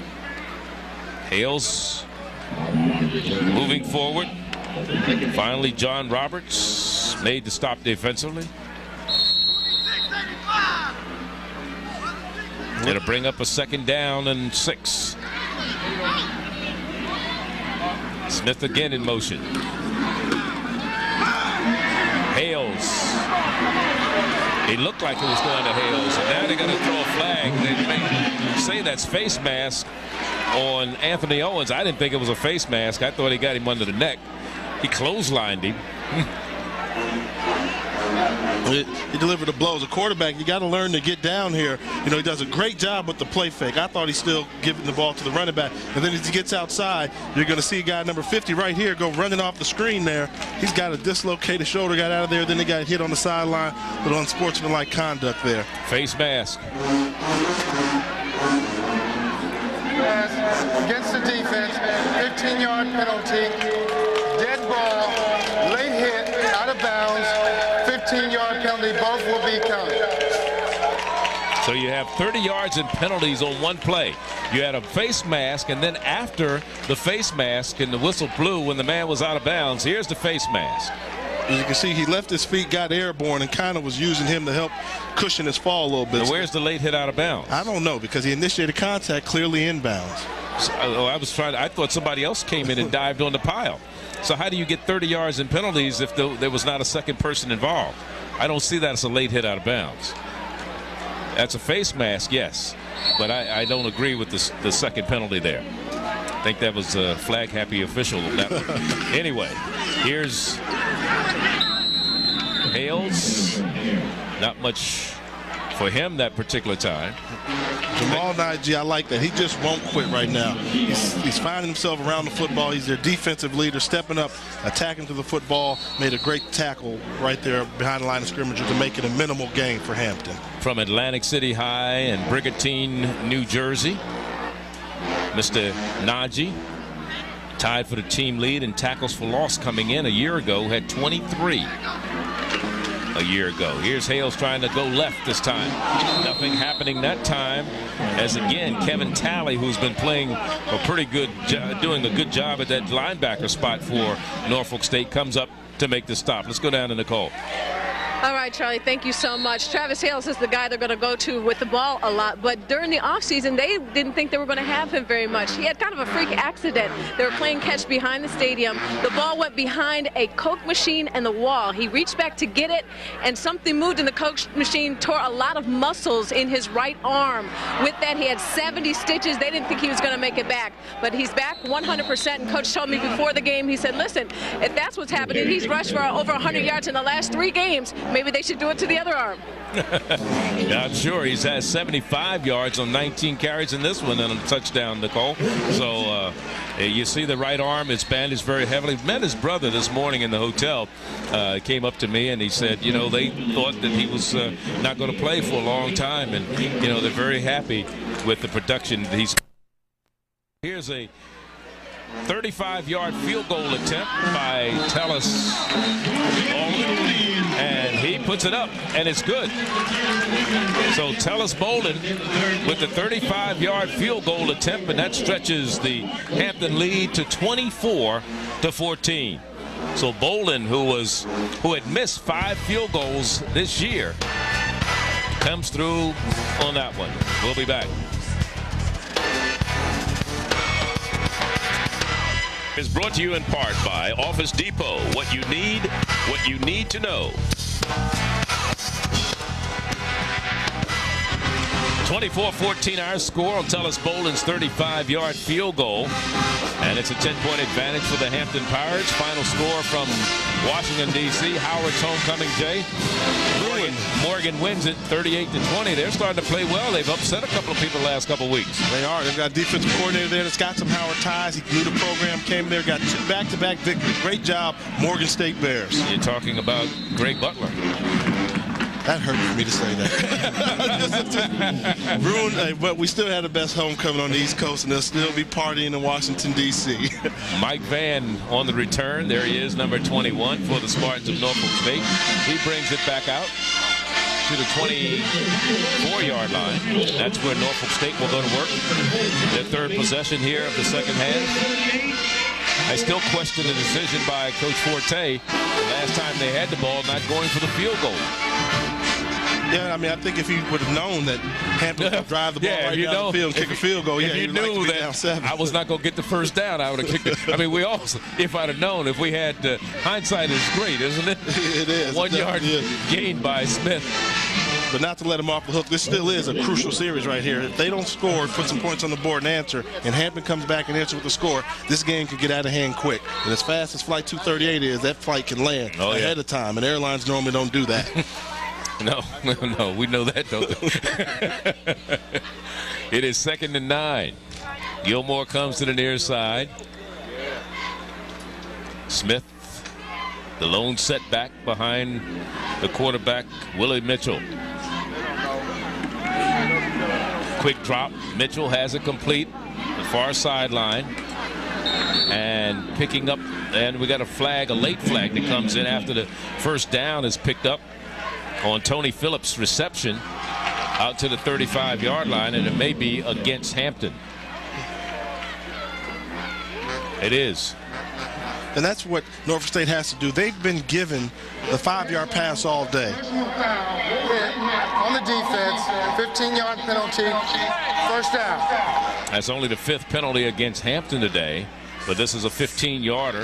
Hales moving forward. Finally, John Roberts made the stop defensively. It'll bring up a second down and six. Smith again in motion. Hales. He looked like he was going to Hales, and now they're going to throw a flag. They may say that's face mask on Anthony Owens. I didn't think it was a face mask. I thought he got him under the neck. He clotheslined him. He delivered the blows. A quarterback, you got to learn to get down here. You know, he does a great job with the play fake. I thought he's still giving the ball to the running back. And then as he gets outside, you're going to see guy number fifty right here go running off the screen there. He's got a dislocated shoulder, got out of there. Then he got hit on the sideline with unsportsmanlike conduct there. Face mask. Against the defense, fifteen yard penalty, dead ball, late hit, out of bounds, fifteen yard penalty, both will be counted. So you have thirty yards in penalties on one play. You had a face mask, and then after the face mask and the whistle blew when the man was out of bounds, here's the face mask. As you can see, he left his feet, got airborne, and kind of was using him to help cushion his fall a little bit. Now where's the late hit out of bounds? I don't know, because he initiated contact clearly inbounds. So, I was trying to, I thought somebody else came in and dived on the pile. So how do you get thirty yards in penalties if the, there was not a second person involved? I don't see that as a late hit out of bounds. That's a face mask, yes, but I, I don't agree with the, the second penalty there. I think that was a flag happy official on that one. Anyway, here's Hales. Not much for him that particular time. Jamal Nagy, I like that. He just won't quit right now. He's, he's finding himself around the football. He's their defensive leader, stepping up, attacking to the football. Made a great tackle right there behind the line of scrimmage to make it a minimal gain for Hampton. From Atlantic City High and Brigantine, New Jersey, Mister Nagy, tied for the team lead in tackles for loss coming in a year ago, had twenty-three. A year ago. Here's Hales trying to go left this time. Nothing happening that time, as again Kevin Talley, who's been playing a pretty good doing a good job at that linebacker spot for Norfolk State, comes up to make the stop. Let's go down to Nicole. All right, Charlie, thank you so much. Travis Hales is the guy they're going to go to with the ball a lot, but during the offseason, they didn't think they were going to have him very much. He had kind of a freak accident. They were playing catch behind the stadium. The ball went behind a Coke machine and the wall. He reached back to get it, and something moved, and the Coke machine tore a lot of muscles in his right arm. With that, he had seventy stitches. They didn't think he was going to make it back, but he's back one hundred percent, and Coach told me before the game, he said, listen, if that's what's happening, he's rushed for over one hundred yards in the last three games. Maybe they should do it to the other arm. Yeah, I'm sure he's had seventy-five yards on nineteen carries in this one and a touchdown, Nicole. So uh, you see the right arm is bandaged very heavily. Met his brother this morning in the hotel. Uh, came up to me and he said, you know, they thought that he was uh, not going to play for a long time, and you know they're very happy with the production that he's. Here's a thirty-five yard field goal attempt by Tellis Bolden, and he puts it up, and it's good. So Tellis Bolden with the thirty-five yard field goal attempt, and that stretches the Hampton lead to twenty-four to fourteen. So Bolden, who was who had missed five field goals this year, comes through on that one. We'll be back. Is brought to you in part by Office Depot. What you need what you need to know. twenty-four fourteen our score on Tellis Bolden's thirty-five yard field goal. And it's a ten point advantage for the Hampton Pirates. Final score from Washington, D C Howard's homecoming, Jay. Morgan, Morgan wins it thirty-eight to twenty. They're starting to play well. They've upset a couple of people the last couple of weeks. They are. They've got a defensive coordinator there that's got some Howard ties. He knew the program, came there, got two back-to-back victories. Great job, Morgan State Bears. You're talking about Greg Butler. That hurt for me to say that. Ruined, but we still had the best homecoming on the East Coast, and they'll still be partying in Washington, D C Mike Vann on the return. There he is, number twenty-one for the Spartans of Norfolk State. He brings it back out to the twenty-four yard line. That's where Norfolk State will go to work. Their third possession here of the second half. I still question the decision by Coach Forte the last time they had the ball not going for the field goal. Yeah, I mean, I think if he would have known that Hampton would drive the ball yeah, right you down know, the field and kick a field goal, if yeah, you he'd knew like that I was not going to get the first down, I would have kicked it. I mean, we also, if I'd have known, if we had, uh, hindsight is great, isn't it? It is. One it yard is. gained by Smith. But not to let him off the hook, this still is a crucial series right here. If they don't score, put some points on the board and answer, and Hampton comes back and answers with a score, this game could get out of hand quick. And as fast as Flight two thirty-eight is, that flight can land oh, ahead yeah. of time, and airlines normally don't do that. No, no, no, we know that, don't we? It is second and nine. Gilmore comes to the near side. Smith, the lone setback behind the quarterback, Willie Mitchell. Quick drop. Mitchell has it complete. The far sideline. And picking up, and we got a flag, a late flag that comes in after the first down is picked up on Tony Phillips' reception out to the thirty-five yard line, and it may be against Hampton. It is. And that's what Norfolk State has to do. They've been given the five yard pass all day. On the defense, fifteen yard penalty, first down. That's only the fifth penalty against Hampton today, but this is a fifteen yarder.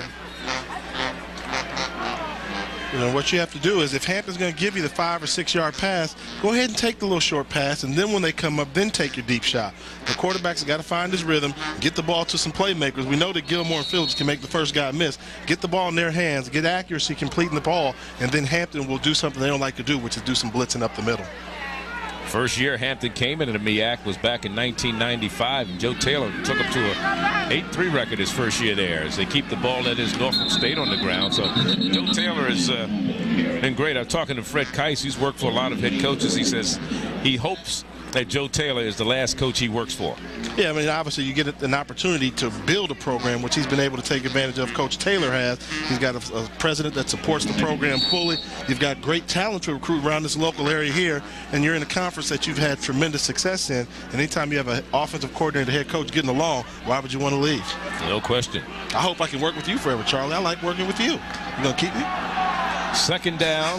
You know, what you have to do is, if Hampton's going to give you the five or six yard pass, go ahead and take the little short pass, and then when they come up, then take your deep shot. The quarterback's got to find his rhythm, get the ball to some playmakers. We know that Gilmore and Phillips can make the first guy miss. Get the ball in their hands, get accuracy completing the ball, and then Hampton will do something they don't like to do, which is do some blitzing up the middle. First year Hampton came into the M E A C was back in nineteen ninety-five, and Joe Taylor took them to a eight three record his first year there as they keep the ball at his Norfolk State on the ground. So Joe Taylor has uh, been great. I'm talking to Fred Keiss. He's worked for a lot of head coaches. He says he hopes that Joe Taylor is the last coach he works for. Yeah, I mean, obviously you get an opportunity to build a program, which he's been able to take advantage of. Coach Taylor has. He's got a, a president that supports the program fully. You've got great talent to recruit around this local area here, and you're in a conference that you've had tremendous success in. And anytime you have an offensive coordinator, head coach getting along, why would you want to leave? No question. I hope I can work with you forever, Charlie. I like working with you. You gonna keep me? Second down.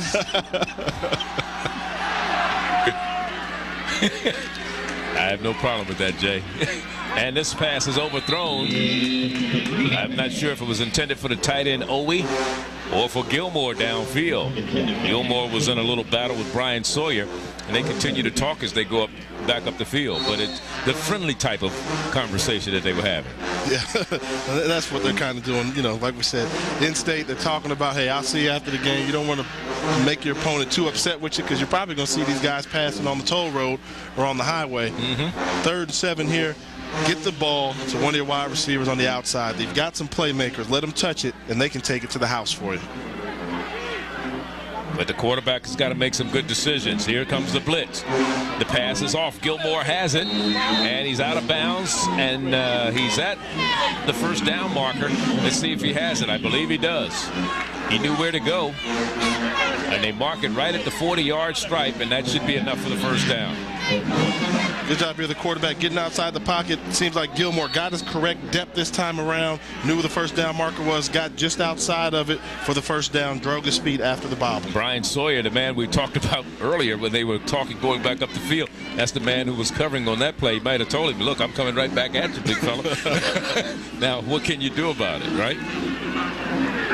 I have no problem with that, Jay. And this pass is overthrown. I'm not sure if it was intended for the tight end Owie or for Gilmore downfield. Gilmore was in a little battle with Brian Sawyer, and they continue to talk as they go up back up the field. But it's the friendly type of conversation that they were having. Yeah, that's what they're kind of doing. You know, like we said, in state, they're talking about, hey, I'll see you after the game. You don't want to make your opponent too upset with you, because you're probably going to see these guys passing on the toll road or on the highway. Mm-hmm. Third and seven here. Get the ball to one of your wide receivers on the outside. They've got some playmakers. Let them touch it, and they can take it to the house for you. But the quarterback has got to make some good decisions. Here comes the blitz. The pass is off. Gilmore has it, and he's out of bounds, and uh, he's at the first down marker. Let's see if he has it. I believe he does. He knew where to go, and they mark it right at the forty yard stripe, and that should be enough for the first down. Good job here, the quarterback getting outside the pocket. Seems like Gilmore got his correct depth this time around, knew where the first down marker was, got just outside of it for the first down, drove his feet after the bobble. Brian Sawyer, the man we talked about earlier when they were talking going back up the field, that's the man who was covering on that play. He might have told him, look, I'm coming right back at you, big fella. Now, what can you do about it, right?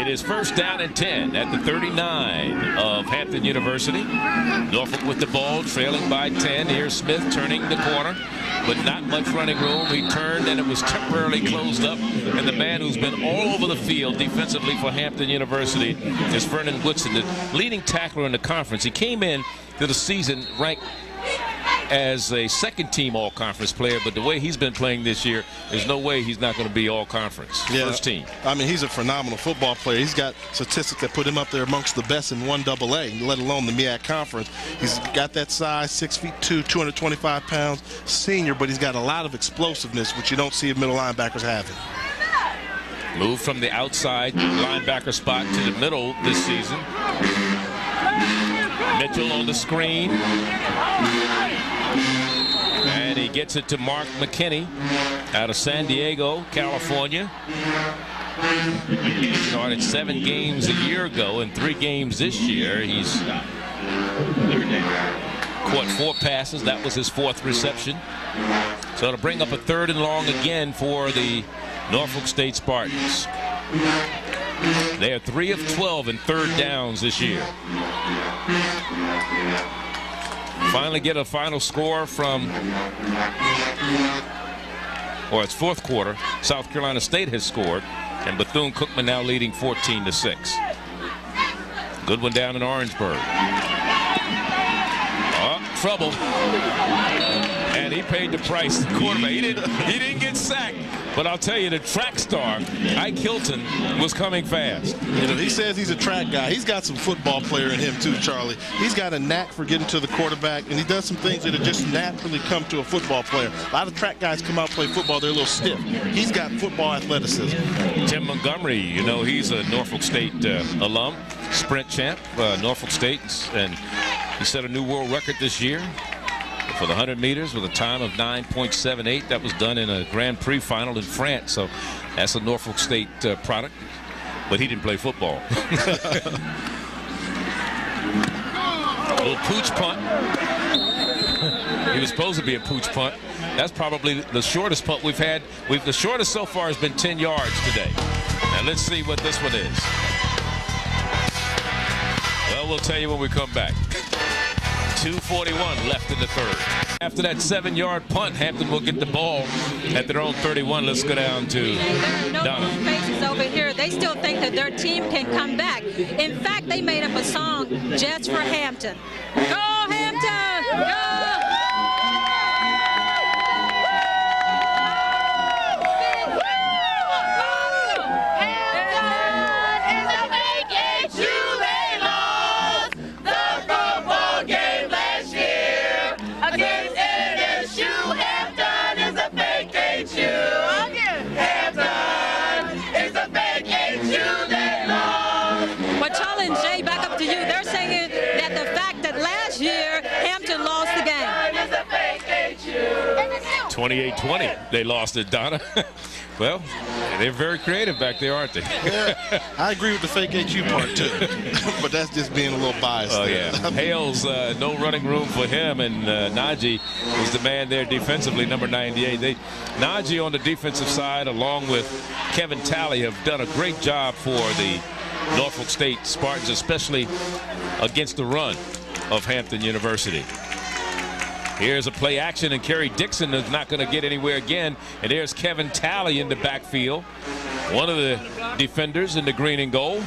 It is first down and ten at the thirty-nine of Hampton University. Norfolk with the ball, trailing by ten. Here's Smith turning the corner, but not much running room. He turned, and it was temporarily closed up. And the man who's been all over the field defensively for Hampton University is Vernon Woodson, the leading tackler in the conference. He came in to the season ranked as a second-team all-conference player, but the way he's been playing this year, there's no way he's not going to be all-conference. Yeah, first team. I mean, he's a phenomenal football player. He's got statistics that put him up there amongst the best in one double A, let alone the M E A C conference. He's got that size, six feet two, two hundred twenty-five pounds, senior, but he's got a lot of explosiveness, which you don't see middle linebackers having. Moved from the outside linebacker spot to the middle this season. Mitchell on the screen. And he gets it to Mark McKinney out of San Diego, California. He started seven games a year ago and three games this year. He's caught four passes. That was his fourth reception. So to bring up a third and long again for the Norfolk State Spartans. They are three of twelve in third downs this year. Finally get a final score from, or it's fourth quarter. South Carolina State has scored, and Bethune-Cookman now leading fourteen to six. Good one down in Orangeburg. Oh, trouble. And he paid the price. The quarterback. He didn't, he didn't get sacked. But I'll tell you, the track star, Ike Hilton, was coming fast. You know, he says he's a track guy. He's got some football player in him too, Charlie. He's got a knack for getting to the quarterback, and he does some things that just naturally come to a football player. A lot of track guys come out and play football, they're a little stiff. He's got football athleticism. Tim Montgomery, you know, he's a Norfolk State uh, alum, sprint champ, uh, Norfolk State, and he set a new world record this year for the one hundred meters with a time of nine point seven eight. That was done in a Grand Prix final in France, so that's a Norfolk State uh, product, but he didn't play football. A little pooch punt. He was supposed to be a pooch punt. That's probably the shortest punt we've had. We've the shortest so far has been ten yards today. Now let's see what this one is. Well, we'll tell you when we come back. two forty-one left in the third. After that seven-yard punt, Hampton will get the ball at their own thirty-one. Let's go down to no Donna. Faces over here. They still think that their team can come back. In fact, they made up a song just for Hampton. Go Hampton! Go! twenty-eight twenty, they lost it, Donna. Well, they're very creative back there, aren't they? Yeah, I agree with the fake H U part, too. But that's just being a little biased. Oh, there. yeah. Hales, uh, no running room for him, and uh, Najee was the man there defensively, number ninety-eight. They, Najee on the defensive side, along with Kevin Talley, have done a great job for the Norfolk State Spartans, especially against the run of Hampton University. Here's a play action, and Kerry Dixon is not going to get anywhere again. And there's Kevin Talley in the backfield, one of the defenders in the green and gold.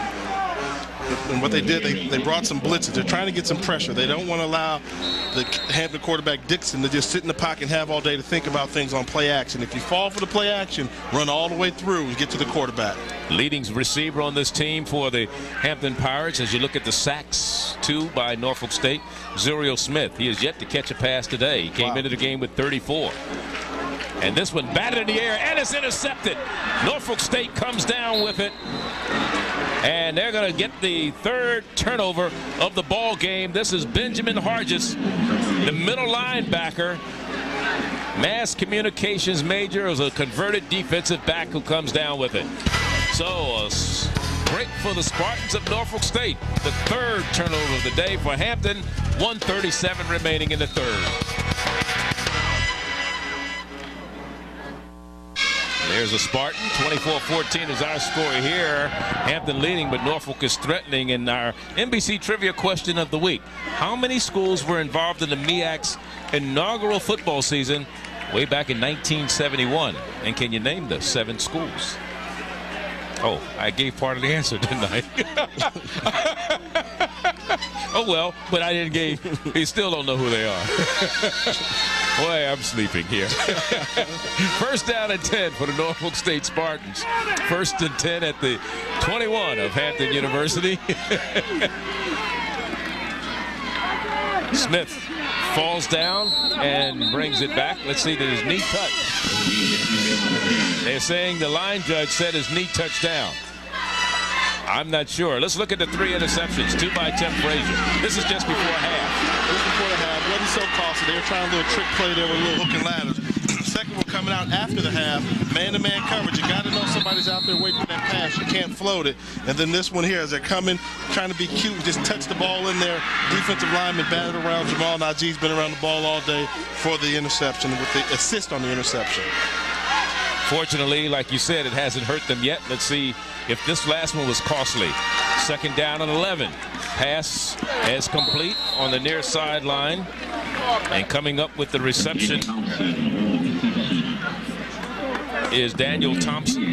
And what they did, they, they brought some blitzes. They're trying to get some pressure. They don't want to allow the Hampton quarterback Dixon to just sit in the pocket and have all day to think about things on play action. If you fall for the play action, run all the way through and get to the quarterback. Leading receiver on this team for the Hampton Pirates, as you look at the sacks, two by Norfolk State, Zuriel Smith. He has yet to catch a pass today. He came wow. into the game with thirty-four. And this one batted in the air, and it's intercepted. Norfolk State comes down with it. And they're going to get the third turnover of the ball game. This is Benjamin Hargis, the middle linebacker, mass communications major, as a converted defensive back who comes down with it. So a break for the Spartans of Norfolk State. The third turnover of the day for Hampton. one thirty-seven remaining in the third. There's a Spartan. twenty-four fourteen is our score here. Hampton leading, but Norfolk is threatening. In our M B C trivia question of the week, how many schools were involved in the M E A C's inaugural football season way back in nineteen seventy-one? And can you name the seven schools? Oh, I gave part of the answer, didn't I? Oh, well, but I didn't give. They still don't know who they are. Boy, I'm sleeping here. First down and ten for the Norfolk State Spartans. First and ten at the twenty-one of Hampton University. Smith falls down and brings it back. Let's see, that his knee touched. They're saying the line judge said his knee touched down. I'm not sure. Let's look at the three interceptions. Two by Tim Frazier. This is just before half. Just before the half. Wasn't so costly. They were trying to do a trick play there with a little hook and ladders. Second one coming out after the half. Man-to-man coverage. You got to know somebody's out there waiting for that pass. You can't float it. And then this one here, as they're coming, trying to be cute, and just touch the ball in there. Defensive lineman batted around. Jamal Najee's been around the ball all day for the interception with the assist on the interception. Fortunately, like you said, it hasn't hurt them yet. Let's see if this last one was costly. Second down and eleven. Pass as complete on the near sideline. And coming up with the reception is Daniel Thompson.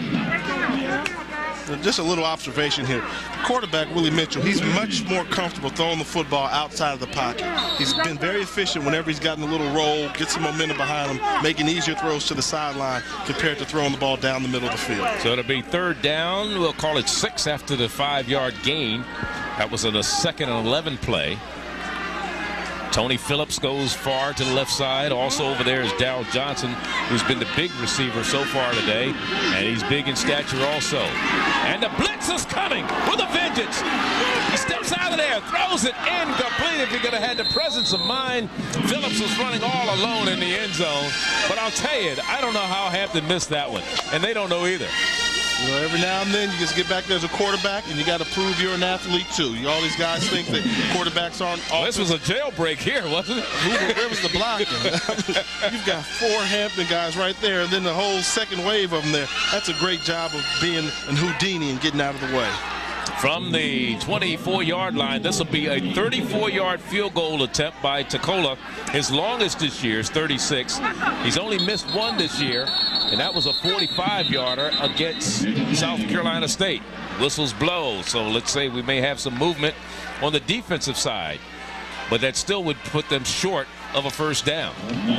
Just a little observation here. Quarterback Willie Mitchell, he's much more comfortable throwing the football outside of the pocket. He's been very efficient whenever he's gotten a little roll, gets some momentum behind him, making easier throws to the sideline compared to throwing the ball down the middle of the field. So it'll be third down. We'll call it six after the five-yard gain. That was in a second and eleven play. Tony Phillips goes far to the left side. Also over there is Darryl Johnson, who's been the big receiver so far today. And he's big in stature also. And the blitz is coming with a vengeance. He steps out of there, throws it incomplete. If you're going to have the presence of mind, Phillips was running all alone in the end zone. But I'll tell you, I don't know how Hampton missed that one. And they don't know either. You know, every now and then you just get back there as a quarterback, and you got to prove you're an athlete too. You, all these guys think that quarterbacks aren't. Well, this was a jailbreak here, wasn't it? Where was the blocking? You've got four Hampton guys right there, and then the whole second wave of them there. That's a great job of being an Houdini and getting out of the way. From the twenty-four-yard line, this will be a thirty-four-yard field goal attempt by Tacola. His longest this year is thirty-six. He's only missed one this year, and that was a forty-five-yarder against South Carolina State. Whistles blow, so let's say we may have some movement on the defensive side, but that still would put them short of a first down.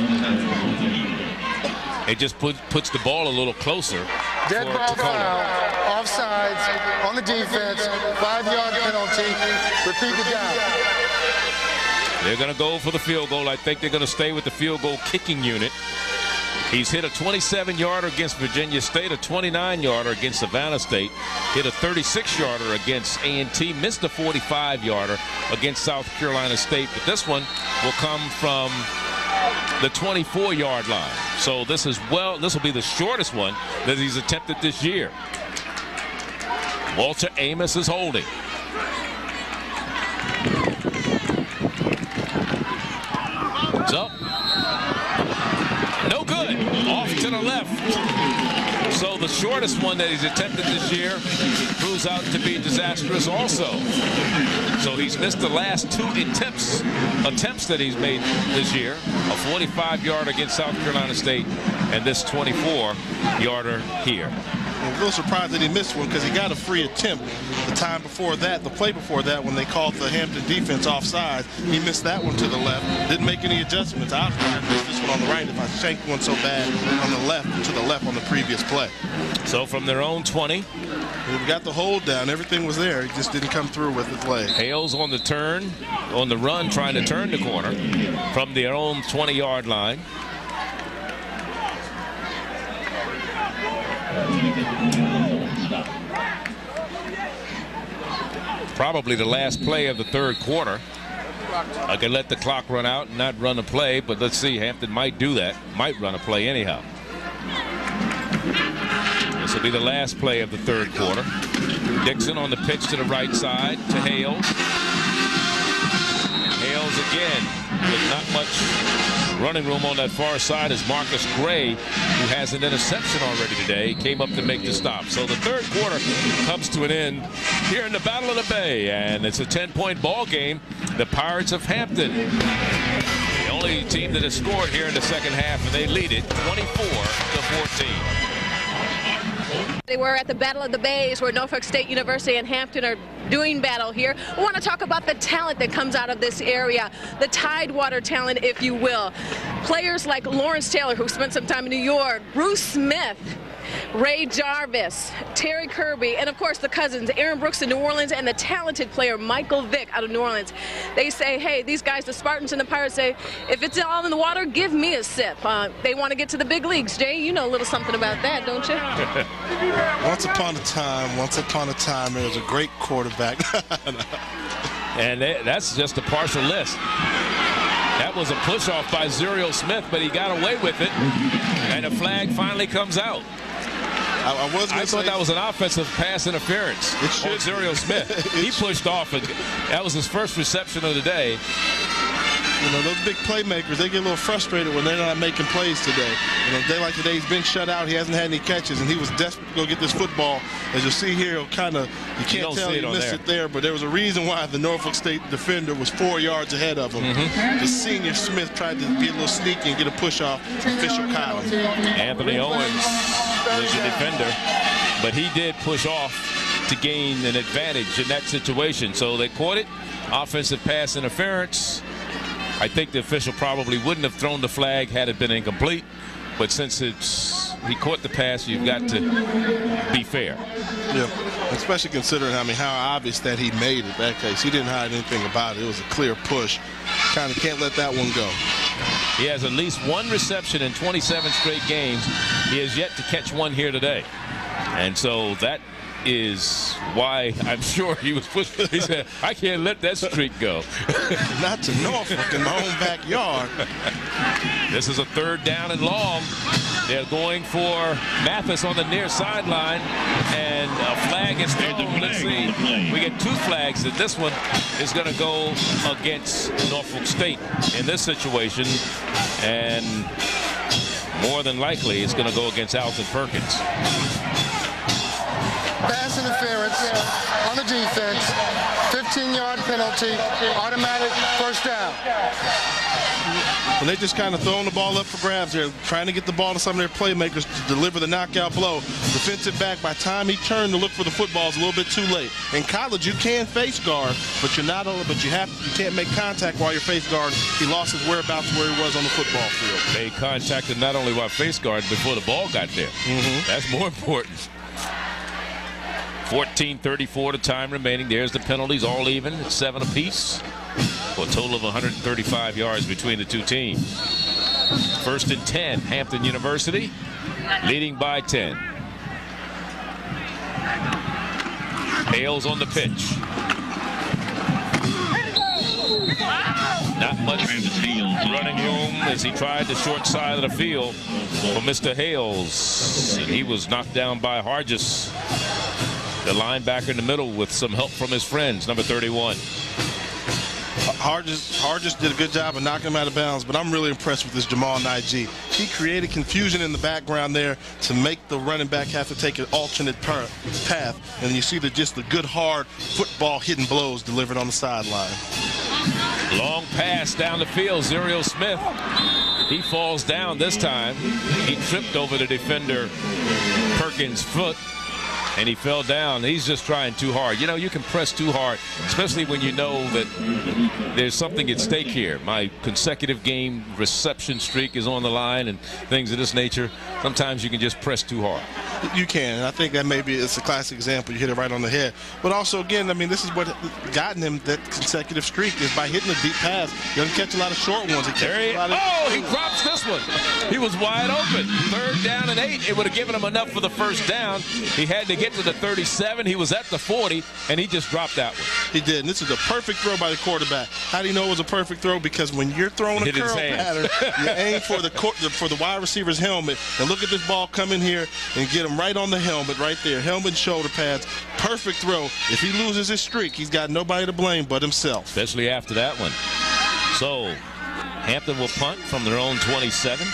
It just put, puts the ball a little closer. Dead ball foul, offsides on the defense, five-yard penalty. Repeat the down. They're going to go for the field goal. I think they're going to stay with the field goal kicking unit. He's hit a twenty-seven-yarder against Virginia State, a twenty-nine-yarder against Savannah State, hit a thirty-six-yarder against A and T, missed a forty-five-yarder against South Carolina State. But this one will come from the twenty-four-yard line. So this is well, this will be the shortest one that he's attempted this year. Walter Amos is holding. It's up. No good. Off to the left. So the shortest one that he's attempted this year proves out to be disastrous also. So he's missed the last two attempts attempts that he's made this year. A forty-five-yarder against South Carolina State and this twenty-four-yarder here. I'm a little surprised that he missed one because he got a free attempt the time before that, the play before that, when they called the Hampton defense offside. He missed that one to the left, didn't make any adjustments. I was going to miss this one on the right if I shanked one so bad on the left, to the left on the previous play. So from their own twenty. We got the hold down. Everything was there. He just didn't come through with his leg. Hales on the turn, on the run, trying to turn the corner from their own twenty-yard line. Probably the last play of the third quarter. I can let the clock run out and not run a play, but let's see. Hampton might do that. Might run a play anyhow. This will be the last play of the third quarter. Dixon on the pitch to the right side to Hales. Hales again with not much Running room on that far side is Marcus Gray, who has an interception already today. Came up to make the stop. So the third quarter comes to an end here in the Battle of the Bay, and it's a ten-point ball game. The Pirates of Hampton, the only team that has scored here in the second half, and they lead it twenty-four to fourteen. They were at the Battle of the Bays, where Norfolk State University and Hampton are doing battle here. We want to talk about the talent that comes out of this area, the Tidewater talent, if you will. Players like Lawrence Taylor, who spent some time in New York, Bruce Smith, Ray Jarvis, Terry Kirby, and of course the cousins, Aaron Brooks in New Orleans, and the talented player Michael Vick out of New Orleans. They say, hey, these guys, the Spartans and the Pirates, say, if it's all in the water, give me a sip. Uh, they want to get to the big leagues. Jay, you know a little something about that, don't you? Once upon a time, once upon a time, there was a great quarterback. And they, that's just a partial list. That was a push-off by Zuriel Smith, but he got away with it, and a flag finally comes out. I, I, was I thought that was an offensive pass interference it should, on Zuriel Smith. He pushed off, and that was his first reception of the day. You know, those big playmakers, they get a little frustrated when they're not making plays today. You know, a day like today, he's been shut out. He hasn't had any catches, and he was desperate to go get this football. As you'll see here, kind of, you can't you tell he missed there. it there, but there was a reason why the Norfolk State defender was four yards ahead of him. Mm-hmm. The senior Smith tried to be a little sneaky and get a push off official Collins. Anthony Owens was the defender, but he did push off to gain an advantage in that situation. So they caught it, offensive pass interference. I think the official probably wouldn't have thrown the flag had it been incomplete, but since it's he caught the pass, you've got to be fair. Yeah, especially considering, I mean, how obvious that he made it. That case, he didn't hide anything about it. It was a clear push. Kind of can't let that one go. He has at least one reception in twenty-seven straight games. He has yet to catch one here today, and so that is why I'm sure he was pushed. He said, I can't let that streak go. Not to Norfolk in my own backyard. This is a third down and long. They're going for Mathis on the near sideline, and a flag is thrown. Let's see. We get two flags, and this one is going to go against Norfolk State in this situation, and more than likely it's going to go against Alton Perkins. Pass interference on the defense, fifteen yard penalty, automatic first down. And they just kind of throwing the ball up for grabs here, trying to get the ball to some of their playmakers to deliver the knockout blow. Defensive back, by the time he turned to look for the football, is a little bit too late. In college, you can face guard, but you're not only, but you have you can't make contact while you're face guard. He lost his whereabouts where he was on the football field. They contacted not only while face guard before the ball got there. Mm-hmm. That's more important. fourteen thirty-four to time remaining. There's the penalties, all even, at seven apiece. For a total of one hundred thirty-five yards between the two teams. First and ten, Hampton University, leading by ten. Hales on the pitch. Not much running room as he tried the short side of the field for Mister Hales. And he was knocked down by Hargis, the linebacker in the middle, with some help from his friends, number thirty-one. Hargis, Hargis did a good job of knocking him out of bounds, but I'm really impressed with this Jamal Nagy. He created confusion in the background there to make the running back have to take an alternate path, and you see the just the good hard football hitting blows delivered on the sideline. Long pass down the field. Zuriel Smith, he falls down this time. He tripped over the defender Perkins' foot, and he fell down. He's just trying too hard. You know, you can press too hard, especially when you know that there's something at stake here. My consecutive game reception streak is on the line and things of this nature. Sometimes you can just press too hard. You can. I think that maybe it's a classic example. You hit it right on the head. But also, again, I mean, this is what gotten him that consecutive streak is by hitting a deep pass. He doesn't catch a lot of short ones. He there he, a lot of oh, he drops this one. He was wide open. Third down and eight. It would have given him enough for the first down. He had to get to the thirty-seven. He was at the forty, and he just dropped that one. He did. And this is a perfect throw by the quarterback. How do you know it was a perfect throw? Because when you're throwing a curl pattern, you aim for the for the wide receiver's helmet, and look at this ball come in here and get him right on the helmet right there. Helmet and shoulder pads. Perfect throw. If he loses his streak, he's got nobody to blame but himself. Especially after that one. So Hampton will punt from their own twenty-seven.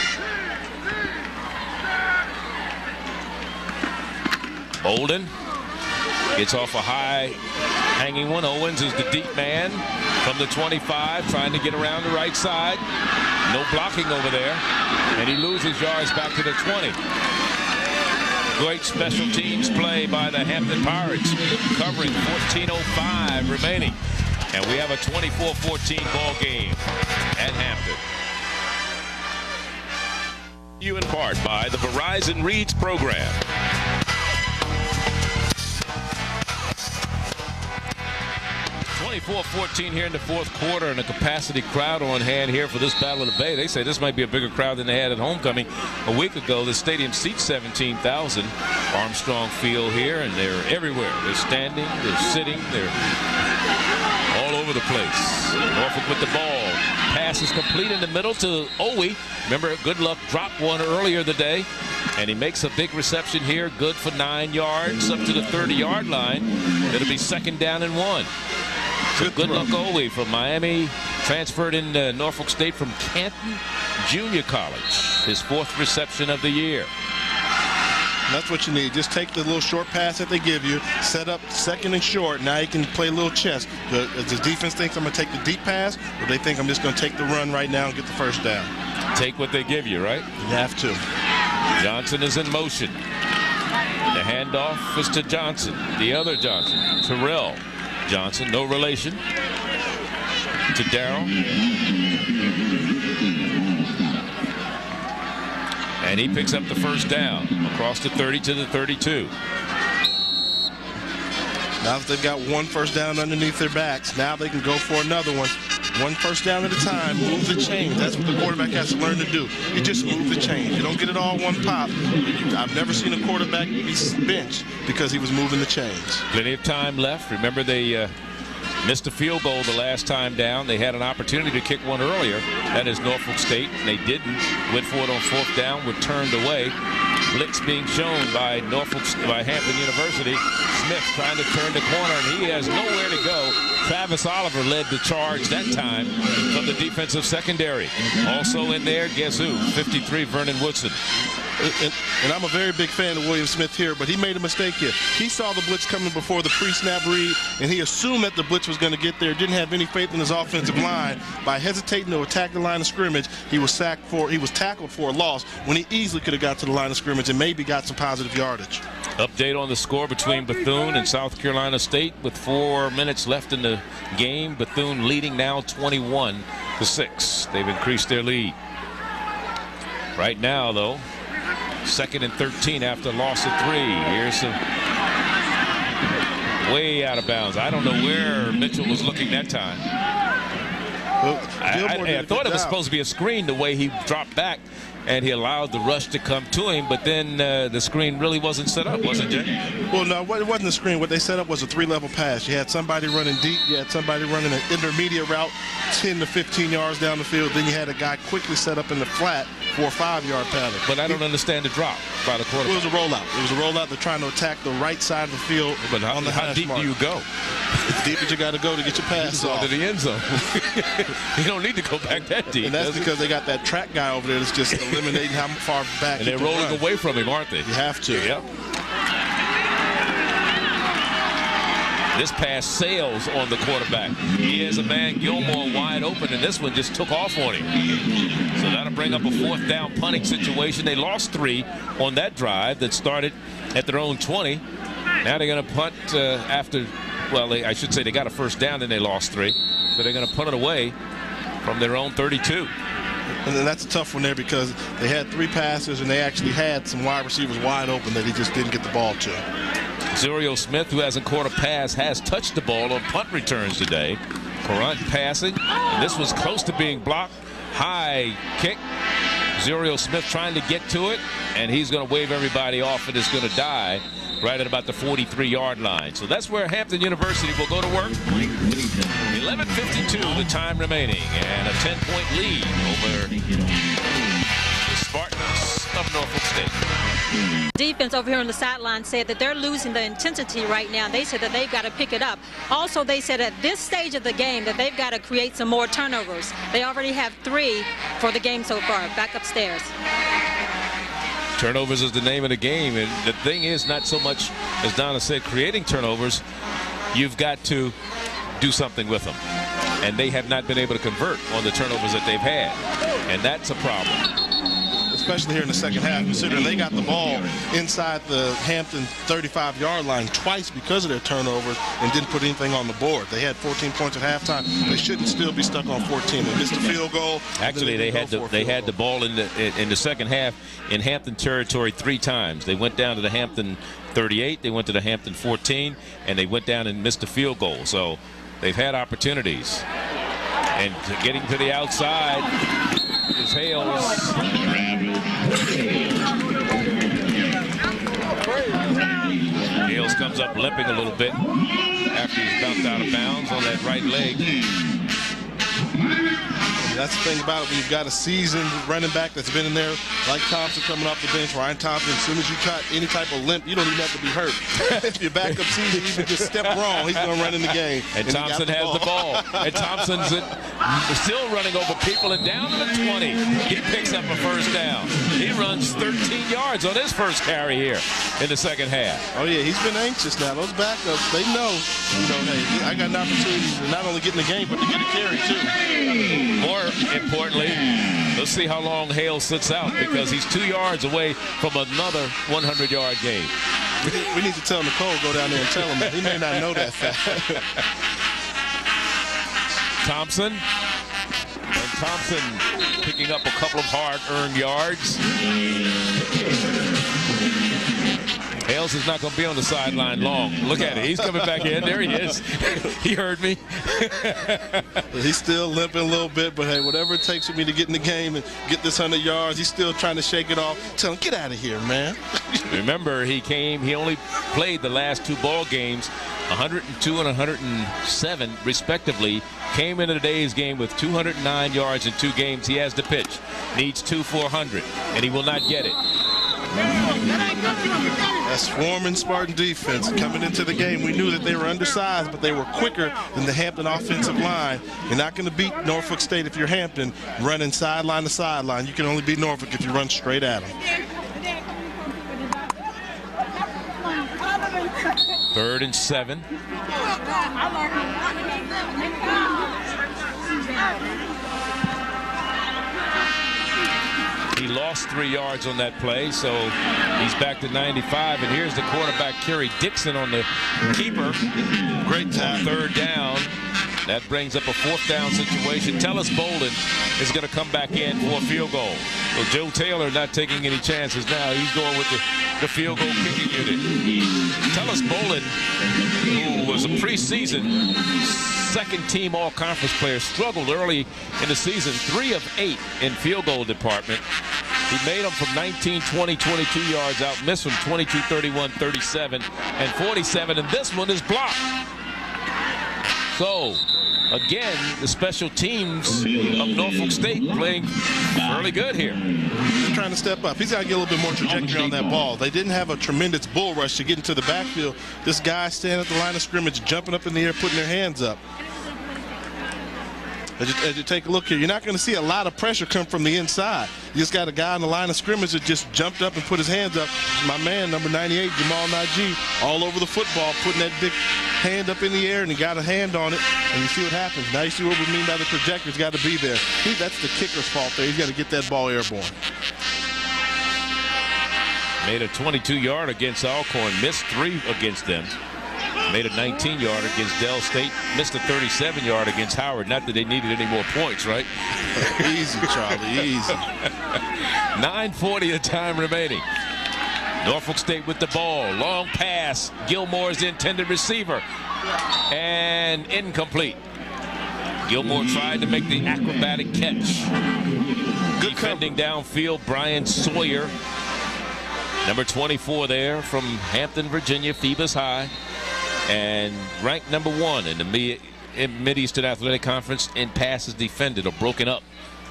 Bolden gets off a high hanging one. Owens is the deep man from the twenty-five, trying to get around the right side. No blocking over there, and he loses yards back to the twenty. Great special teams play by the Hampton Pirates, covering fourteen oh five remaining. And we have a twenty-four fourteen ball game at Hampton. You in part by the Verizon Reads program. twenty-four fourteen here in the fourth quarter, and a capacity crowd on hand here for this Battle of the Bay. They say this might be a bigger crowd than they had at homecoming a week ago. The stadium seats seventeen thousand. Armstrong Field here, and they're everywhere. They're standing, they're sitting, they're all over the place. Norfolk with the ball. Pass is complete in the middle to Owe. Remember, Good Luck dropped one earlier the day, and he makes a big reception here. Good for nine yards up to the thirty-yard line. It'll be second down and one. So Good Luck Owe from Miami, transferred in uh, Norfolk State from Canton Junior College. His fourth reception of the year. That's what you need. Just take the little short pass that they give you, set up second and short. Now you can play a little chess. The, the defense thinks I'm going to take the deep pass, or they think I'm just going to take the run right now and get the first down. Take what they give you, right? You have to. Johnson is in motion. The handoff is to Johnson. The other Johnson, Terrell Johnson, no relation to Darrell. And he picks up the first down across the thirty to the thirty-two. Now that they've got one first down underneath their backs, now they can go for another one. One first down at a time, move the chains. That's what the quarterback has to learn to do. You just move the chains. You don't get it all one pop. I've never seen a quarterback be benched because he was moving the chains. Plenty of time left. Remember, they uh, missed a field goal the last time down. They had an opportunity to kick one earlier. That is Norfolk State. They didn't. Went for it on fourth down, were turned away. Blitz being shown by Norfolk, by Hampton University. Smith trying to turn the corner, and he has nowhere to go. Travis Oliver led the charge that time from the defensive secondary. Also in there, guess who? fifty-three, Vernon Woodson. And, and I'm a very big fan of William Smith here, but he made a mistake here. He saw the blitz coming before the pre-snap read, and he assumed that the blitz was going to get there. Didn't have any faith in his offensive line. By hesitating to attack the line of scrimmage, he was sacked for, he was tackled for a loss when he easily could have got to the line of scrimmage and maybe got some positive yardage. Update on the score between Bethune and South Carolina State with four minutes left in the game. Bethune leading now twenty-one to six. They've increased their lead. Right now, though, second and thirteen after a loss of three. Here's some way out of bounds. I don't know where Mitchell was looking that time. Well, I, I, I thought it was supposed to be a screen the way he dropped back and he allowed the rush to come to him, but then uh, the screen really wasn't set up, was it, Jay? Well, no, it wasn't a screen. What they set up was a three-level pass. You had somebody running deep. You had somebody running an intermediate route, ten to fifteen yards down the field. Then you had a guy quickly set up in the flat for a five-yard pattern. But I don't understand the drop by the quarterback. It was a rollout. It was a rollout. They're trying to attack the right side of the field. But how, on the how deep mark. do you go? As deep as you got to go to get your pass off. To the end zone. You don't need to go back that deep. And that's because they got that track guy over there that's just eliminating how far back. And they're rolling run. away from him, aren't they? You have to. Yep. This pass sails on the quarterback. He has a man, Gilmore, wide open, and this one just took off on him. So that'll bring up a fourth down punting situation. They lost three on that drive that started at their own twenty. Now they're going to punt uh, after, well, they, I should say they got a first down, then they lost three. So they're going to punt it away from their own thirty-two. And then that's a tough one there because they had three passes and they actually had some wide receivers wide open that he just didn't get the ball to. Zorio Smith, who hasn't caught a pass, has touched the ball on punt returns today. Courant passing. And this was close to being blocked. High kick. Zorio Smith trying to get to it, and he's going to wave everybody off and is going to die right at about the forty-three yard line. So that's where Hampton University will go to work. eleven fifty-two the time remaining, and a ten point lead over the Spartans. of Norfolk State. Defense over here on the sideline said that they're losing the intensity right now. They said that they've got to pick it up. Also, they said at this stage of the game that they've got to create some more turnovers. They already have three for the game so far. Back upstairs. Turnovers is the name of the game, and the thing is not so much, as Donna said, creating turnovers. You've got to do something with them, and they have not been able to convert on the turnovers that they've had, and that's a problem. Especially here in the second half, considering they got the ball inside the Hampton thirty-five yard line twice because of their turnovers and didn't put anything on the board. They had fourteen points at halftime. They shouldn't still be stuck on fourteen. They missed a field goal. Actually, they, they had the they had goal. the ball in the in the second half in Hampton territory three times. They went down to the Hampton thirty-eight, they went to the Hampton fourteen, and they went down and missed a field goal. So they've had opportunities. And to getting to the outside is Hales. Hales comes up limping a little bit after he's bounced out of bounds on that right leg. That's the thing about it. When you've got a seasoned running back that's been in there, like Thompson coming off the bench, Ryan Thompson, as soon as you cut any type of limp, you don't even have to be hurt. If your backup season, even just step wrong, he's going to run in the game. And, and Thompson the has the ball. And Thompson's still running over people and down to the twenty. He picks up a first down. He runs thirteen yards on his first carry here in the second half. Oh, yeah, he's been anxious now. Those backups, they know, you know, hey, I got an opportunity to not only get in the game, but to get a carry, too. More importantly, let's see how long Hale sits out, because he's two yards away from another hundred yard game. We need, we need to tell Nicole, go down there and tell him. He may not know that fact. Thompson. And Thompson picking up a couple of hard-earned yards. Hales is not going to be on the sideline long. Look at it. He's coming back in. There he is. He heard me. He's still limping a little bit, but hey, whatever it takes for me to get in the game and get this hundred yards, he's still trying to shake it off. Tell him, get out of here, man. Remember, he came, he only played the last two ball games, one hundred two and one hundred seven respectively. Came into today's game with two hundred nine yards in two games. He has to pitch. Needs two for one hundred, and he will not get it. That swarming Spartan defense coming into the game. We knew that they were undersized, but they were quicker than the Hampton offensive line. You're not going to beat Norfolk State if you're Hampton running sideline to sideline. You can only beat Norfolk if you run straight at them. Third and seven. He lost three yards on that play, so he's back to ninety-five. And here's the quarterback, Kerry Dixon, on the keeper. Great time. Third down. That brings up a fourth down situation. Tellis Bolden is going to come back in for a field goal. So Joe Taylor not taking any chances now. He's going with the, the field goal kicking unit. Tellis Bolden, who was a preseason second-team all-conference player, struggled early in the season, three of eight in field goal department. He made them from nineteen, twenty, twenty-two yards out, missed from twenty-two, thirty-one, thirty-seven, and forty-seven, and this one is blocked. So, again, the special teams of Norfolk State playing really good here. They're trying to step up. He's got to get a little bit more trajectory on that ball. They didn't have a tremendous bull rush to get into the backfield. This guy standing at the line of scrimmage, jumping up in the air, putting their hands up. As you, as you take a look here, you're not going to see a lot of pressure come from the inside. You just got a guy on the line of scrimmage that just jumped up and put his hands up. My man, number ninety-eight, Jamal Najee, all over the football, putting that big hand up in the air, and he got a hand on it, and you see what happens. Now you see what we mean by the trajectory's got to be there. He, that's the kicker's fault there. He's got to get that ball airborne. Made a twenty-two yard against Alcorn, missed three against them. Made a nineteen yard against Dell State, missed a thirty-seven yard against Howard. Not that they needed any more points, right? Easy, Charlie, easy. nine forty of time remaining. Norfolk State with the ball. Long pass. Gilmore's the intended receiver. And incomplete. Gilmore tried to make the acrobatic catch. Good Defending cover. Downfield, Brian Sawyer. Number twenty-four there from Hampton, Virginia, Phoebus High. And ranked number one in the Mid-Eastern Athletic Conference in passes defended or broken up.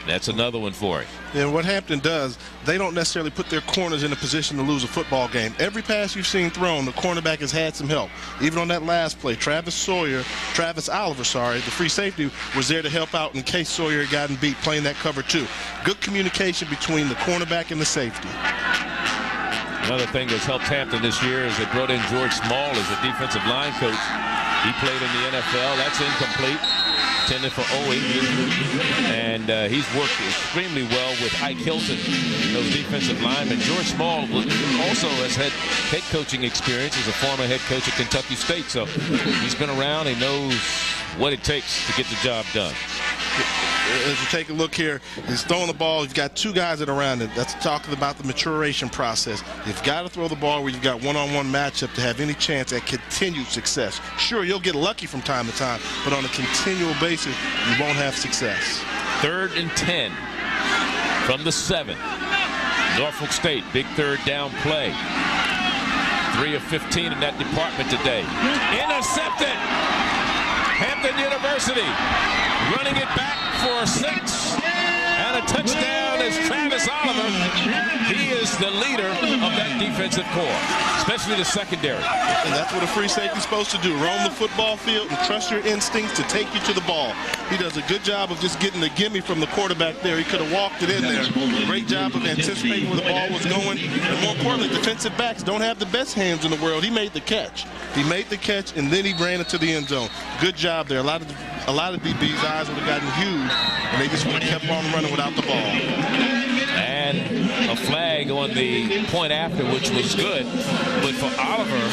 That's another one for him. And what Hampton does, they don't necessarily put their corners in a position to lose a football game. Every pass you've seen thrown, the cornerback has had some help. Even on that last play, Travis Sawyer, Travis Oliver, sorry, the free safety was there to help out in case Sawyer had gotten beat playing that cover two. Good communication between the cornerback and the safety. Another thing that's helped Hampton this year is they brought in George Small as a defensive line coach. He played in the N F L. That's incomplete. Intended for Owe. And uh, he's worked extremely well with Ike Hilton, those defensive linemen. George Small also has had head coaching experience as a former head coach at Kentucky State. So he's been around. He knows what it takes to get the job done. As you take a look here, he's throwing the ball. You've got two guys that are around it. That's talking about the maturation process. You've got to throw the ball where you've got one-on-one matchup to have any chance at continued success. Sure, you'll get lucky from time to time, but on a continual basis, you won't have success. Third and ten from the seven. Norfolk State, big third down play. Three of fifteen in that department today. Intercepted. Hampton University running it back for six. And a touchdown is Travis Oliver. He is the leader of that defensive corps, especially the secondary. And that's what a free safety is supposed to do. Roam the football field and trust your instincts to take you to the ball. He does a good job of just getting the gimme from the quarterback there. He could have walked it in there. Great job of anticipating where the ball was going. And more importantly, defensive backs don't have the best hands in the world. He made the catch. He made the catch, and then he ran into the end zone. Good job there. A lot of a lot of D B's eyes would have gotten huge, and they just would have kept on running without the ball. And a flag on the point after, which was good. But for Oliver,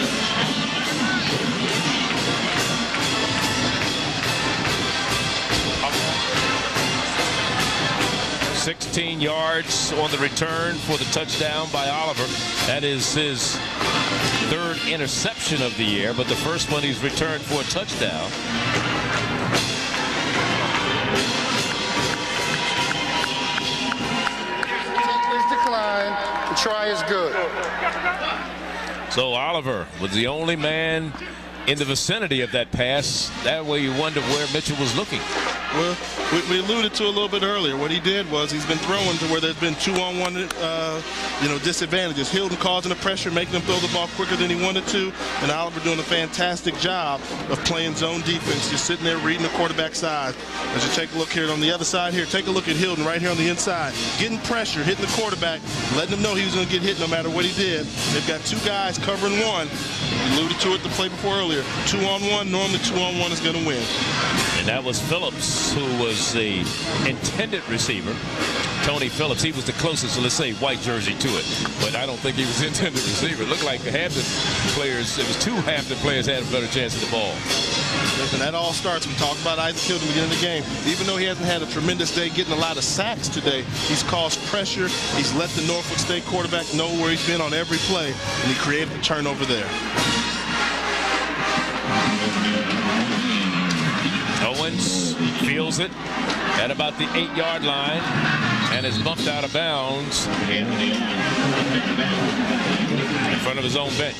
sixteen yards on the return for the touchdown by Oliver. That is his third interception of the year, but the first one he's returned for a touchdown. Decline. The try is good. So Oliver was the only man in the vicinity of that pass. That way you wonder where Mitchell was looking. Well, we, we alluded to a little bit earlier. What he did was he's been throwing to where there's been two-on-one, uh, you know, disadvantages. Hilton causing the pressure, making him throw the ball quicker than he wanted to, and Oliver doing a fantastic job of playing zone defense, just sitting there reading the quarterback side. As you take a look here on the other side here, take a look at Hilton right here on the inside, getting pressure, hitting the quarterback, letting him know he was going to get hit no matter what he did. They've got two guys covering one. We alluded to it the play before earlier. Two-on-one, normally two-on-one is going to win. And that was Phillips, who was the intended receiver. Tony Phillips, he was the closest, let's say, white jersey to it. But I don't think he was the intended receiver. It looked like the Hampton players, it was two Hampton players had a better chance at the ball. Listen, that all starts. We talked about Isaac Hilton at the beginning of the game. Even though he hasn't had a tremendous day getting a lot of sacks today, he's caused pressure. He's let the Norfolk State quarterback know where he's been on every play, and he created the turnover there. Owens feels it at about the eight-yard line and is bumped out of bounds in front of his own bench.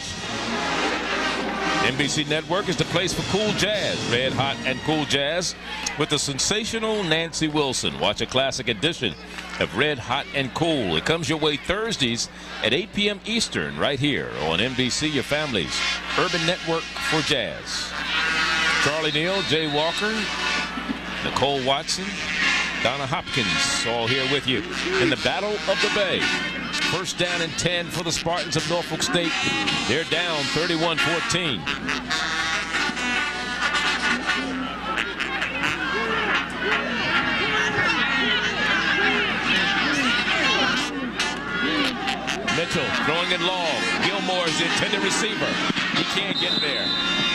M B C Network is the place for cool jazz, red hot and cool jazz, with the sensational Nancy Wilson. Watch a classic edition of Red Hot and Cool. It comes your way Thursdays at eight p m Eastern right here on M B C, your family's urban network for jazz. Charlie Neal, Jay Walker, Nicole Watson, Donna Hopkins, all here with you in the Battle of the Bay. First down and ten for the Spartans of Norfolk State. They're down thirty-one fourteen. Mitchell throwing it long. Gilmore is the intended receiver. He can't get there.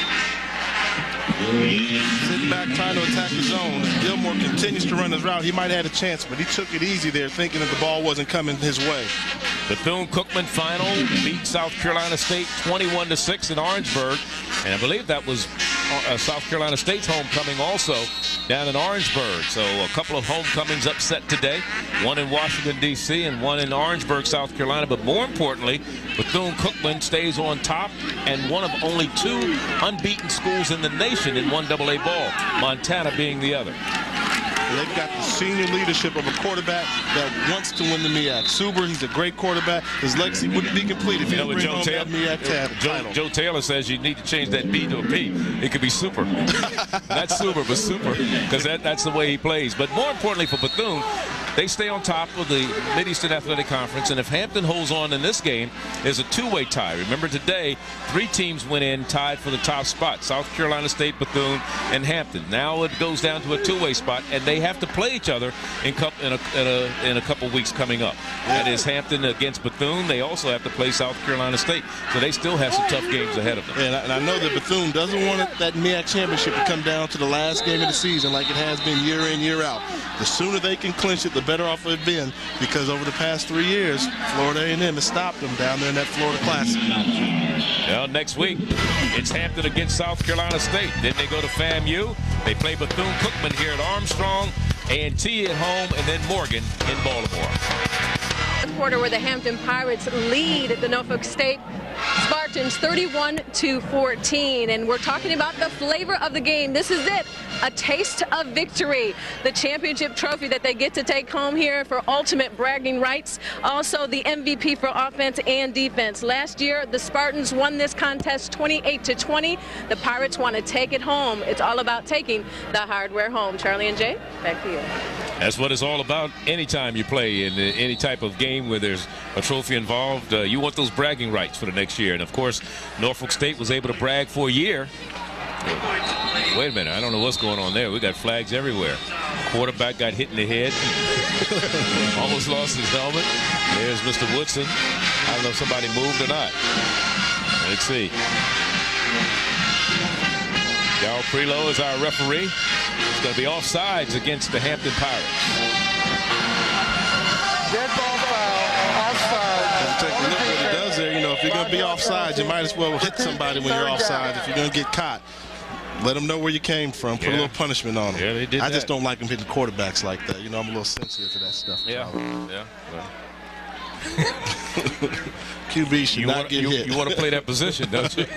Sitting back trying to attack the zone. Gilmore continues to run his route. He might have had a chance, but he took it easy there, thinking that the ball wasn't coming his way. Bethune-Cookman final beat South Carolina State twenty-one to six in Orangeburg, and I believe that was uh, South Carolina State's homecoming also down in Orangeburg. So a couple of homecomings upset today, one in Washington, D C and one in Orangeburg, South Carolina. But more importantly, Bethune-Cookman stays on top and one of only two unbeaten schools in the nation in one double A ball, Montana being the other. and they've got the senior leadership of a quarterback that wants to win the M E A C. Suber, he's a great quarterback. His legacy wouldn't be complete if he You know didn't what bring Joe home Taylor, that M E A C Joe, Joe Taylor says you need to change that B to a P. It could be super. Not super, but super, because that, that's the way he plays. But more importantly for Bethune, they stay on top of the Mid-Eastern Athletic Conference, and if Hampton holds on in this game, there's a two-way tie. Remember today, three teams went in tied for the top spot, South Carolina State, Bethune, and Hampton. Now it goes down to a two-way spot, and they have to play each other in, in, a, in, a, in a couple weeks coming up. That is Hampton against Bethune. They also have to play South Carolina State, so they still have some tough games ahead of them. And I, and I know that Bethune doesn't want it, that M E A C championship to come down to the last game of the season like it has been year in, year out. The sooner they can clinch it, the better off they've been, because over the past three years, Florida A and M has stopped them down there in that Florida Classic. Well, next week, it's Hampton against South Carolina State. Then they go to FAMU. They play Bethune-Cookman here at Armstrong, A and T at home, and then Morgan in Baltimore. Quarter where the Hampton Pirates lead the Norfolk State Spartans thirty-one to fourteen, and we're talking about the flavor of the game. This is it, a taste of victory, the championship trophy that they get to take home here for ultimate bragging rights. Also the M V P for offense and defense. Last year the Spartans won this contest twenty-eight to twenty. The Pirates want to take it home. It's all about taking the hardware home. Charlie and Jay, back to you. That's what it's all about anytime you play in any type of game where there's a trophy involved. Uh, you want those bragging rights for the next year. And, of course, Norfolk State was able to brag for a year. Wait a minute. I don't know what's going on there. We got flags everywhere. Quarterback got hit in the head. Almost lost his helmet. There's Mister Woodson. I don't know if somebody moved or not. Let's see. Darryl Prelo is our referee. It's going to be offsides against the Hampton Pirates. Dead ball foul, offside. Take a look what it does there. You know, if you're going to be offsides, you might as well hit somebody when you're offside. If you're going to get caught, let them know where you came from. Put yeah. a little punishment on them. Yeah, they did I that. just don't like them hitting quarterbacks like that. You know, I'm a little sensitive to that stuff. Yeah, yeah. Well. Q B should you not wanna, get you, hit. You want to play that position, don't you?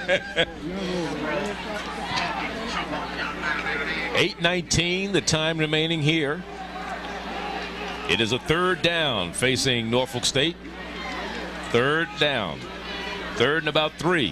eight nineteen, the time remaining here. It is a third down facing Norfolk State. Third down. Third and about three.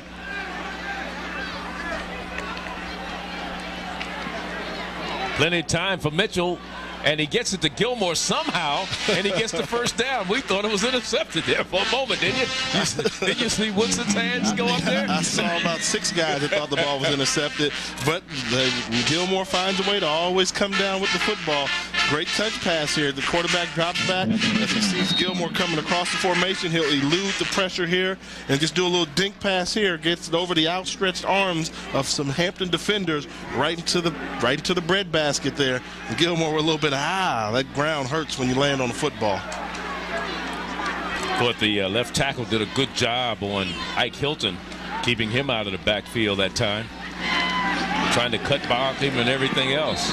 Plenty of time for Mitchell, and he gets it to Gilmore somehow, and he gets the first down. We thought it was intercepted there for a moment, didn't you? you did you see Woodson's hands go up there? I saw about six guys that thought the ball was intercepted, but the, Gilmore finds a way to always come down with the football. Great touch pass here. The quarterback drops back. As he sees Gilmore coming across the formation, he'll elude the pressure here and just do a little dink pass here. Gets it over the outstretched arms of some Hampton defenders right into the right into the bread basket there. And Gilmore with a little bit of, ah, that ground hurts when you land on the football. But the uh, left tackle did a good job on Ike Hilton, keeping him out of the backfield that time. Trying to cut block him and everything else.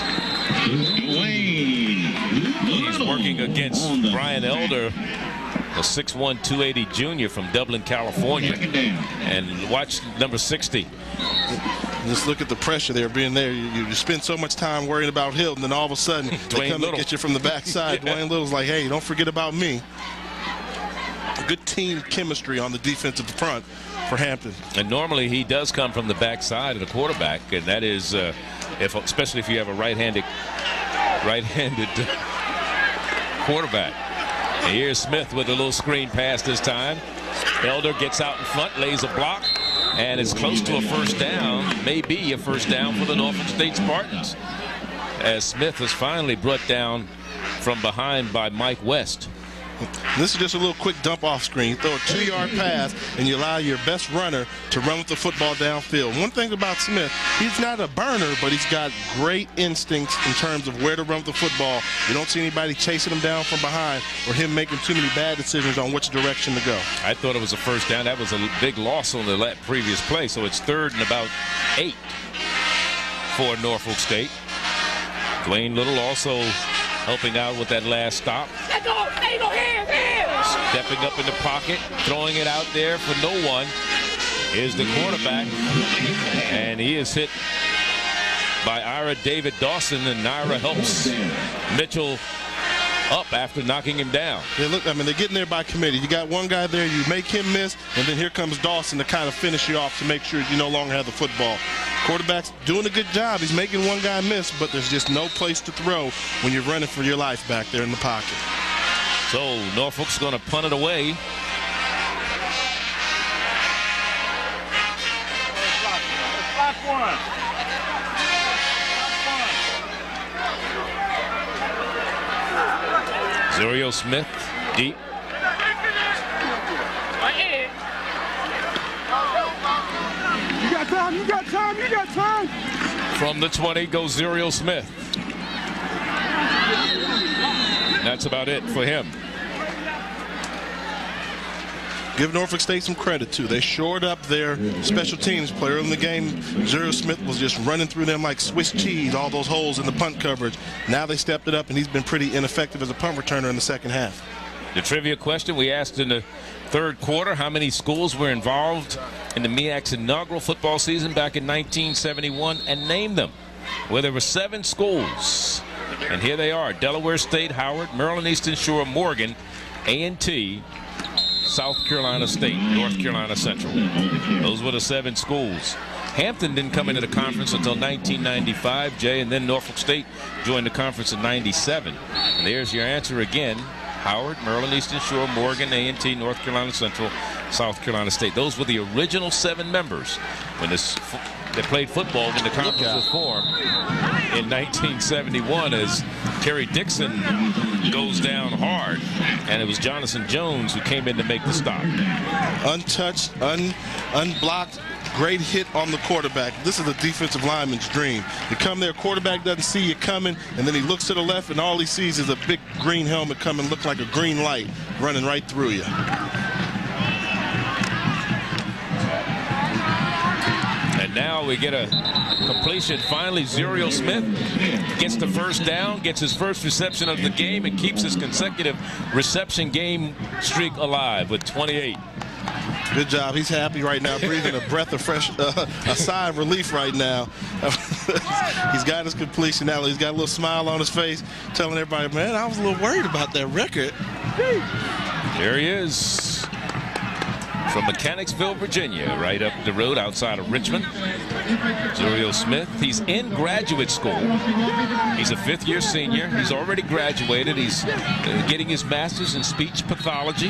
He's working against Brian Elder, a six one, two eighty junior from Dublin, California. And watch number sixty. Just look at the pressure there being there. You, you spend so much time worrying about Hilton, and then all of a sudden they come and get you from the backside. yeah. Dwayne Little's like, hey, don't forget about me. Good team chemistry on the defensive front for Hampton. And normally he does come from the backside of the quarterback, and that is, uh, if especially if you have a right-handed, right-handed quarterback. And here's Smith with a little screen pass this time. Elder gets out in front, lays a block, and it's close to a first down. Maybe a first down for the Norfolk State Spartans, as Smith is finally brought down from behind by Mike West. This is just a little quick dump off screen. You throw a two-yard pass, and you allow your best runner to run with the football downfield. One thing about Smith, he's not a burner, but he's got great instincts in terms of where to run with the football. You don't see anybody chasing him down from behind or him making too many bad decisions on which direction to go. I thought it was a first down. That was a big loss on the previous play, so it's third and about eight for Norfolk State. Dwayne Little also helping out with that last stop. Stepping up in the pocket, throwing it out there for no one is the quarterback, and he is hit by Ira David Dawson, and Ira helps Mitchell up after knocking him down. Yeah, look, I mean, they're getting there by committee. You got one guy there, you make him miss, and then here comes Dawson to kind of finish you off to make sure you no longer have the football. Quarterback's doing a good job. He's making one guy miss, but there's just no place to throw when you're running for your life back there in the pocket. So Norfolk's going to punt it away. Zorio Smith deep. You got time, you got time, you got time. From the twenty goes Zorio Smith. That's about it for him. Give Norfolk State some credit, too. They shored up their special teams player in the game. Zorio Smith was just running through them like Swiss cheese, all those holes in the punt coverage. Now they stepped it up, and he's been pretty ineffective as a punt returner in the second half. The trivia question we asked in the third quarter, how many schools were involved in the M E A C's inaugural football season back in nineteen seventy-one, and name them. Well, there were seven schools. And here they are: Delaware State, Howard, Maryland Eastern Shore, Morgan, A and T, South Carolina State, North Carolina Central. Those were the seven schools. Hampton didn't come into the conference until nineteen ninety-five, Jay, and then Norfolk State joined the conference in ninety-seven. And there's your answer again: Howard, Maryland Eastern Shore, Morgan, A and T, North Carolina Central, South Carolina State. Those were the original seven members when this they played football when the conference was formed in nineteen seventy-one, as Terry Dixon goes down hard, and it was Jonathan Jones who came in to make the stop. Untouched, un, unblocked, great hit on the quarterback. This is a defensive lineman's dream. You come there, quarterback doesn't see you coming, and then he looks to the left, and all he sees is a big green helmet coming, look like a green light running right through you. And now we get a completion. Finally, Zorio Smith gets the first down, gets his first reception of the game, and keeps his consecutive reception game streak alive with twenty-eight. Good job. He's happy right now, breathing a breath of fresh, uh, a sigh of relief right now. He's got his completion now. He's got a little smile on his face, telling everybody, man, I was a little worried about that record. There he is. From Mechanicsville, Virginia, right up the road outside of Richmond. Zorio Smith, he's in graduate school. He's a fifth year senior. He's already graduated. He's uh, getting his master's in speech pathology.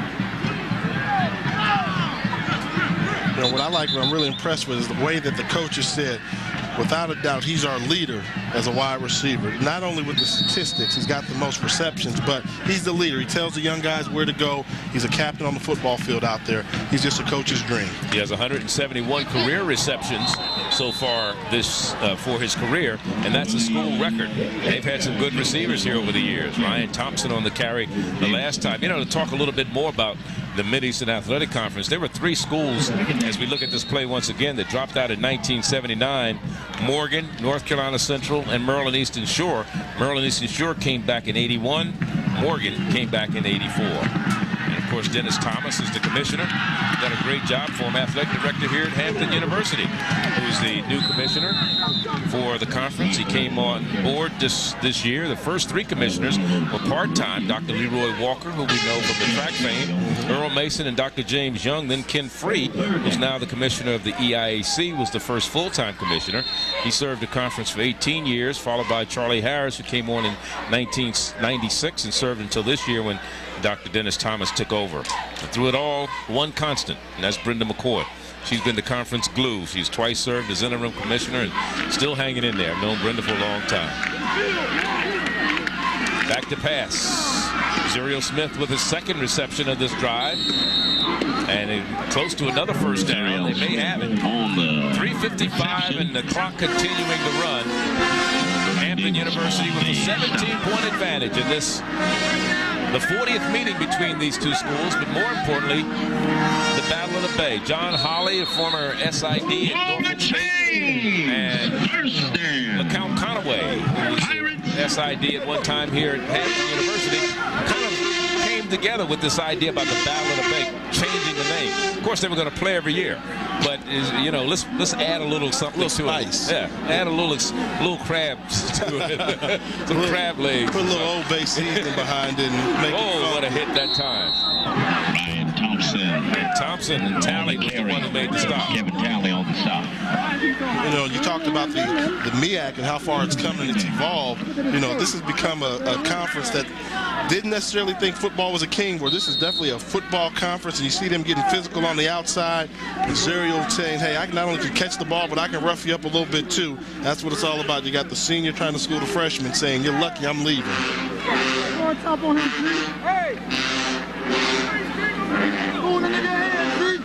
You know, what I like, what I'm really impressed with is the way that the coaches said, without a doubt, he's our leader as a wide receiver. Not only with the statistics, he's got the most receptions, but he's the leader. He tells the young guys where to go. He's a captain on the football field out there. He's just a coach's dream. He has one hundred seventy-one career receptions so far this uh, for his career, and that's a school record. They've had some good receivers here over the years. Ryan Thompson on the carry the last time. You know, to talk a little bit more about the Mid-Eastern Athletic Conference, there were three schools, as we look at this play once again, that dropped out in nineteen seventy-nine. Morgan, North Carolina Central, and Maryland Eastern Shore. Maryland Eastern Shore came back in eighty-one. Morgan came back in eighty-four. And of course, Dennis Thomas is the commissioner. Done a great job for him, athletic director here at Hampton University, who's the new commissioner for the conference. He came on board this this year. The first three commissioners were part-time. Doctor Leroy Walker, who we know from the track fame, Earl Mason, and Doctor James Young. Then Ken Free, who's now the commissioner of the E I A C, was the first full-time commissioner. He served the conference for eighteen years, followed by Charlie Harris, who came on in nineteen ninety-six and served until this year when Doctor Dennis Thomas took over. And through it all, one constant, and that's Brenda McCoy. She's been the conference glue. She's twice served as interim commissioner and still hanging in there. I've known Brenda for a long time. Back to pass. Zorio Smith with his second reception of this drive. And it, close to another first down. They may have it. three fifty-five and the clock continuing to run. Hampton University with a seventeen point advantage in this, the fortieth meeting between these two schools, but more importantly, the Battle of the Bay. John Holly, a former S I D at Norfolk State, and LeCount Conaway, who was the S I D at one time here at Hampton University, kind of came together with this idea about the Battle of the Bay. changing the name. Of course, they were going to play every year, but is, you know, let's let's add a little something little to spice. it. Yeah, add a little little crabs to it. Some little, crab legs. Put a little Old Bay seasoning behind it and make oh, it fun. What a hit that time. Ryan Thompson. And Thompson and Talley was the one who made the stop. Kevin Talley on the stop. You know, you talked about the, the M E A C and how far it's come and it's evolved. You know, this has become a, a conference that didn't necessarily think football was a king, where this is definitely a football conference, and you see them getting physical on the outside. Zerio saying, hey, I can not only can catch the ball, but I can rough you up a little bit too. That's what it's all about. You got the senior trying to school the freshman saying, you're lucky I'm leaving. Top on him, hey! Go in the hand,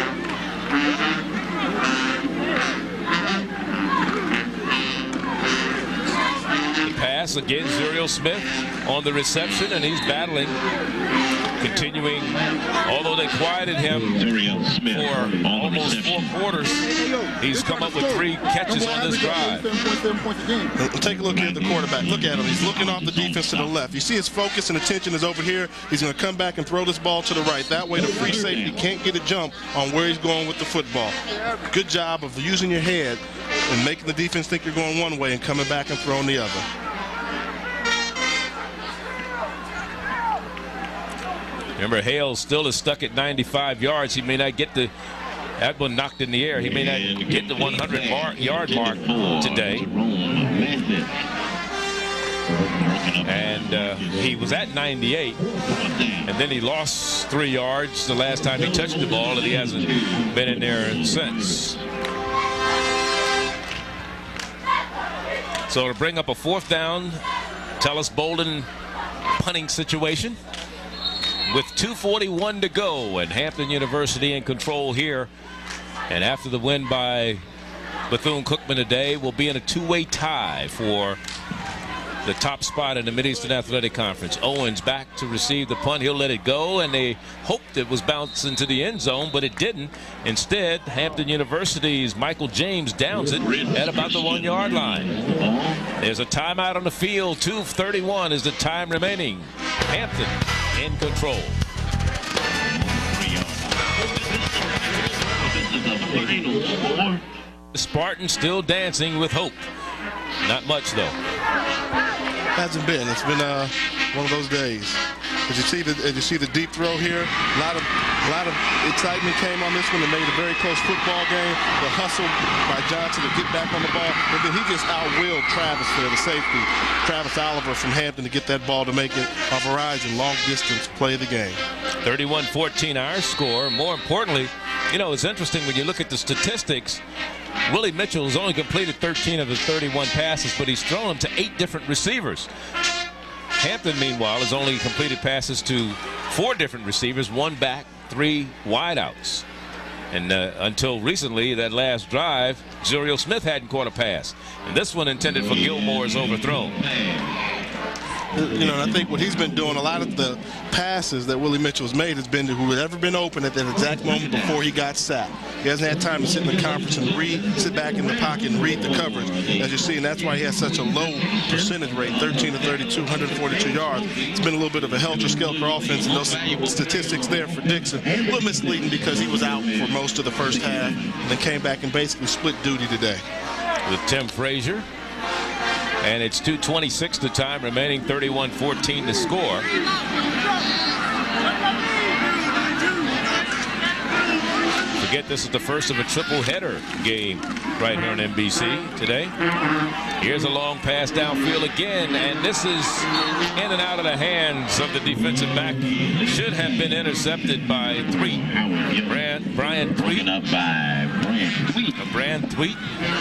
Pass again, Zuriel Smith on the reception, and he's battling, continuing, although they quieted him for almost four quarters, he's come up with three catches on this drive. Take a look here at the quarterback. Look at him. He's looking off the defense to the left. You see his focus and attention is over here. He's going to come back and throw this ball to the right. That way the free safety can't get a jump on where he's going with the football. Good job of using your head and making the defense think you're going one way and coming back and throwing the other. Remember, Hale still is stuck at ninety-five yards. He may not get the, that one knocked in the air. He may not get the one hundred yard mark today. And uh, he was at ninety-eight, and then he lost three yards the last time he touched the ball, and he hasn't been in there since. So to bring up a fourth down, Tellis Bolden punting situation. With two forty-one to go, and Hampton University in control here. And after the win by Bethune-Cookman today, we'll be in a two-way tie for the top spot in the Mid-Eastern Athletic Conference. Owens back to receive the punt. He'll let it go, and they hoped it was bounced into the end zone, but it didn't. Instead, Hampton University's Michael James downs it at about the one-yard line. There's a timeout on the field. two thirty-one is the time remaining. Hampton in control. The Spartans still dancing with hope. Not much, though. Hasn't been. It's been uh, one of those days. Did you see the Did you see the deep throw here? A lot of a lot of excitement came on this one. It made a very close football game. The hustle by Johnson to get back on the ball, and then he just outwilled Travis there, the safety, Travis Oliver from Hampton, to get that ball to make it a Verizon long distance play of the game. thirty-one fourteen our score. More importantly, you know, it's interesting when you look at the statistics. Willie Mitchell has only completed thirteen of his thirty-one passes, but he's thrown them to eight different receivers. Hampton, meanwhile, has only completed passes to four different receivers, one back, three wideouts. And uh, until recently, that last drive, Zuriel Smith hadn't caught a pass. And this one intended for Gilmore is overthrown. You know, and I think what he's been doing, a lot of the passes that Willie Mitchell's made has been to who had ever been open at that exact moment before he got sacked. He hasn't had time to sit in the conference and read, sit back in the pocket and read the coverage, as you see, and that's why he has such a low percentage rate, thirteen to thirty-two, one hundred forty-two yards. It's been a little bit of a helter-skelter offense, and those statistics there for Dixon. A little misleading because he was out for most of the first half and then came back and basically split duty today. With Tim Frazier. And it's two twenty-six the time remaining, thirty-one fourteen to score. Forget this is the first of a triple header game right here on M B C today. Here's a long pass downfield again, and this is in and out of the hands of the defensive back. Should have been intercepted by Thweet. Brian, Brian Thweet. Up by Brian Thweet. Brian Thweet.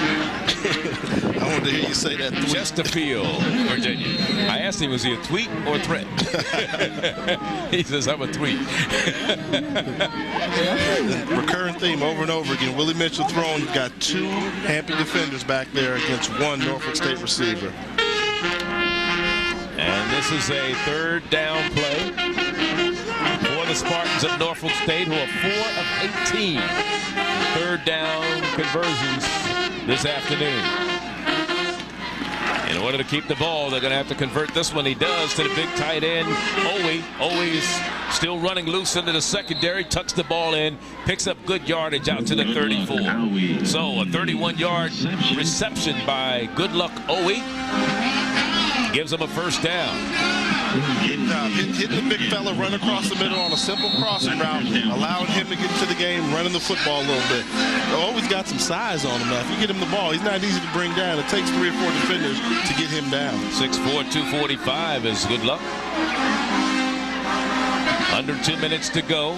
I wanted to hear you say that. Thweet. Chesterfield, Virginia. I asked him, was he a tweet or a threat? He says, I'm a tweet. Recurring theme over and over again. Willie Mitchell throwing. You've got two Hampton defenders back there against one Norfolk State receiver. And this is a third down play for the Spartans of Norfolk State, who are four of eighteen third down conversions this afternoon. In order to keep the ball, they're going to have to convert this one. He does to the big tight end, Owe. Owe's still running loose into the secondary, tucks the ball in, picks up good yardage out to the thirty-four. So a thirty-one yard reception by Good Luck Owe gives him a first down. Good job. Hit, hitting the big fella, run across the middle on a simple crossing route, allowing him to get into the game, running the football a little bit. Always got some size on him now. If you get him the ball, he's not easy to bring down. It takes three or four defenders to get him down. six four, two forty-five is Good Luck. Under two minutes to go.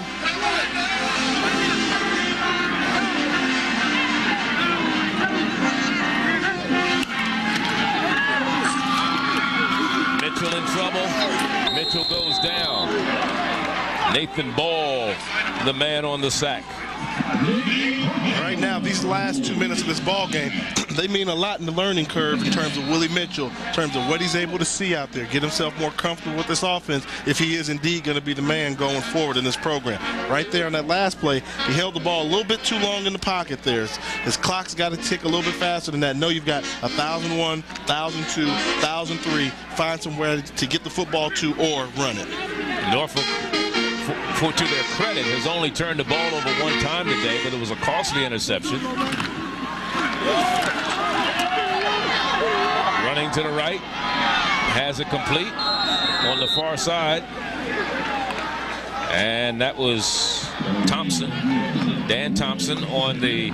Mitchell in trouble. Mitchell goes down. Nathan Ball, the man on the sack. Right now, these last two minutes of this ball game, they mean a lot in the learning curve in terms of Willie Mitchell, in terms of what he's able to see out there, get himself more comfortable with this offense if he is indeed going to be the man going forward in this program. Right there on that last play, he held the ball a little bit too long in the pocket there. His, his clock's got to tick a little bit faster than that. No, you've got one thousand one, one thousand two, one thousand three. Find somewhere to get the football to or run it. Norfolk, for, to their credit, has only turned the ball over one time today, but it was a costly interception. Running to the right, has it complete on the far side, and that was Thompson, Dan Thompson on the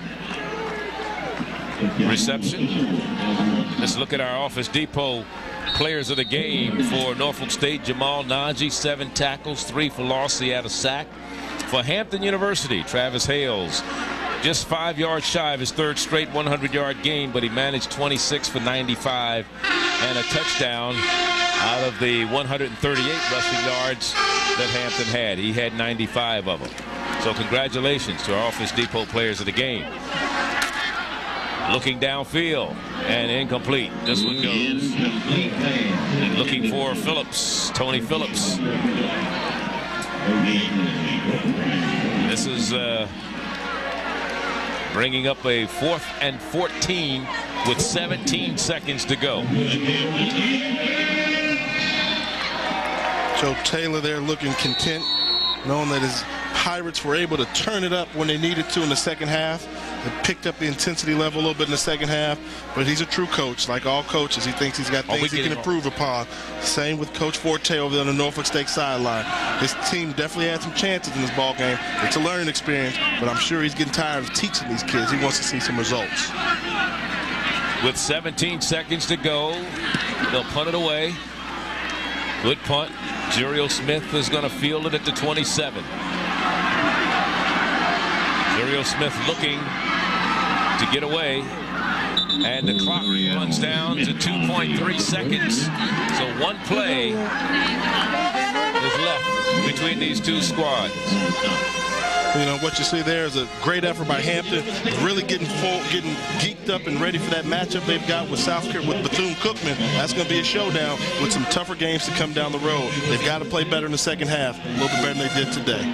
reception. Let's look at our Office Depot players of the game. For Norfolk State, Jamal Najee, seven tackles, three for loss. He had a sack. For Hampton University, Travis Hales, just five yards shy of his third straight hundred yard game, but he managed twenty-six for ninety-five and a touchdown out of the one hundred thirty-eight rushing yards that Hampton had. He had ninety-five of them. So congratulations to our Office Depot players of the game. Looking downfield and incomplete. This one goes. Looking for Phillips, Tony Phillips. This is uh, bringing up a fourth and fourteen with seventeen seconds to go. Joe Taylor there looking content, knowing that his Pirates were able to turn it up when they needed to in the second half. They picked up the intensity level a little bit in the second half, but he's a true coach. Like all coaches, he thinks he's got things he can improve upon. Same with Coach Forte over there on the Norfolk State sideline. His team definitely had some chances in this ball game. It's a learning experience, but I'm sure he's getting tired of teaching these kids. He wants to see some results. With seventeen seconds to go, they'll punt it away. Good punt. Jeriel Smith is going to field it at the twenty-seven. Jeriel Smith looking to get away, and the clock runs down to two point three seconds. So one play is left between these two squads. You know, what you see there is a great effort by Hampton, really getting full, getting geeked up and ready for that matchup they've got with South Carolina, with Bethune-Cookman. That's going to be a showdown with some tougher games to come down the road. They've got to play better in the second half, a little bit better than they did today.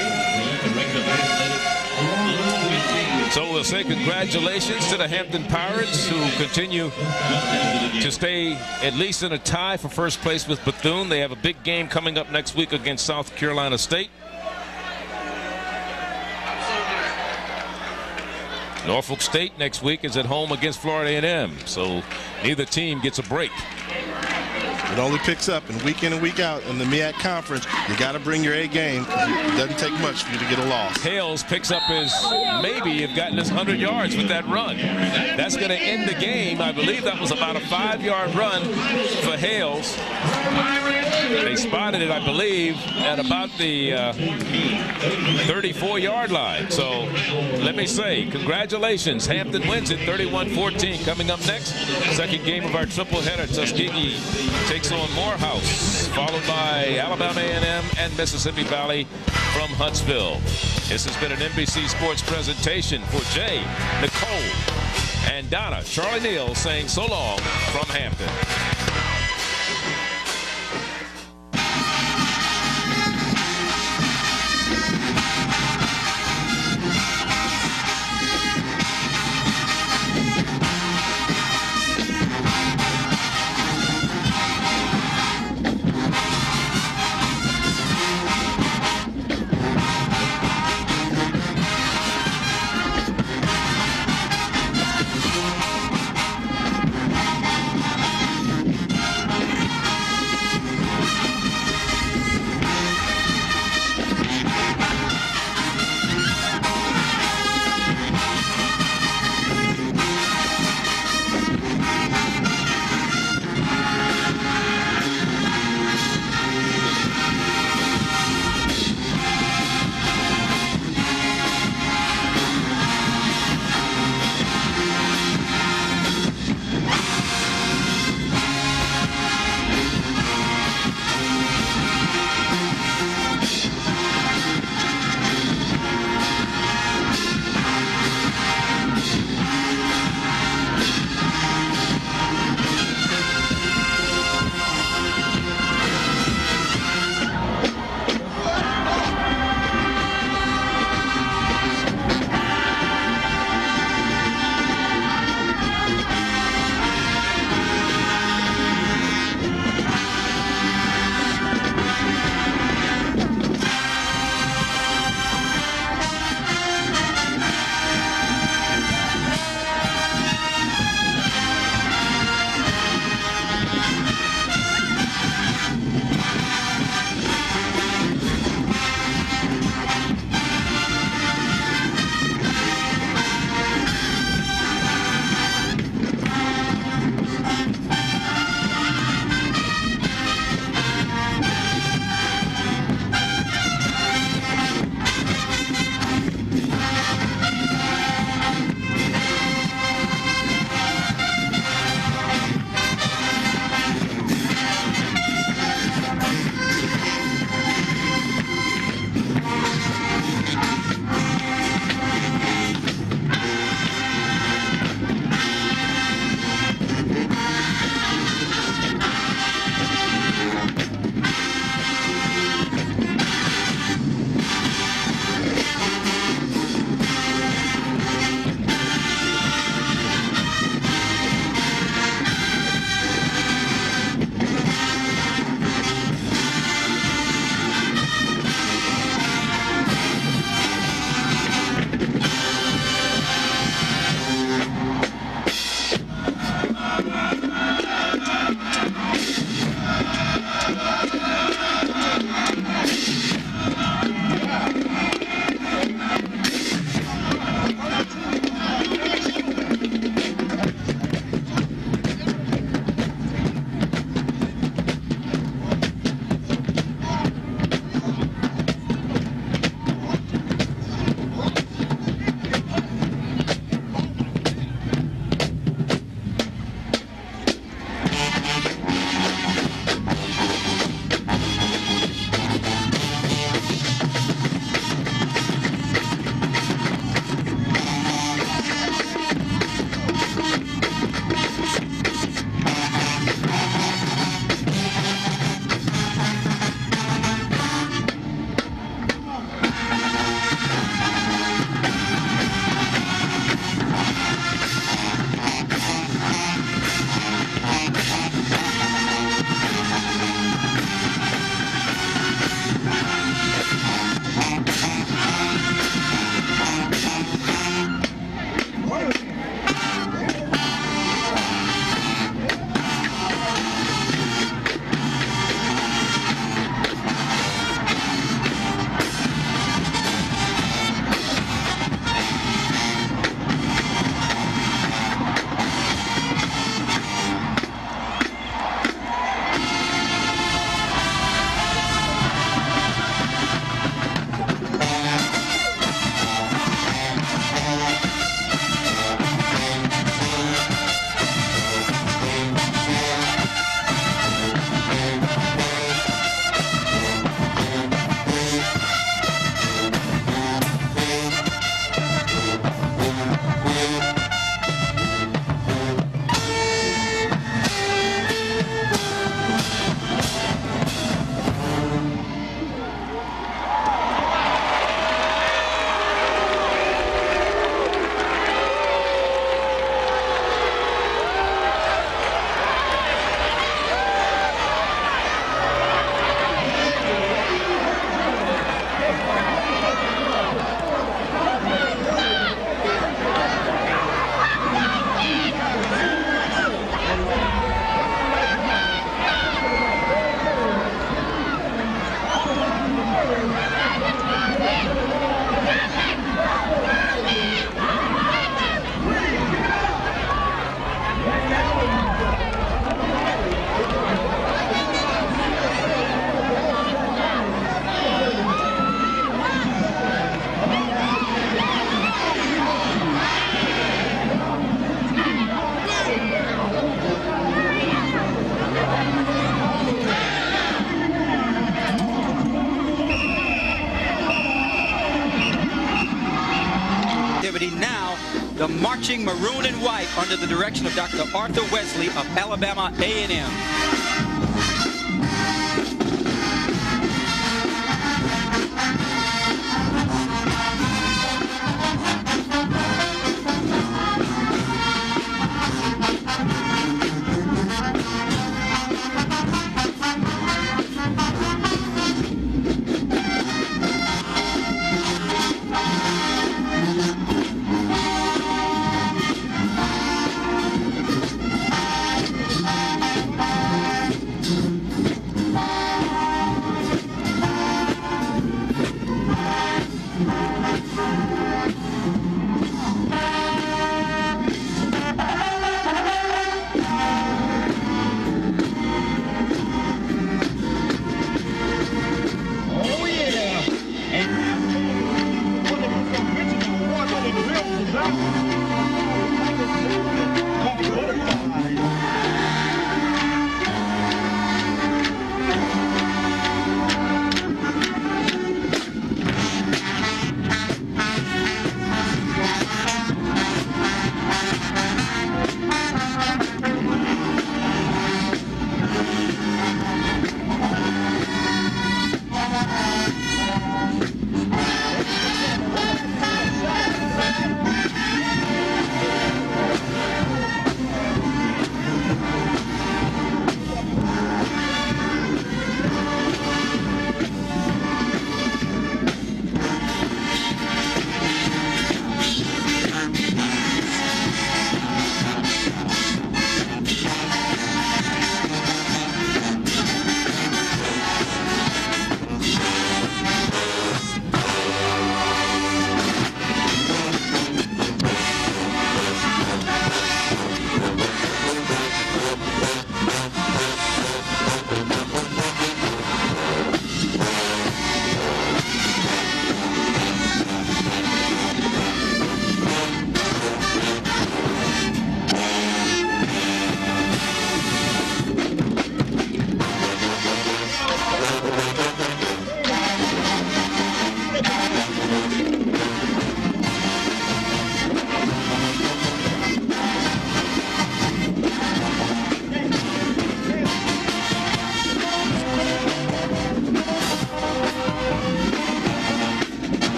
So we'll say congratulations to the Hampton Pirates, who continue to stay at least in a tie for first place with Bethune. They have a big game coming up next week against South Carolina State. Norfolk State next week is at home against Florida A and M, so neither team gets a break. It only picks up, and week in and week out in the M E A C conference, you got to bring your A game, because it doesn't take much for you to get a loss. Hales picks up his, maybe have gotten his one hundred yards with that run. That's going to end the game. I believe that was about a five yard run for Hales. They spotted it, I believe, at about the uh, thirty-four yard line. So let me say, congratulations. Hampton wins it thirty-one fourteen. Coming up next, second game of our triple header. Tuskegee takes on Morehouse, followed by Alabama A and M and Mississippi Valley from Huntsville. This has been an N B C Sports presentation. For Jay, Nicole, and Donna, Charlie Neal saying so long from Hampton. the marching maroon and white under the direction of Doctor Arthur Wesley of Alabama A and M.